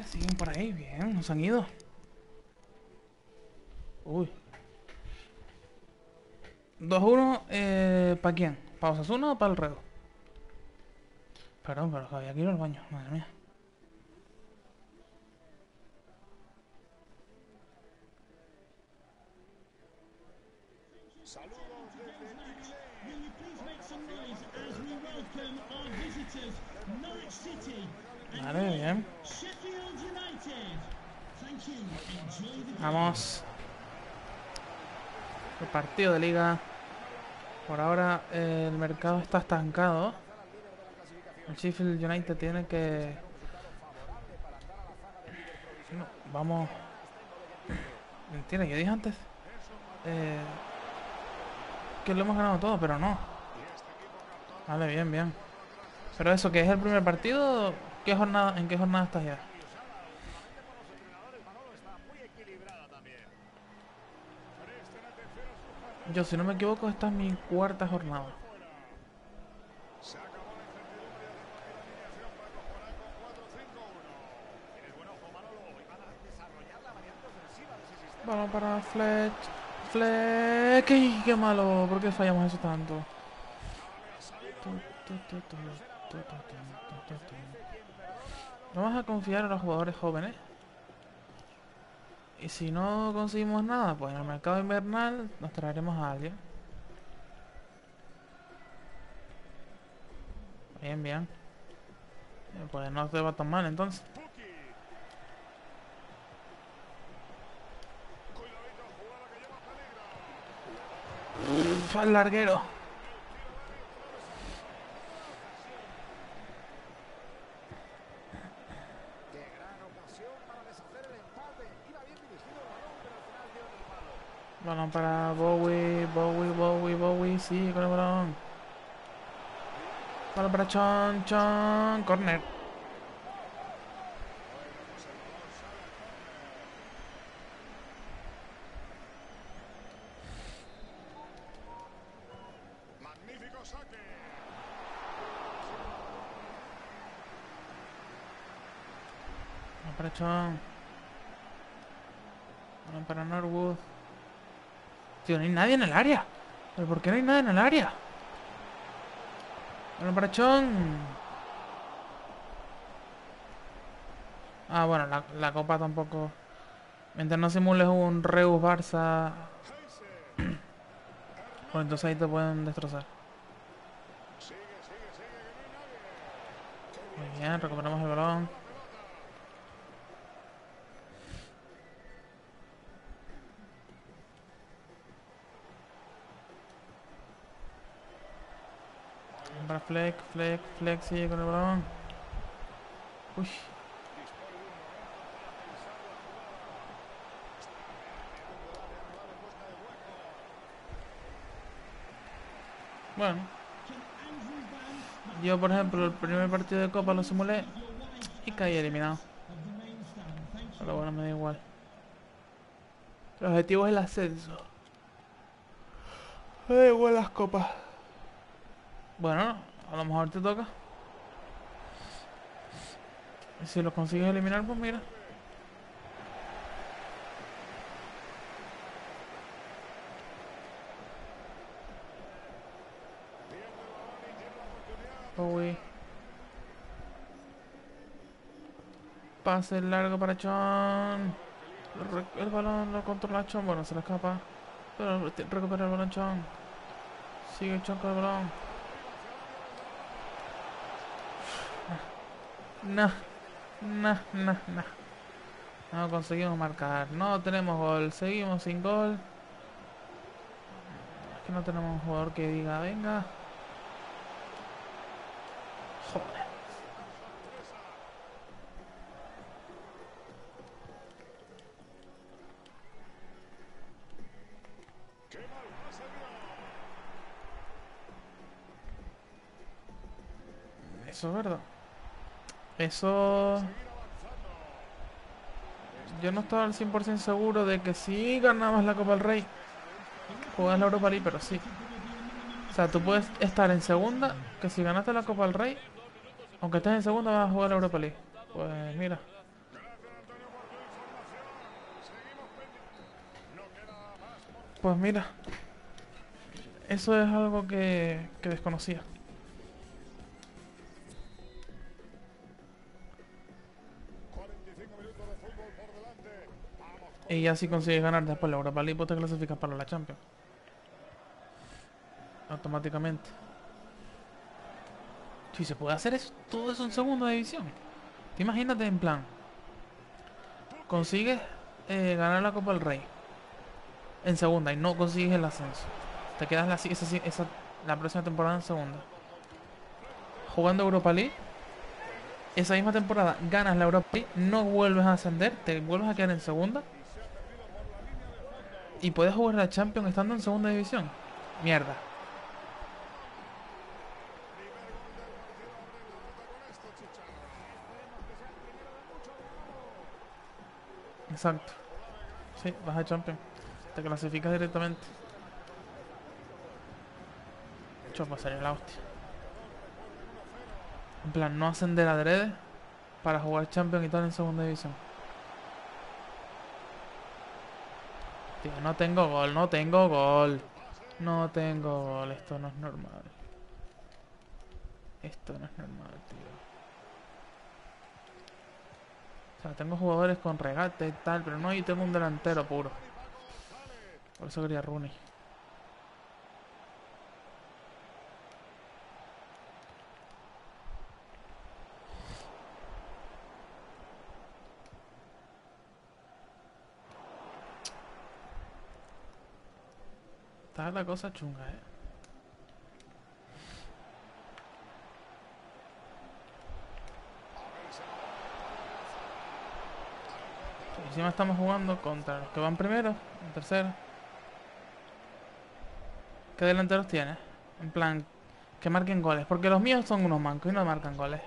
siguen por ahí, bien, nos han ido. Uy. dos uno, eh, ¿para quién? ¿Para Osasuna o para el Redo? Perdón, pero que había que ir al baño, madre mía. Saludos desde Pirilei. Will you please make some noise as we welcome our visitors, Norwich City and Vale, bien. Sheffield United. Thank you. Enjoy the game. Vamos. El partido de liga. Por ahora eh, el mercado está estancado. El Sheffield United tiene que... No, vamos... Mentira, yo dije antes eh, que lo hemos ganado todo, pero no. Vale, bien, bien. Pero eso, que es el primer partido, ¿qué jornada, ¿en qué jornada estás ya? Yo, si no me equivoco, esta es mi cuarta jornada. Se acabó la incertidumbre y además la alineación va a mejorar con cuatro cinco uno. Tienes buen ojo, Manolo. Y van a desarrollar la variante ofensiva de ese sistema. Balón para Fletch. Fletch. ¡Ay, qué malo! ¿Por qué fallamos eso tanto? Vamos a confiar en los jugadores jóvenes. Y si no conseguimos nada, pues en el mercado invernal nos traeremos a alguien. Bien, bien. Eh, Pues no te va tan mal entonces. Puki. Cuidadito, jugada que lleva peligro. Uf, al larguero. Qué gran ocasión para deshacer el empate. Iba bien dirigido el balón, pero al final dio en el palo. Balón para Bowie, Bowie, Bowie, Bowie. Sí, con el balón. Balón para Chon, Chon. Corner. Magnífico saque. Balón para Chon. Balón para Norwood. Tío, no hay nadie en el área. ¿Pero por qué no hay nadie en el área? Balón para Chon. Ah, bueno, la, la copa tampoco. Mientras no simules un Reus Barça, pues entonces ahí te pueden destrozar. Sigue, sigue, sigue, que no hay nadie. Muy bien, recuperamos el balón. Para Fleck, Fleck, Fleck sigue con el balón. Uy. Bueno, yo por ejemplo el primer partido de Copa lo simulé y caí eliminado. Pero bueno, me da igual. El objetivo es el ascenso. Me da igual las copas. Bueno, a lo mejor te toca. Y si lo consigues eliminar, pues mira. Bowie. Pase largo para Chon. Re- El balón lo controla Chon. Bueno, se le escapa. Pero te- recupera el balón Chon. Sigue Chon con el balón. No, no, no, no. No conseguimos marcar. No tenemos gol. Seguimos sin gol. Es que no tenemos un jugador que diga, venga. Joder. Qué mal pase dio. Eso es verdad. Eso... Yo no estaba al cien por ciento seguro de que si ganabas la Copa del Rey, jugabas la Europa League, pero sí. O sea, tú puedes estar en segunda, que si ganaste la Copa del Rey, aunque estés en segunda vas a jugar la Europa League. Pues mira. Pues mira, eso es algo que, que desconocía. cuarenta y cinco minutos de fútbol por delante. Vamos. Y ya si consigues ganar después la Europa League, pues te clasificas para la Champions. Automáticamente. Si se puede hacer eso, todo eso en segunda división. Te imagínate en plan. Consigues eh, ganar la Copa del Rey en segunda y no consigues el ascenso. Te quedas la, esa, esa, la próxima temporada en segunda. Jugando Europa League. Esa misma temporada ganas la Europa League, no vuelves a ascender, te vuelves a quedar en segunda. Y puedes jugar la Champions estando en segunda división. Mierda. Exacto. Sí, vas a Champions. Te clasificas directamente. Chopa, sería la hostia. En plan, no ascender adrede para jugar Champions y tal en segunda división. Tío, no tengo gol, no tengo gol. No tengo gol, esto no es normal. Esto no es normal, tío. O sea, tengo jugadores con regate y tal, pero no, y tengo un delantero puro. Por eso quería Rooney. Está la cosa chunga, eh. Encima estamos jugando contra los que van primero, en tercero. ¿Qué delanteros tienes? En plan, que marquen goles. Porque los míos son unos mancos y no marcan goles.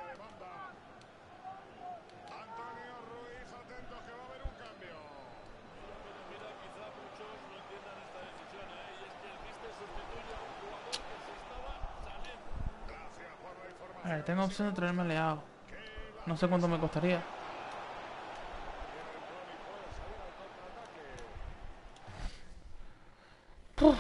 Antonio Ruiz, atentos que va a haber un cambio. Mira, quizá muchos no entiendan esta decisión, ¿eh? Y es que el míster sustituye a un jugador que se estaba saliendo. Gracias por la información. A ver, tengo opción de traerme a Leao. No sé cuánto me costaría. Puf.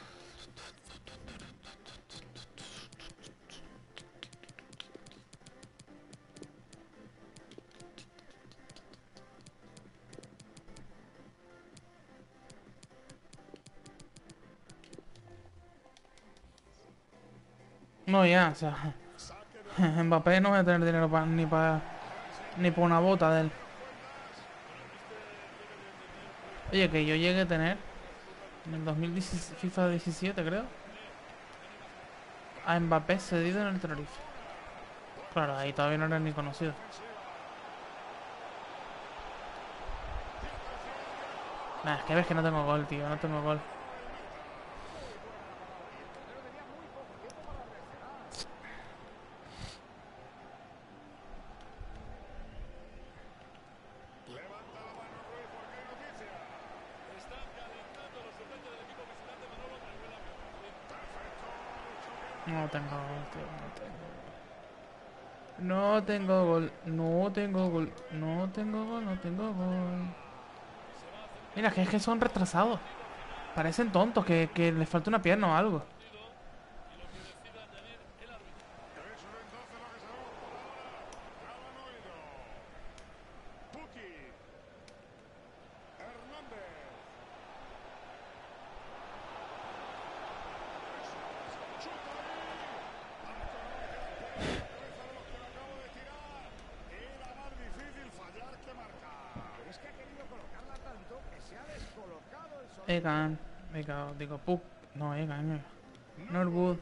No, ya, o sea, Mbappé no voy a tener dinero pa, ni para ni para una bota de él. Oye, que yo llegué a tener en el dos mil diecisiete, FIFA diecisiete, creo, a Mbappé cedido en el Tenerife. Claro, ahí todavía no era ni conocido. Nah, es que ves que no tengo gol, tío, no tengo gol. No tengo gol, tío, no tengo gol. No tengo gol, no tengo gol, no tengo gol, no tengo gol. Mira, que es que son retrasados. Parecen tontos, que, que les falta una pierna o algo. Egan, Egan, digo, Puck, no, Egan, Egan. Norwood.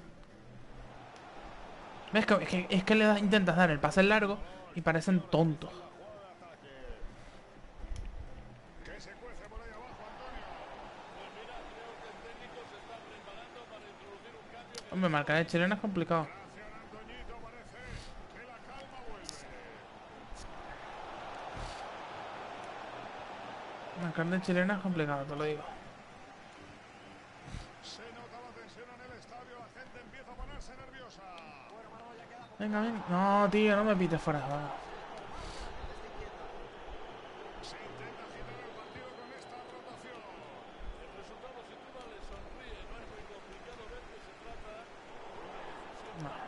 ¿Ves? Que, es que, es que le das, intentas dar el pase largo y parecen tontos. Hombre, marcar de chilena es complicado. Marcar de chilena es complicado, te lo digo. Venga, venga. No, tío, no me pites fuera. Va.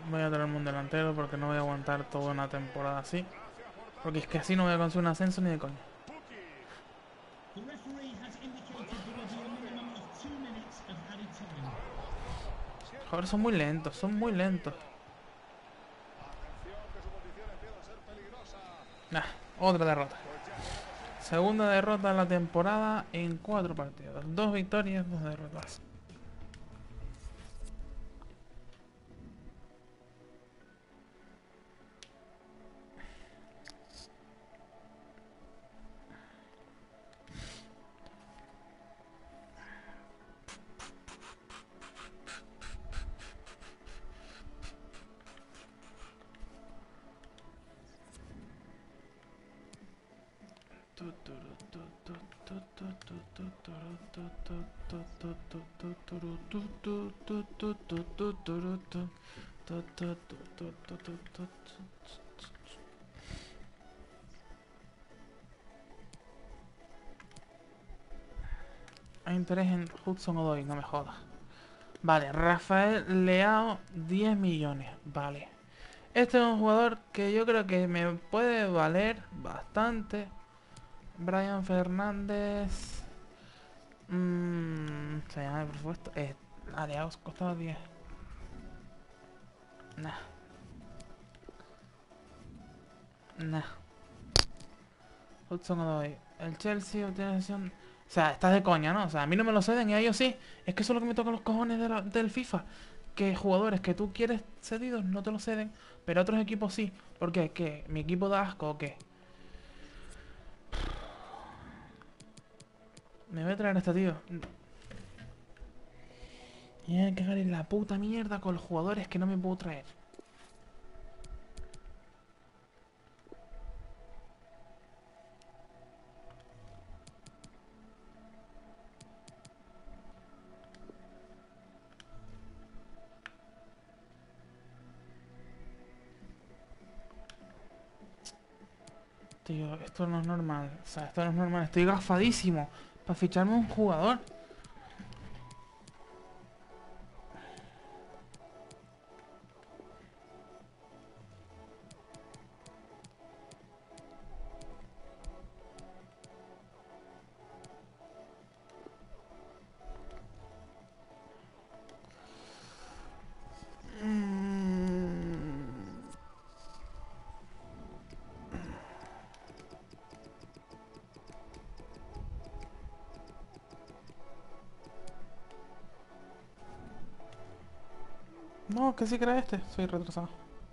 Voy a traerme un delantero porque no voy a aguantar toda una temporada así. Porque es que así no voy a conseguir un ascenso ni de coña. The referee has indicated there will be a minimum of two minutes of added time. Joder, son muy lentos, son muy lentos. Atención, que su posición empieza a ser peligrosa. Nah, otra derrota. Segunda derrota en la temporada en cuatro partidos. Dos victorias, dos derrotas. Hay interés en Hudson Odoi, no me jodas. Vale, Rafael Leao, diez millones. Vale. Este es un jugador que yo creo que me puede valer bastante. Brian Fernández. Mmm. Se llama el presupuesto. Eh, ah, Leao costaba diez. Nah. Nah. Hudson Odoi. El Chelsea obtiene sesión. O sea, estás de coña, ¿no? O sea, a mí no me lo ceden y a ellos sí. Es que eso es lo que me toca los cojones de la- del FIFA. Que jugadores que tú quieres cedidos no te lo ceden, pero otros equipos sí. ¿Por qué? ¿Qué? ¿Mi equipo da asco o qué? Me voy a traer a este tío. Y voy a cagar en la puta mierda con los jugadores que no me puedo traer. Tío, esto no es normal. O sea, esto no es normal. Estoy gafadísimo para ficharme un jugador. No, que sí que era este. Soy retrasado.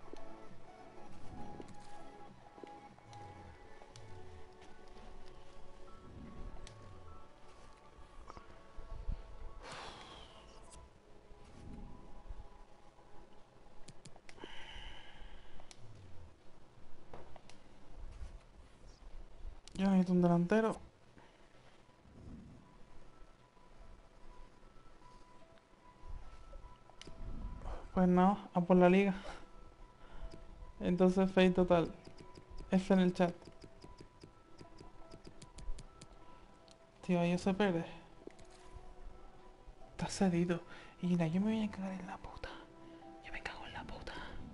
Yo necesito un delantero. Pues no, a por la liga. Entonces, fake total. F en el chat. Tío, José Pérez. Está cedido. Y mira, yo me voy a cagar en la puta. Yo me cago en la puta.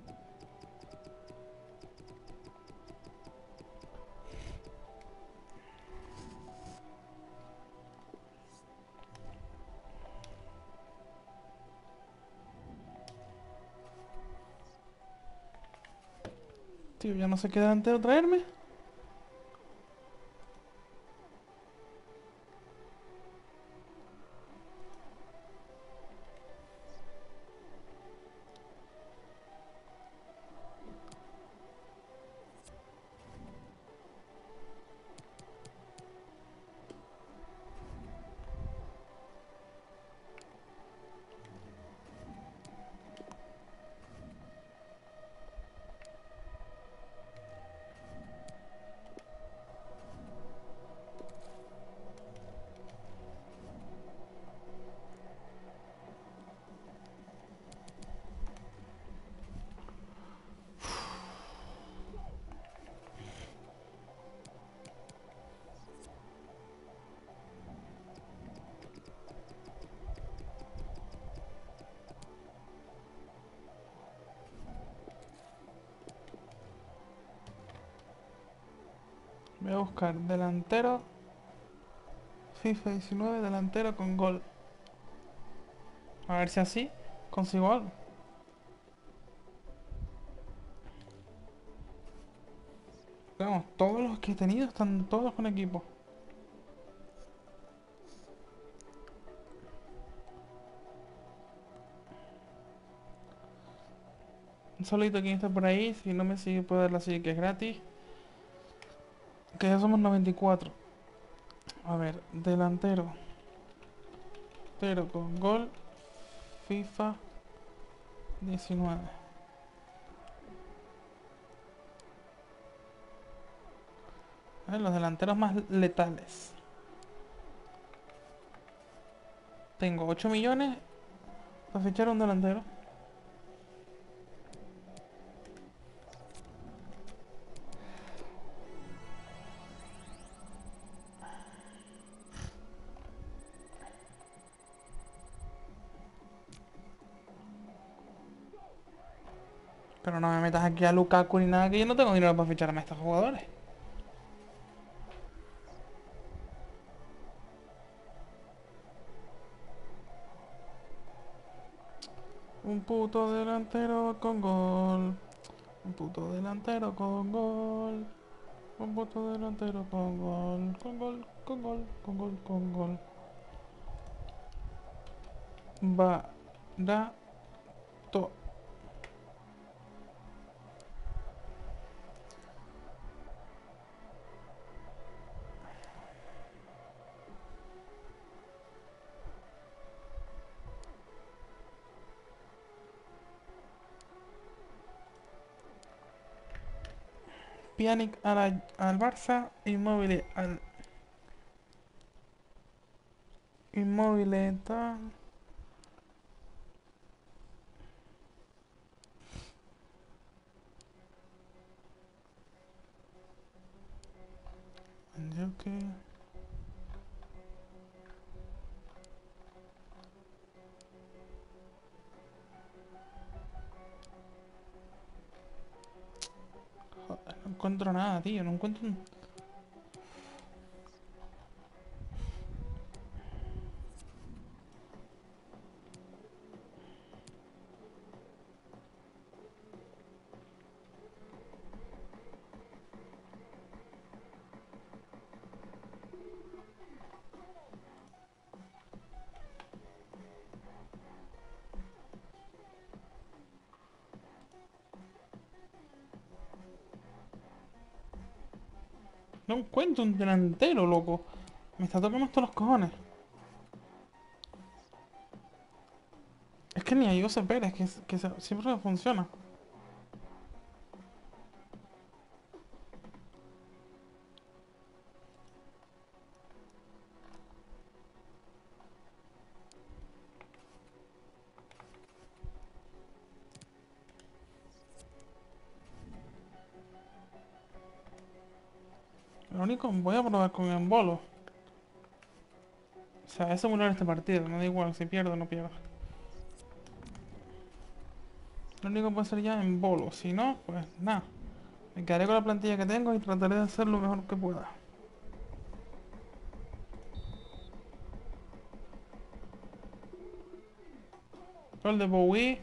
Tío, ya no sé qué delantero traerme. Voy a buscar delantero FIFA diecinueve, delantero con gol. A ver si así consigo algo. Vamos, todos los que he tenido están todos con equipo. Un saludito a quien está por ahí. Si no me sigue, puede darle así que es gratis. Que ya somos noventa y cuatro. A ver, delantero. Delantero con gol. FIFA diecinueve. A ver, los delanteros más letales. Tengo ocho millones para fichar un delantero. Pero no me metas aquí a Lukaku ni nada, que yo no tengo dinero para ficharme a estos jugadores. Un puto delantero con gol. Un puto delantero con gol. Un puto delantero con gol. Con gol, con gol, con gol, con gol. Barato. Pjanic al, al Barça. Inmóvil al... Inmóvil tal... Yo que... Joder, no encuentro nada, tío. No encuentro un... No encuentro un delantero, loco. Me está tocando hasta los cojones. Es que ni a Jose Pérez, que, que se- siempre me funciona. Lo único, voy a probar con el bolo. O sea, es simular este partido, me da igual si pierdo o no pierdo. Lo único que puedo hacer ya en bolo, si no, pues nada. Me quedaré con la plantilla que tengo y trataré de hacer lo mejor que pueda. Gol de Bowie.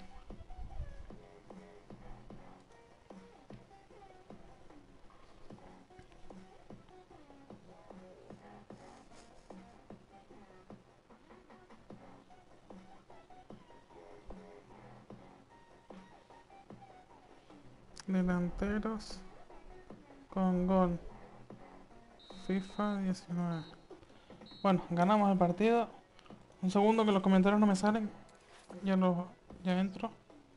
Delanteros con gol. FIFA diecinueve. Bueno, ganamos el partido. Un segundo que los comentarios no me salen. Ya lo, ya entro.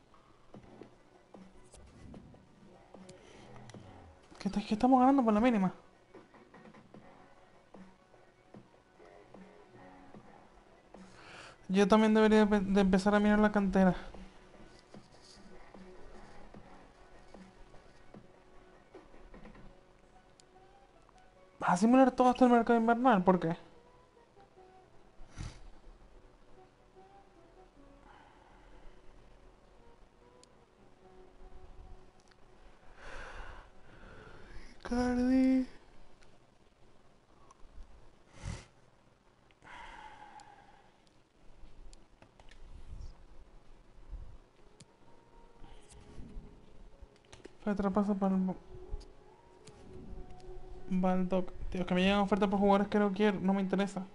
Que, est- que estamos ganando por la mínima. Yo también debería de de empezar a mirar la cantera. ¿Vas a simular todo hasta el mercado invernal? ¿Por qué? Cardi. Fue traspaso para el Baldock. Tío, que me llegan ofertas por jugadores que no quiero, no me interesa.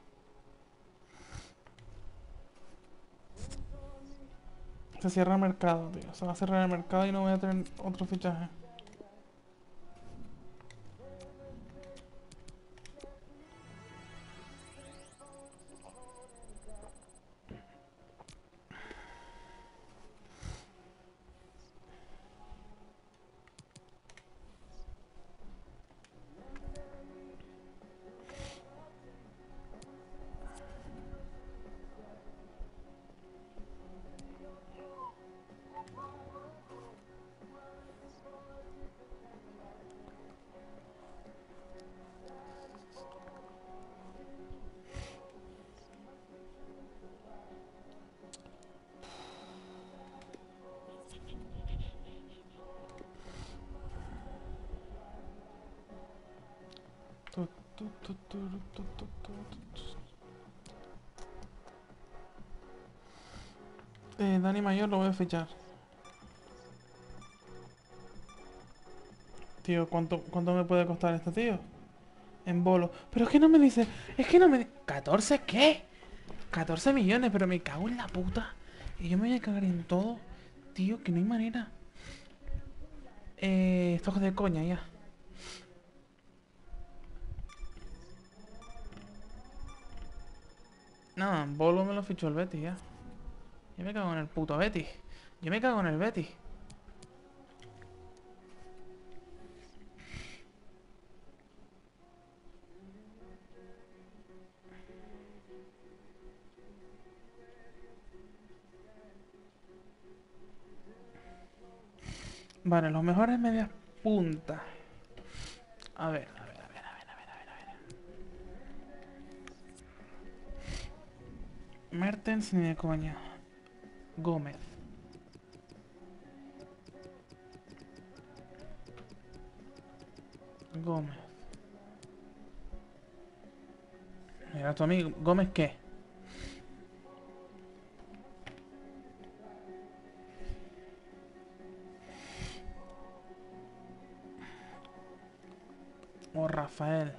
Se cierra el mercado, tío. Se va a cerrar el mercado y no voy a tener otro fichaje. Tu, tu, tu, tu, tu, tu, tu, tu. Eh, Dani Mayor lo voy a fichar. Tío, ¿cuánto, cuánto me puede costar este tío? En bolo. Pero es que no me dice... Es que no me... ¿catorce qué? catorce millones, pero me cago en la puta. Y yo me voy a cagar en todo. Tío, que no hay manera. Eh, esto es de coña ya. No, en bolo me lo fichó el Betis ya. Yo me cago en el puto Betis. Yo me cago en el Betis. Vale, los mejores medias puntas. A ver, a ver, a ver, a ver, a ver, a ver, a ver. Mertens ni de coña. Gómez. Gómez. Mira, tu amigo. ¿Gómez qué? O Rafael.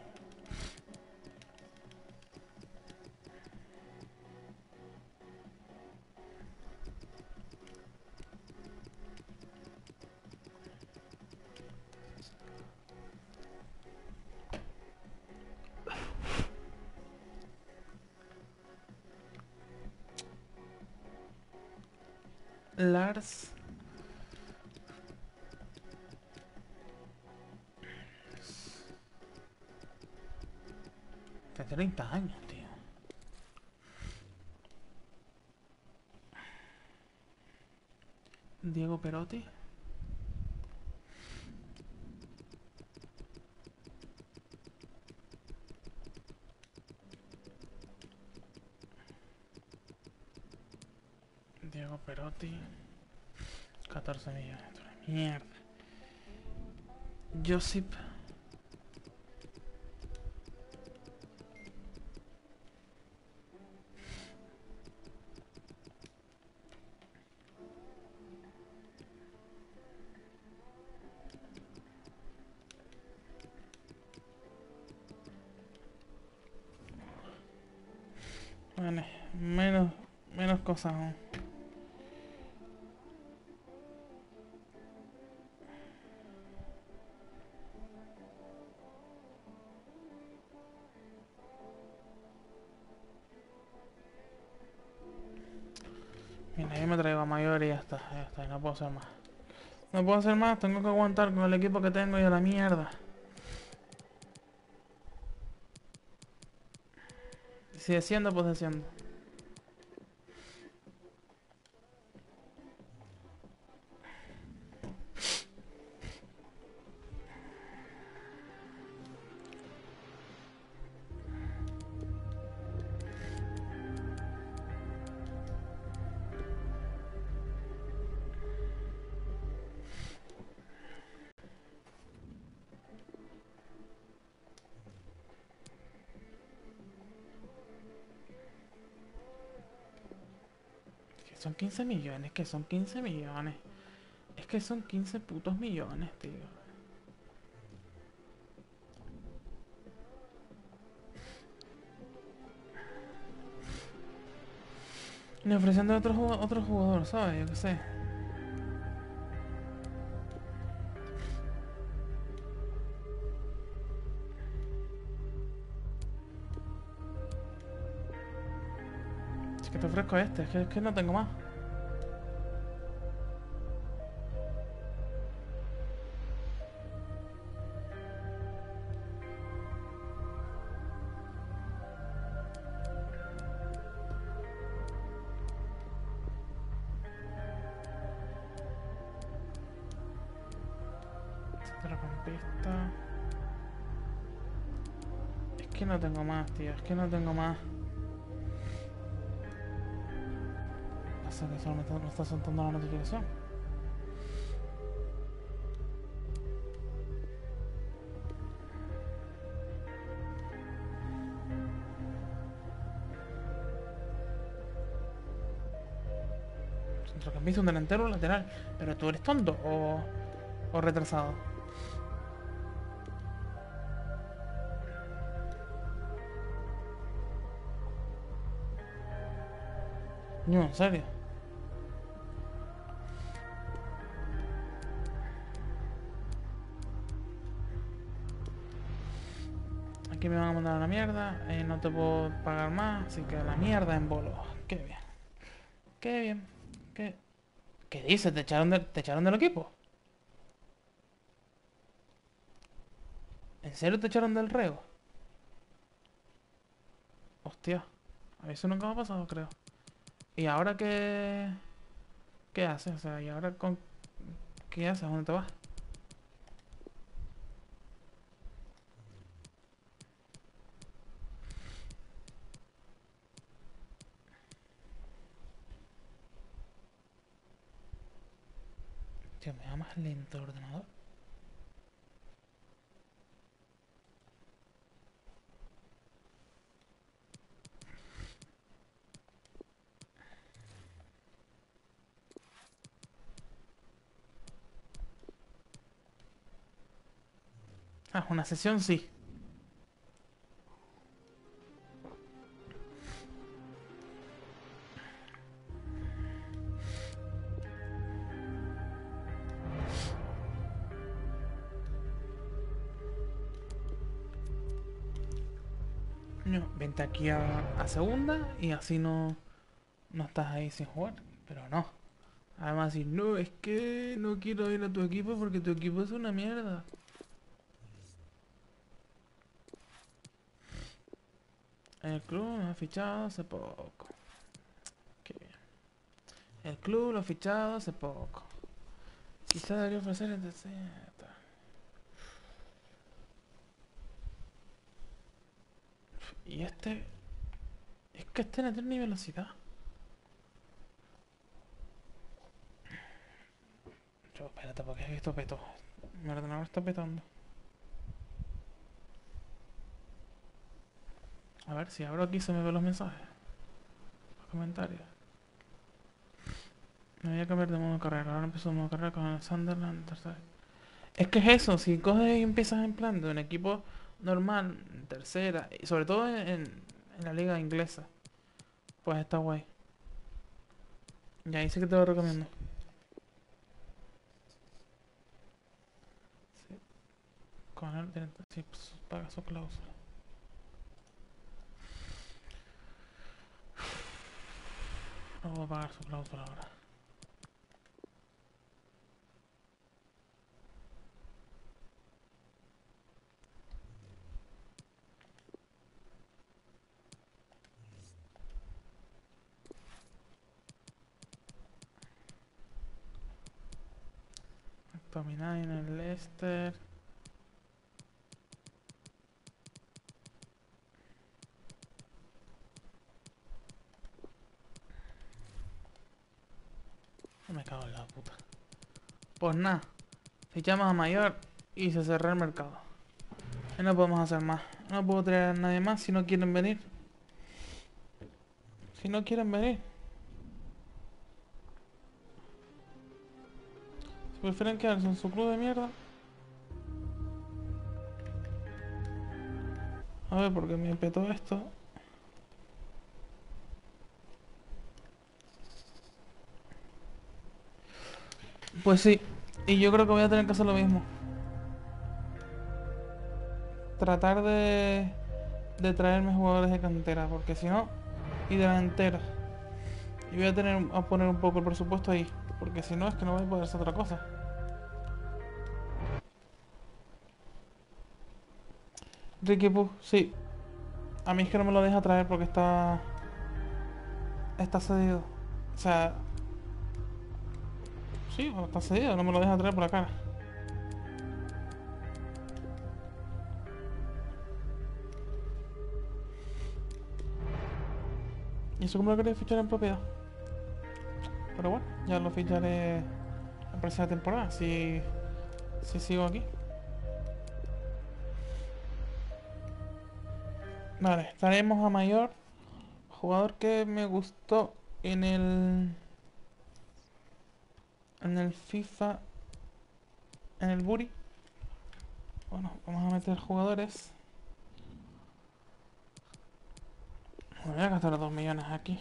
Lars. De treinta años, tío. Diego Perotti. Diego Perotti. catorce millones. Mierda. Josip. Vale, menos, menos cosas aún. Mira, yo me traigo a mayor y ya está, ya está, y no puedo hacer más. No puedo hacer más, tengo que aguantar con el equipo que tengo y a la mierda. Si desciendo, pues desciendo. Que son quince millones, que son quince millones. Es que son quince putos millones, tío. Le ofreciendo otro, jugo- otro jugador, ¿sabes? Yo qué sé. Es que te ofrezco este, es que, es que no tengo más. Centrocampista. Es que no tengo más, tío. Es que no tengo más. Pasa que solo me está, me está soltando la notificación. Centrocampista, un delantero, un lateral. Pero tú eres tonto o, o retrasado. No, en serio. Aquí me van a mandar a la mierda. eh, no te puedo pagar más. Así que a la mierda en bolo. Qué bien. Qué bien. ¿Qué, ¿Qué dices? ¿Te echaron, de- ¿Te echaron del equipo? ¿En serio te echaron del reo? Hostia. A mí eso nunca me ha pasado, creo. ¿Y ahora qué? ¿Qué haces? O sea, ¿y ahora con qué haces? ¿Dónde te vas? Tío, me da más lento el ordenador. Ah, una sesión sí. No, vente aquí a, a segunda y así no, no estás ahí sin jugar. Pero no. Además, si no, es que no quiero ir a tu equipo porque tu equipo es una mierda. El club me ha fichado hace poco. Qué bien. El club lo ha fichado hace poco. Quizá debería ofrecer el deseo. Y este... Es que este no tiene ni velocidad. Yo, espérate, porque es que esto petó. Mi ordenador está petando. A ver, si abro aquí se me ven los mensajes. Los comentarios. Me voy a cambiar de modo carrera. Ahora empiezo modo carrera con el Sunderland. Tercera. Es que es eso, si coges y empiezas en plan de un equipo normal, en tercera, y sobre todo en, en- en la liga inglesa, pues está guay. Y ahí sí que te lo recomiendo. Sí, con él tiene- sí, pues, paga su cláusula. No puedo pagar su cláusula ahora. McTominay en el Leicester. No me cago en la puta. Pues nada, fichamos a Mayor y se cerró el mercado. Y no podemos hacer más. No puedo traer a nadie más si no quieren venir. Si no quieren venir. Prefieren quedarse en su club de mierda. A ver, porque me petó esto. Pues sí, y yo creo que voy a tener que hacer lo mismo. Tratar de, de traerme jugadores de cantera, porque si no, y delanteros. Y voy a tener a poner un poco el presupuesto ahí, porque si no es que no voy a poder hacer otra cosa. Ricky Puig, sí. A mí es que no me lo deja traer porque está... Está cedido. O sea... Sí, está cedido, no me lo deja traer por la cara. ¿Y eso cómo lo queréis fichar en propiedad? Pero bueno, ya lo ficharé la próxima temporada, si, si sigo aquí. Vale, estaremos a mayor. Jugador que me gustó en el... En el FIFA... En el Buri. Bueno, vamos a meter jugadores. Me voy a gastar los dos millones aquí.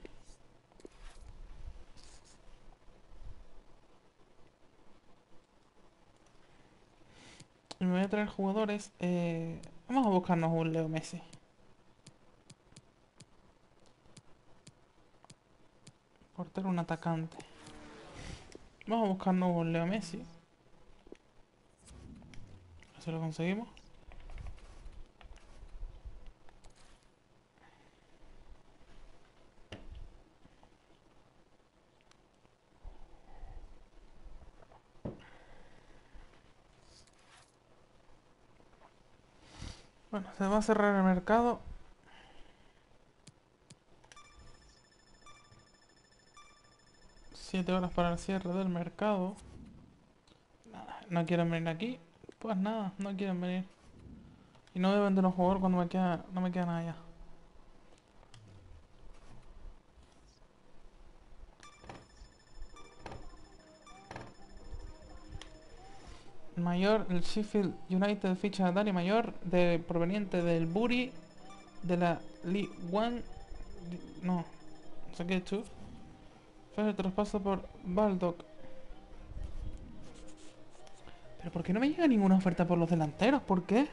Y me voy a traer jugadores. Eh, vamos a buscarnos un Leo Messi. Portero, un atacante. Vamos a buscarnos un Leo Messi. A ver si lo conseguimos. Bueno, se va a cerrar el mercado. Siete horas para el cierre del mercado. Nada, no quieren venir aquí. Pues nada, no quieren venir. Y no voy a vender un jugador cuando me queda, no me queda nada ya. Mayor, el Sheffield United ficha a Dani Mayor, de, proveniente del Bury, de la League One. No, no sé qué es tú. Fue el traspaso por Baldock. Pero ¿por qué no me llega ninguna oferta por los delanteros? ¿Por qué?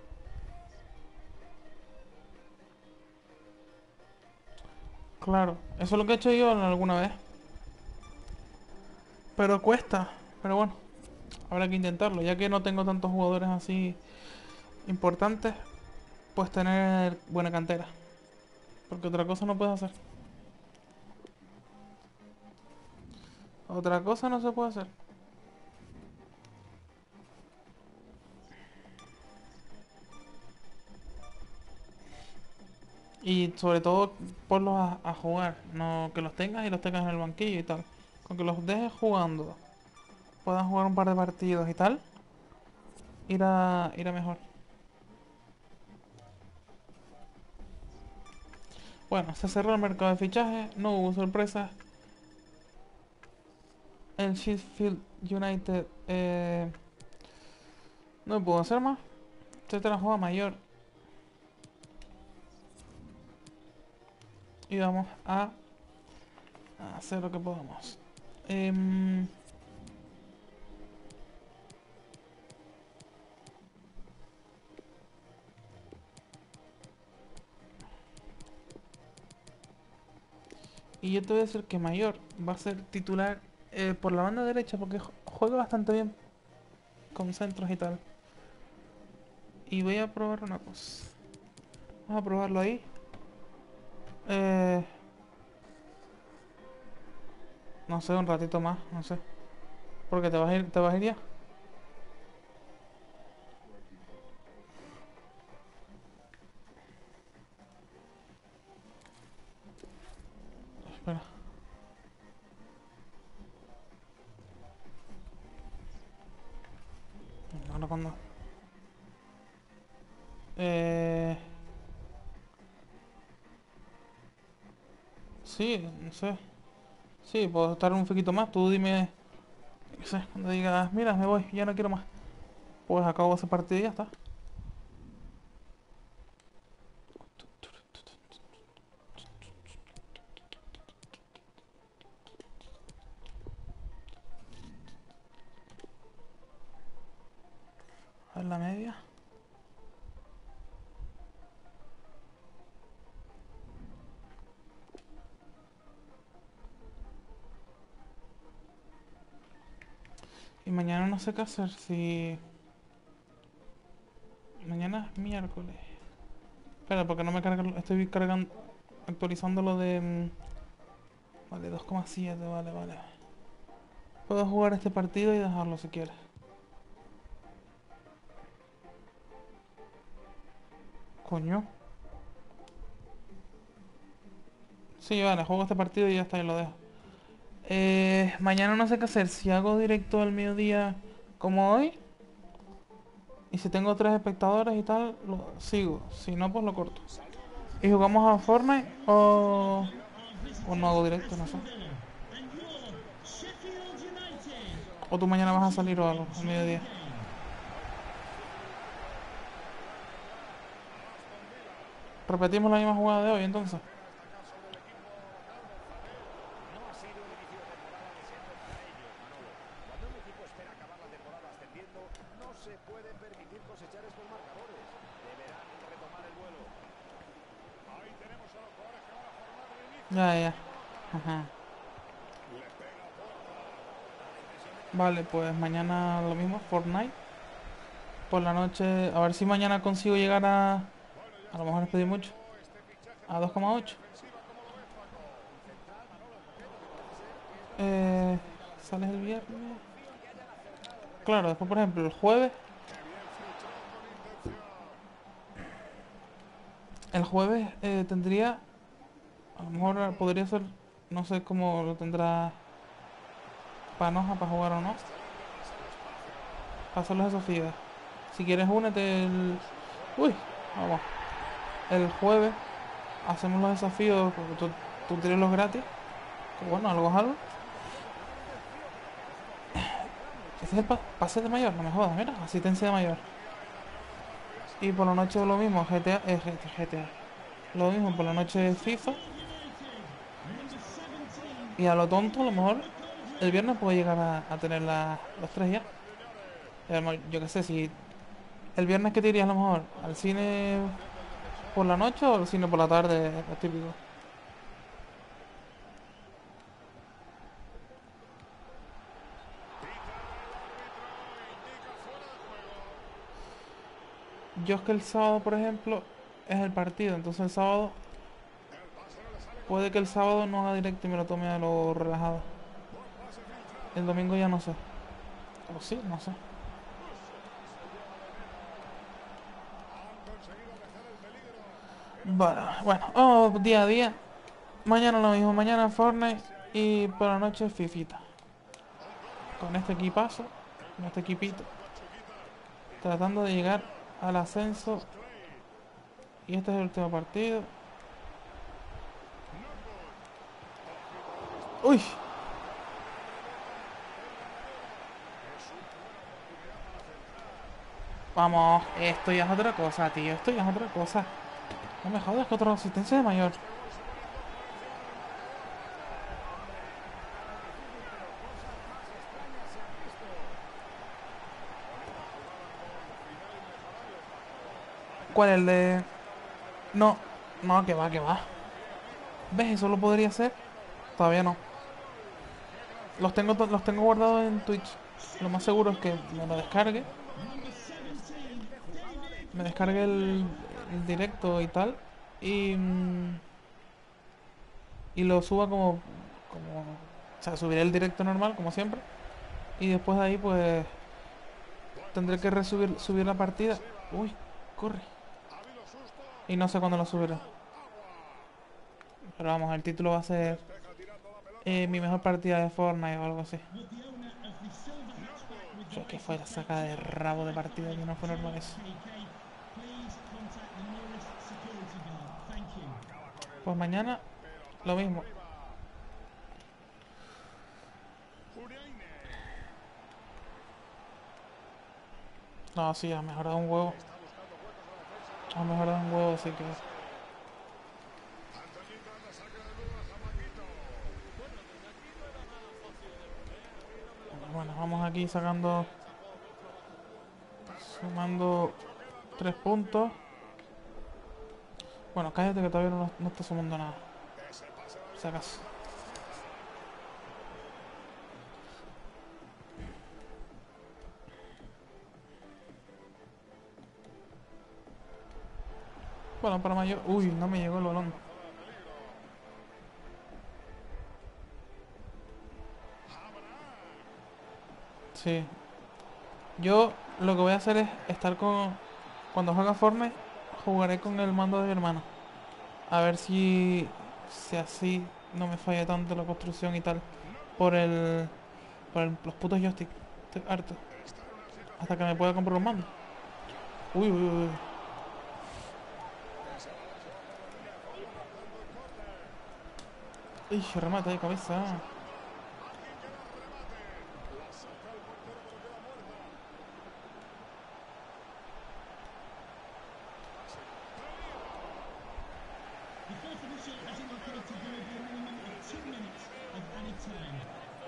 Claro, eso es lo que he hecho yo alguna vez. Pero cuesta. Pero bueno, habrá que intentarlo. Ya que no tengo tantos jugadores así importantes, pues tener buena cantera. Porque otra cosa no puedes hacer. Otra cosa no se puede hacer. Y sobre todo ponlos a, a jugar, no que los tengas y los tengas en el banquillo y tal. Con que los dejes jugando, puedan jugar un par de partidos y tal, irá, irá mejor. Bueno, se cerró el mercado de fichajes, no hubo sorpresas. El Sheffield United eh, no pudo hacer más. Se trajo a Mayor. Y vamos a hacer lo que podamos. Eh, y yo te voy a decir que Mayor va a ser titular eh, por la banda derecha porque juega bastante bien con centros y tal. Y voy a probar una cosa. Vamos a probarlo ahí. Eh, no sé, un ratito más, no sé. Porque te vas a ir, te vas a ir ya. Espera. Ahora cuando. Eh. Sí, no sé. Sí, puedo estar un poquito más. Tú dime No sé, cuando digas, mira, me voy, ya no quiero más. Pues acabo ese partido y ya está. A ver la media. Y mañana no sé qué hacer, si... Mañana es miércoles. Espera, porque no me carga... Estoy cargando... Actualizando lo de... mm, Vale, dos coma siete, vale, vale. Puedo jugar este partido y dejarlo si quieres. Coño. Sí, vale, juego este partido y ya está, y lo dejo. Eh, mañana no sé qué hacer. Si hago directo al mediodía como hoy. Y si tengo tres espectadores y tal, lo sigo. Si no, pues lo corto. ¿Y jugamos a Fortnite o, o no hago directo? No sé. And your Sheffield United O tú mañana vas a salir o algo, al mediodía. Repetimos la misma jugada de hoy entonces. No ha sido un inicio de temporada desierto para ellos, Manolo. Cuando un equipo espera acabar la temporada ascendiendo, no se puede permitir cosechar estos marcadores. Deberán retomar el vuelo. Ahí tenemos a los jugadores que van a formar el inicio. Ya, ya. Ajá. Le pega Porta. Vale, pues mañana lo mismo, Fortnite. Por la noche, a ver si mañana consigo llegar a... A lo mejor les pedí mucho. A dos coma ocho. Eh, ¿Sales el viernes? Claro, después por ejemplo el jueves. El jueves eh, tendría... A lo mejor podría ser... No sé cómo lo tendrá Panoja para jugar o no. Para hacer los desafíos. Si quieres únete el... Uy, vamos. El jueves hacemos los desafíos, porque tú, tú tienes los gratis. Que bueno, algo es algo. Ese es el pa pase de mayor, no me jodas, mira, asistencia de mayor. Y por la noche lo mismo, G T A, eh, G T A. Lo mismo por la noche FIFA. Y a lo tonto, a lo mejor el viernes puedo llegar a, a tener la, los tres ya. Y a lo mejor, yo qué sé, si el viernes que te irías a lo mejor al cine por la noche o al cine por la tarde, es típico. Yo es que el sábado, por ejemplo, es el partido, entonces el sábado puede que el sábado no haga directo y me lo tome a lo relajado. El domingo ya no sé. O sí, no sé. Bueno, bueno, oh, día a día. Mañana lo mismo, mañana Fortnite y por la noche Fifita. Con este equipazo, con este equipito. Tratando de llegar al ascenso. Y este es el último partido. ¡Uy! Vamos, esto ya es otra cosa, tío. Esto ya es otra cosa. No me jodas, que otra asistencia de mayor. ¿Cuál es el de...? No, no, que va, que va. ¿Ves? Eso lo podría hacer. Todavía no. Los tengo, los tengo guardados en Twitch. Lo más seguro es que me lo descargue. Me descargue el, el directo y tal. Y... mm, y lo suba como... como... O sea, subiré el directo normal, como siempre. Y después de ahí, pues... Tendré que resubir subir la partida. Uy, corre. Y no sé cuándo lo subiré. Pero vamos, el título va a ser... Eh, mi mejor partida de Fortnite o algo así. Yo, que fue la saca de rabo de partida, que no fue normal eso. Pues mañana, lo mismo. No, sí, ha mejorado un huevo. Ha mejorado un huevo, así que... Antoñito anda, saca de nuevo a Jamaquito. Bueno, vamos aquí sacando... Sumando tres puntos. Bueno, cállate que todavía no, no está sumando nada. Ese pase va Por si acaso. Balón para mayor. Uy, no me llegó el balón. Sí. Yo lo que voy a hacer es estar con... Cuando juegue a Fortnite, jugaré con el mando de mi hermano. A ver si... Si así no me falla tanto la construcción y tal. Por el... Por el- los putos joysticks. Estoy harto. Hasta que me pueda comprar un mando. Uy, uy, uy. Uy, remata de cabeza. The fourth official has indicated there will be a minimum of two minutes of added time.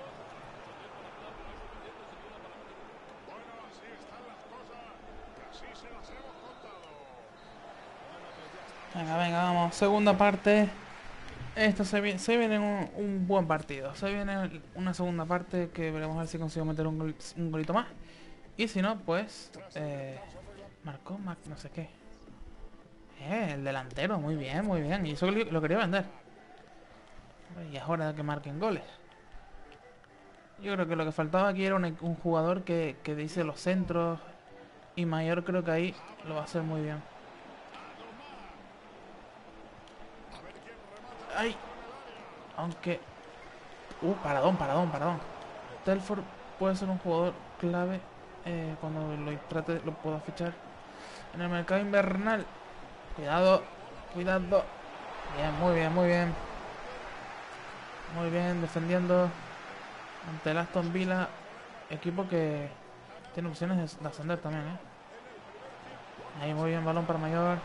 Bueno, así están las cosas. Y así se las hemos contado. Venga, venga, vamos. Segunda parte. Esto se viene, se viene un, un buen partido. Se viene una segunda parte que veremos a ver si consigo meter un, gol, un golito más. Y si no, pues... Eh, marcó Mac no sé qué. Eh, el delantero, muy bien, muy bien. Y eso lo, lo quería vender. Y es hora de que marquen goles. Yo creo que lo que faltaba aquí era un, un jugador que, que dice los centros. Y Mayor creo que ahí lo va a hacer muy bien. ¡Ay! Aunque... Uh, paradón, paradón, paradón. Telford puede ser un jugador clave eh, cuando lo trate, lo pueda fichar en el mercado invernal. Cuidado, cuidado. Bien, muy bien, muy bien. Muy bien, defendiendo ante el Aston Villa. Equipo que tiene opciones de ascender también, ¿eh? Ahí muy bien, balón para Mayor.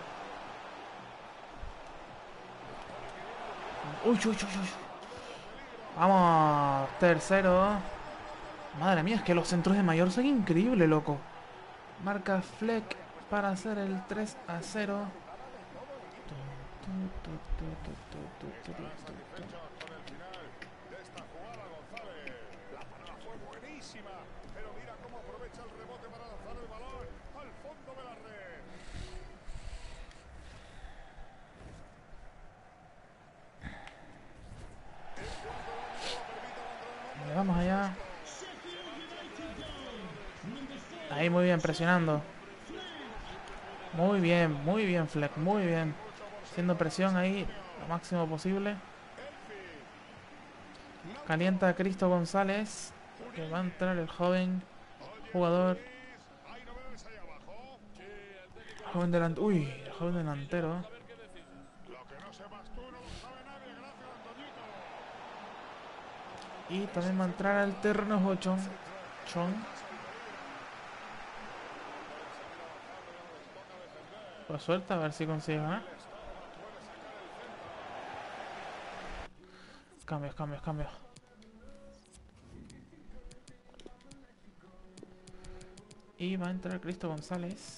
Uy, uy, uy, uy. Vamos, tercero. Madre mía, es que los centros de Mayor son increíbles, loco. Marca Fleck para hacer el tres a cero. Con el final de esta jugada, González. La parada fue buenísima, pero mira cómo aprovecha el rebote para lanzar el balón al fondo de la red. Vale, vamos allá. Sheffield United goal. Number four. Ahí muy bien, presionando. Muy bien, muy bien Fleck, muy bien. Haciendo presión ahí lo máximo posible. Calienta a Cristo González, que va a entrar el joven jugador. Ahí no me ves ahí abajo. Joven delantero. Uy, el joven delantero. Lo que no sepas tú no lo sabe nadie. Gracias, Antoñito. Y también va a entrar al terreno de juego Chon. Chon. Pues suelta, a ver si consigue ganar. Cambios, cambios, cambios. Y va a entrar Cristo González.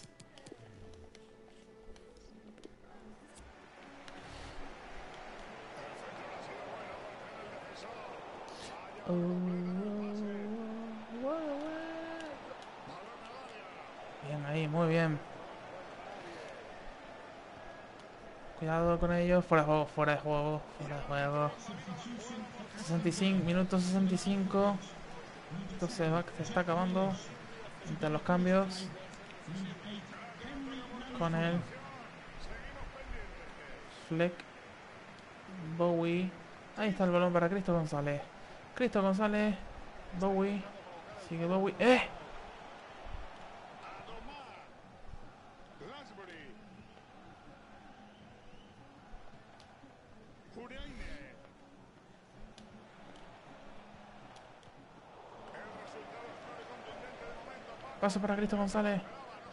Oh, oh, oh, oh. Bien ahí, muy bien. Cuidado con ellos, fuera de juego, fuera de juego, fuera de juego. sesenta y cinco, minutos sesenta y cinco. Esto se, va, se está acabando. Entre los cambios. Con el Fleck. Bowie. Ahí está el balón para Cristo González. Cristo González. Bowie. Sigue Bowie. ¡Eh! Lansbury. Uriaine. El resultado es claro y contundente de momento. Paso para Cristo González.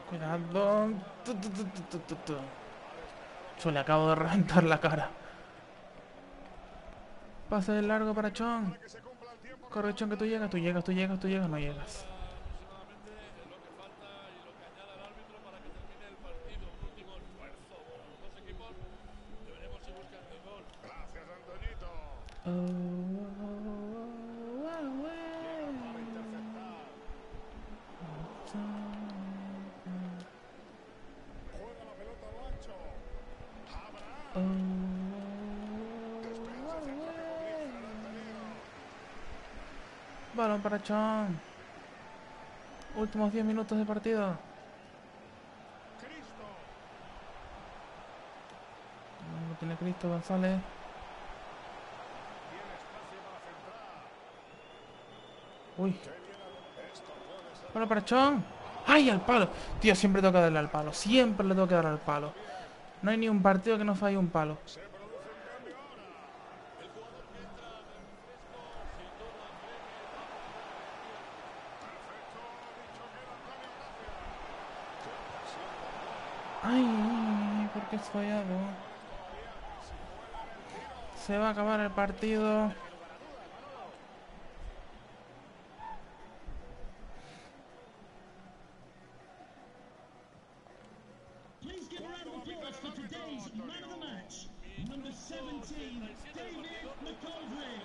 Cuidado. Tu, tu, tu, tu, tu, tu, tu. Yo le acabo de reventar la cara. Pase de largo para Chon. Corre, Chon, que tú llegas, tú llegas, tú llegas, tú llegas, no llegas. Aproximadamente es lo que falta y lo que añade el árbitro para que termine el partido. Un último esfuerzo por los dos equipos. Que veremos si buscan el gol. Gracias, Antoñito. Oh, oh, oh, oh, Para interceptar. Juega la pelota a lo ancho. Abraham. oh, Espera ese centro que podría generar peligro. Balón para Chon. Últimos diez minutos de partido. Cristo. Lo tiene Cristo González. Tiene espacio para centrar. Uy. Qué bien. Esto puede ser. Balón para Chon. ¡Ay, al palo! Tío, siempre tengo que darle al palo. Siempre le tengo que dar al palo. No hay ni un partido que no falle un palo. Se produce un cambio ahora. El jugador que entra de refresco, sin duda, cree que va a Perfecto. Ha dicho que era Antonio Gracia. ¡Ay! ¿Por qué has fallado? Se va a acabar el partido. Please give a round of applause for today's man of the match, number seventeen, David McGoldrick.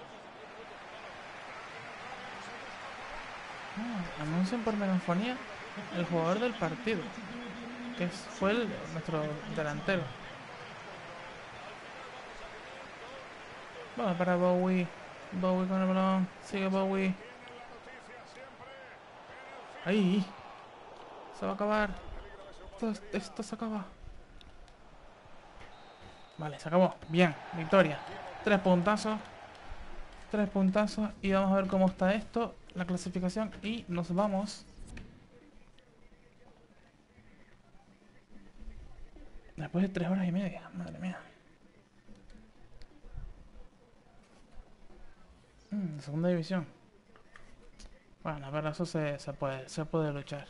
Ah, anuncian por megafonía el jugador del partido, que es- fue el, nuestro delantero. Vamos para Bowie. Bowie con el balón. Sigue Bowie. Ahí. Se va a acabar. Esto, esto se acaba. Vale, se acabó. Bien, victoria. Tres puntazos. Tres puntazos. Y vamos a ver cómo está esto. La clasificación. Y nos vamos. Después de tres horas y media. Madre mía. Mm, segunda división. Bueno, pero eso se, se puede, se puede luchar.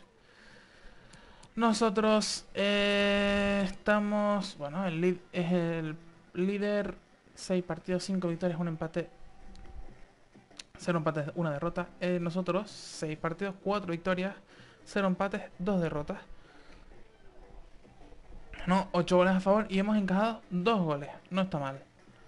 Nosotros eh, estamos, bueno, el lead es el líder, seis partidos, cinco victorias, un empate, cero empates, una derrota. Eh, nosotros, seis partidos, cuatro victorias, cero empates, dos derrotas. No, ocho goles a favor y hemos encajado dos goles, no está mal.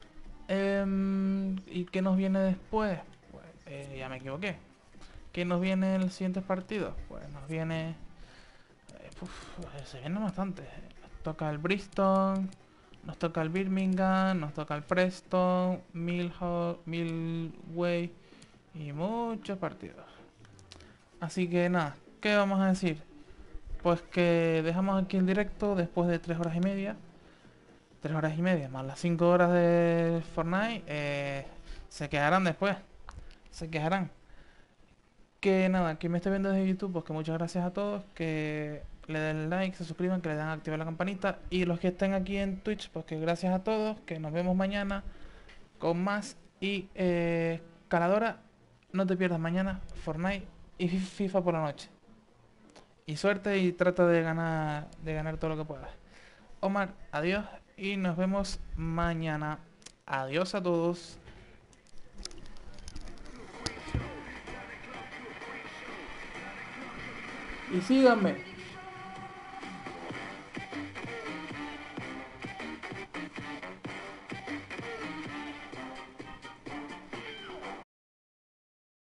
Em, ¿Y qué nos viene después? Pues eh, ya me equivoqué. ¿Qué nos viene en los siguientes partidos? Pues nos viene... eh, uf, eh, se viene bastante. Nos toca el Bristol, nos toca el Birmingham, nos toca el Preston, Millwall, Millway y muchos partidos. Así que nada, ¿qué vamos a decir? Pues que dejamos aquí el directo después de tres horas y media. Tres horas y media más las cinco horas de Fortnite. Eh, se quejarán después. Se quejarán. Que nada, que me esté viendo desde YouTube, pues que muchas gracias a todos. Que le den like, se suscriban, que le den a activar la campanita. Y los que estén aquí en Twitch, pues que gracias a todos. Que nos vemos mañana con más. Y eh, Caladora, no te pierdas mañana Fortnite y FIFA por la noche. Y suerte y trata de ganar, de ganar todo lo que puedas. Omar, adiós y nos vemos mañana. Adiós a todos. Y síganme.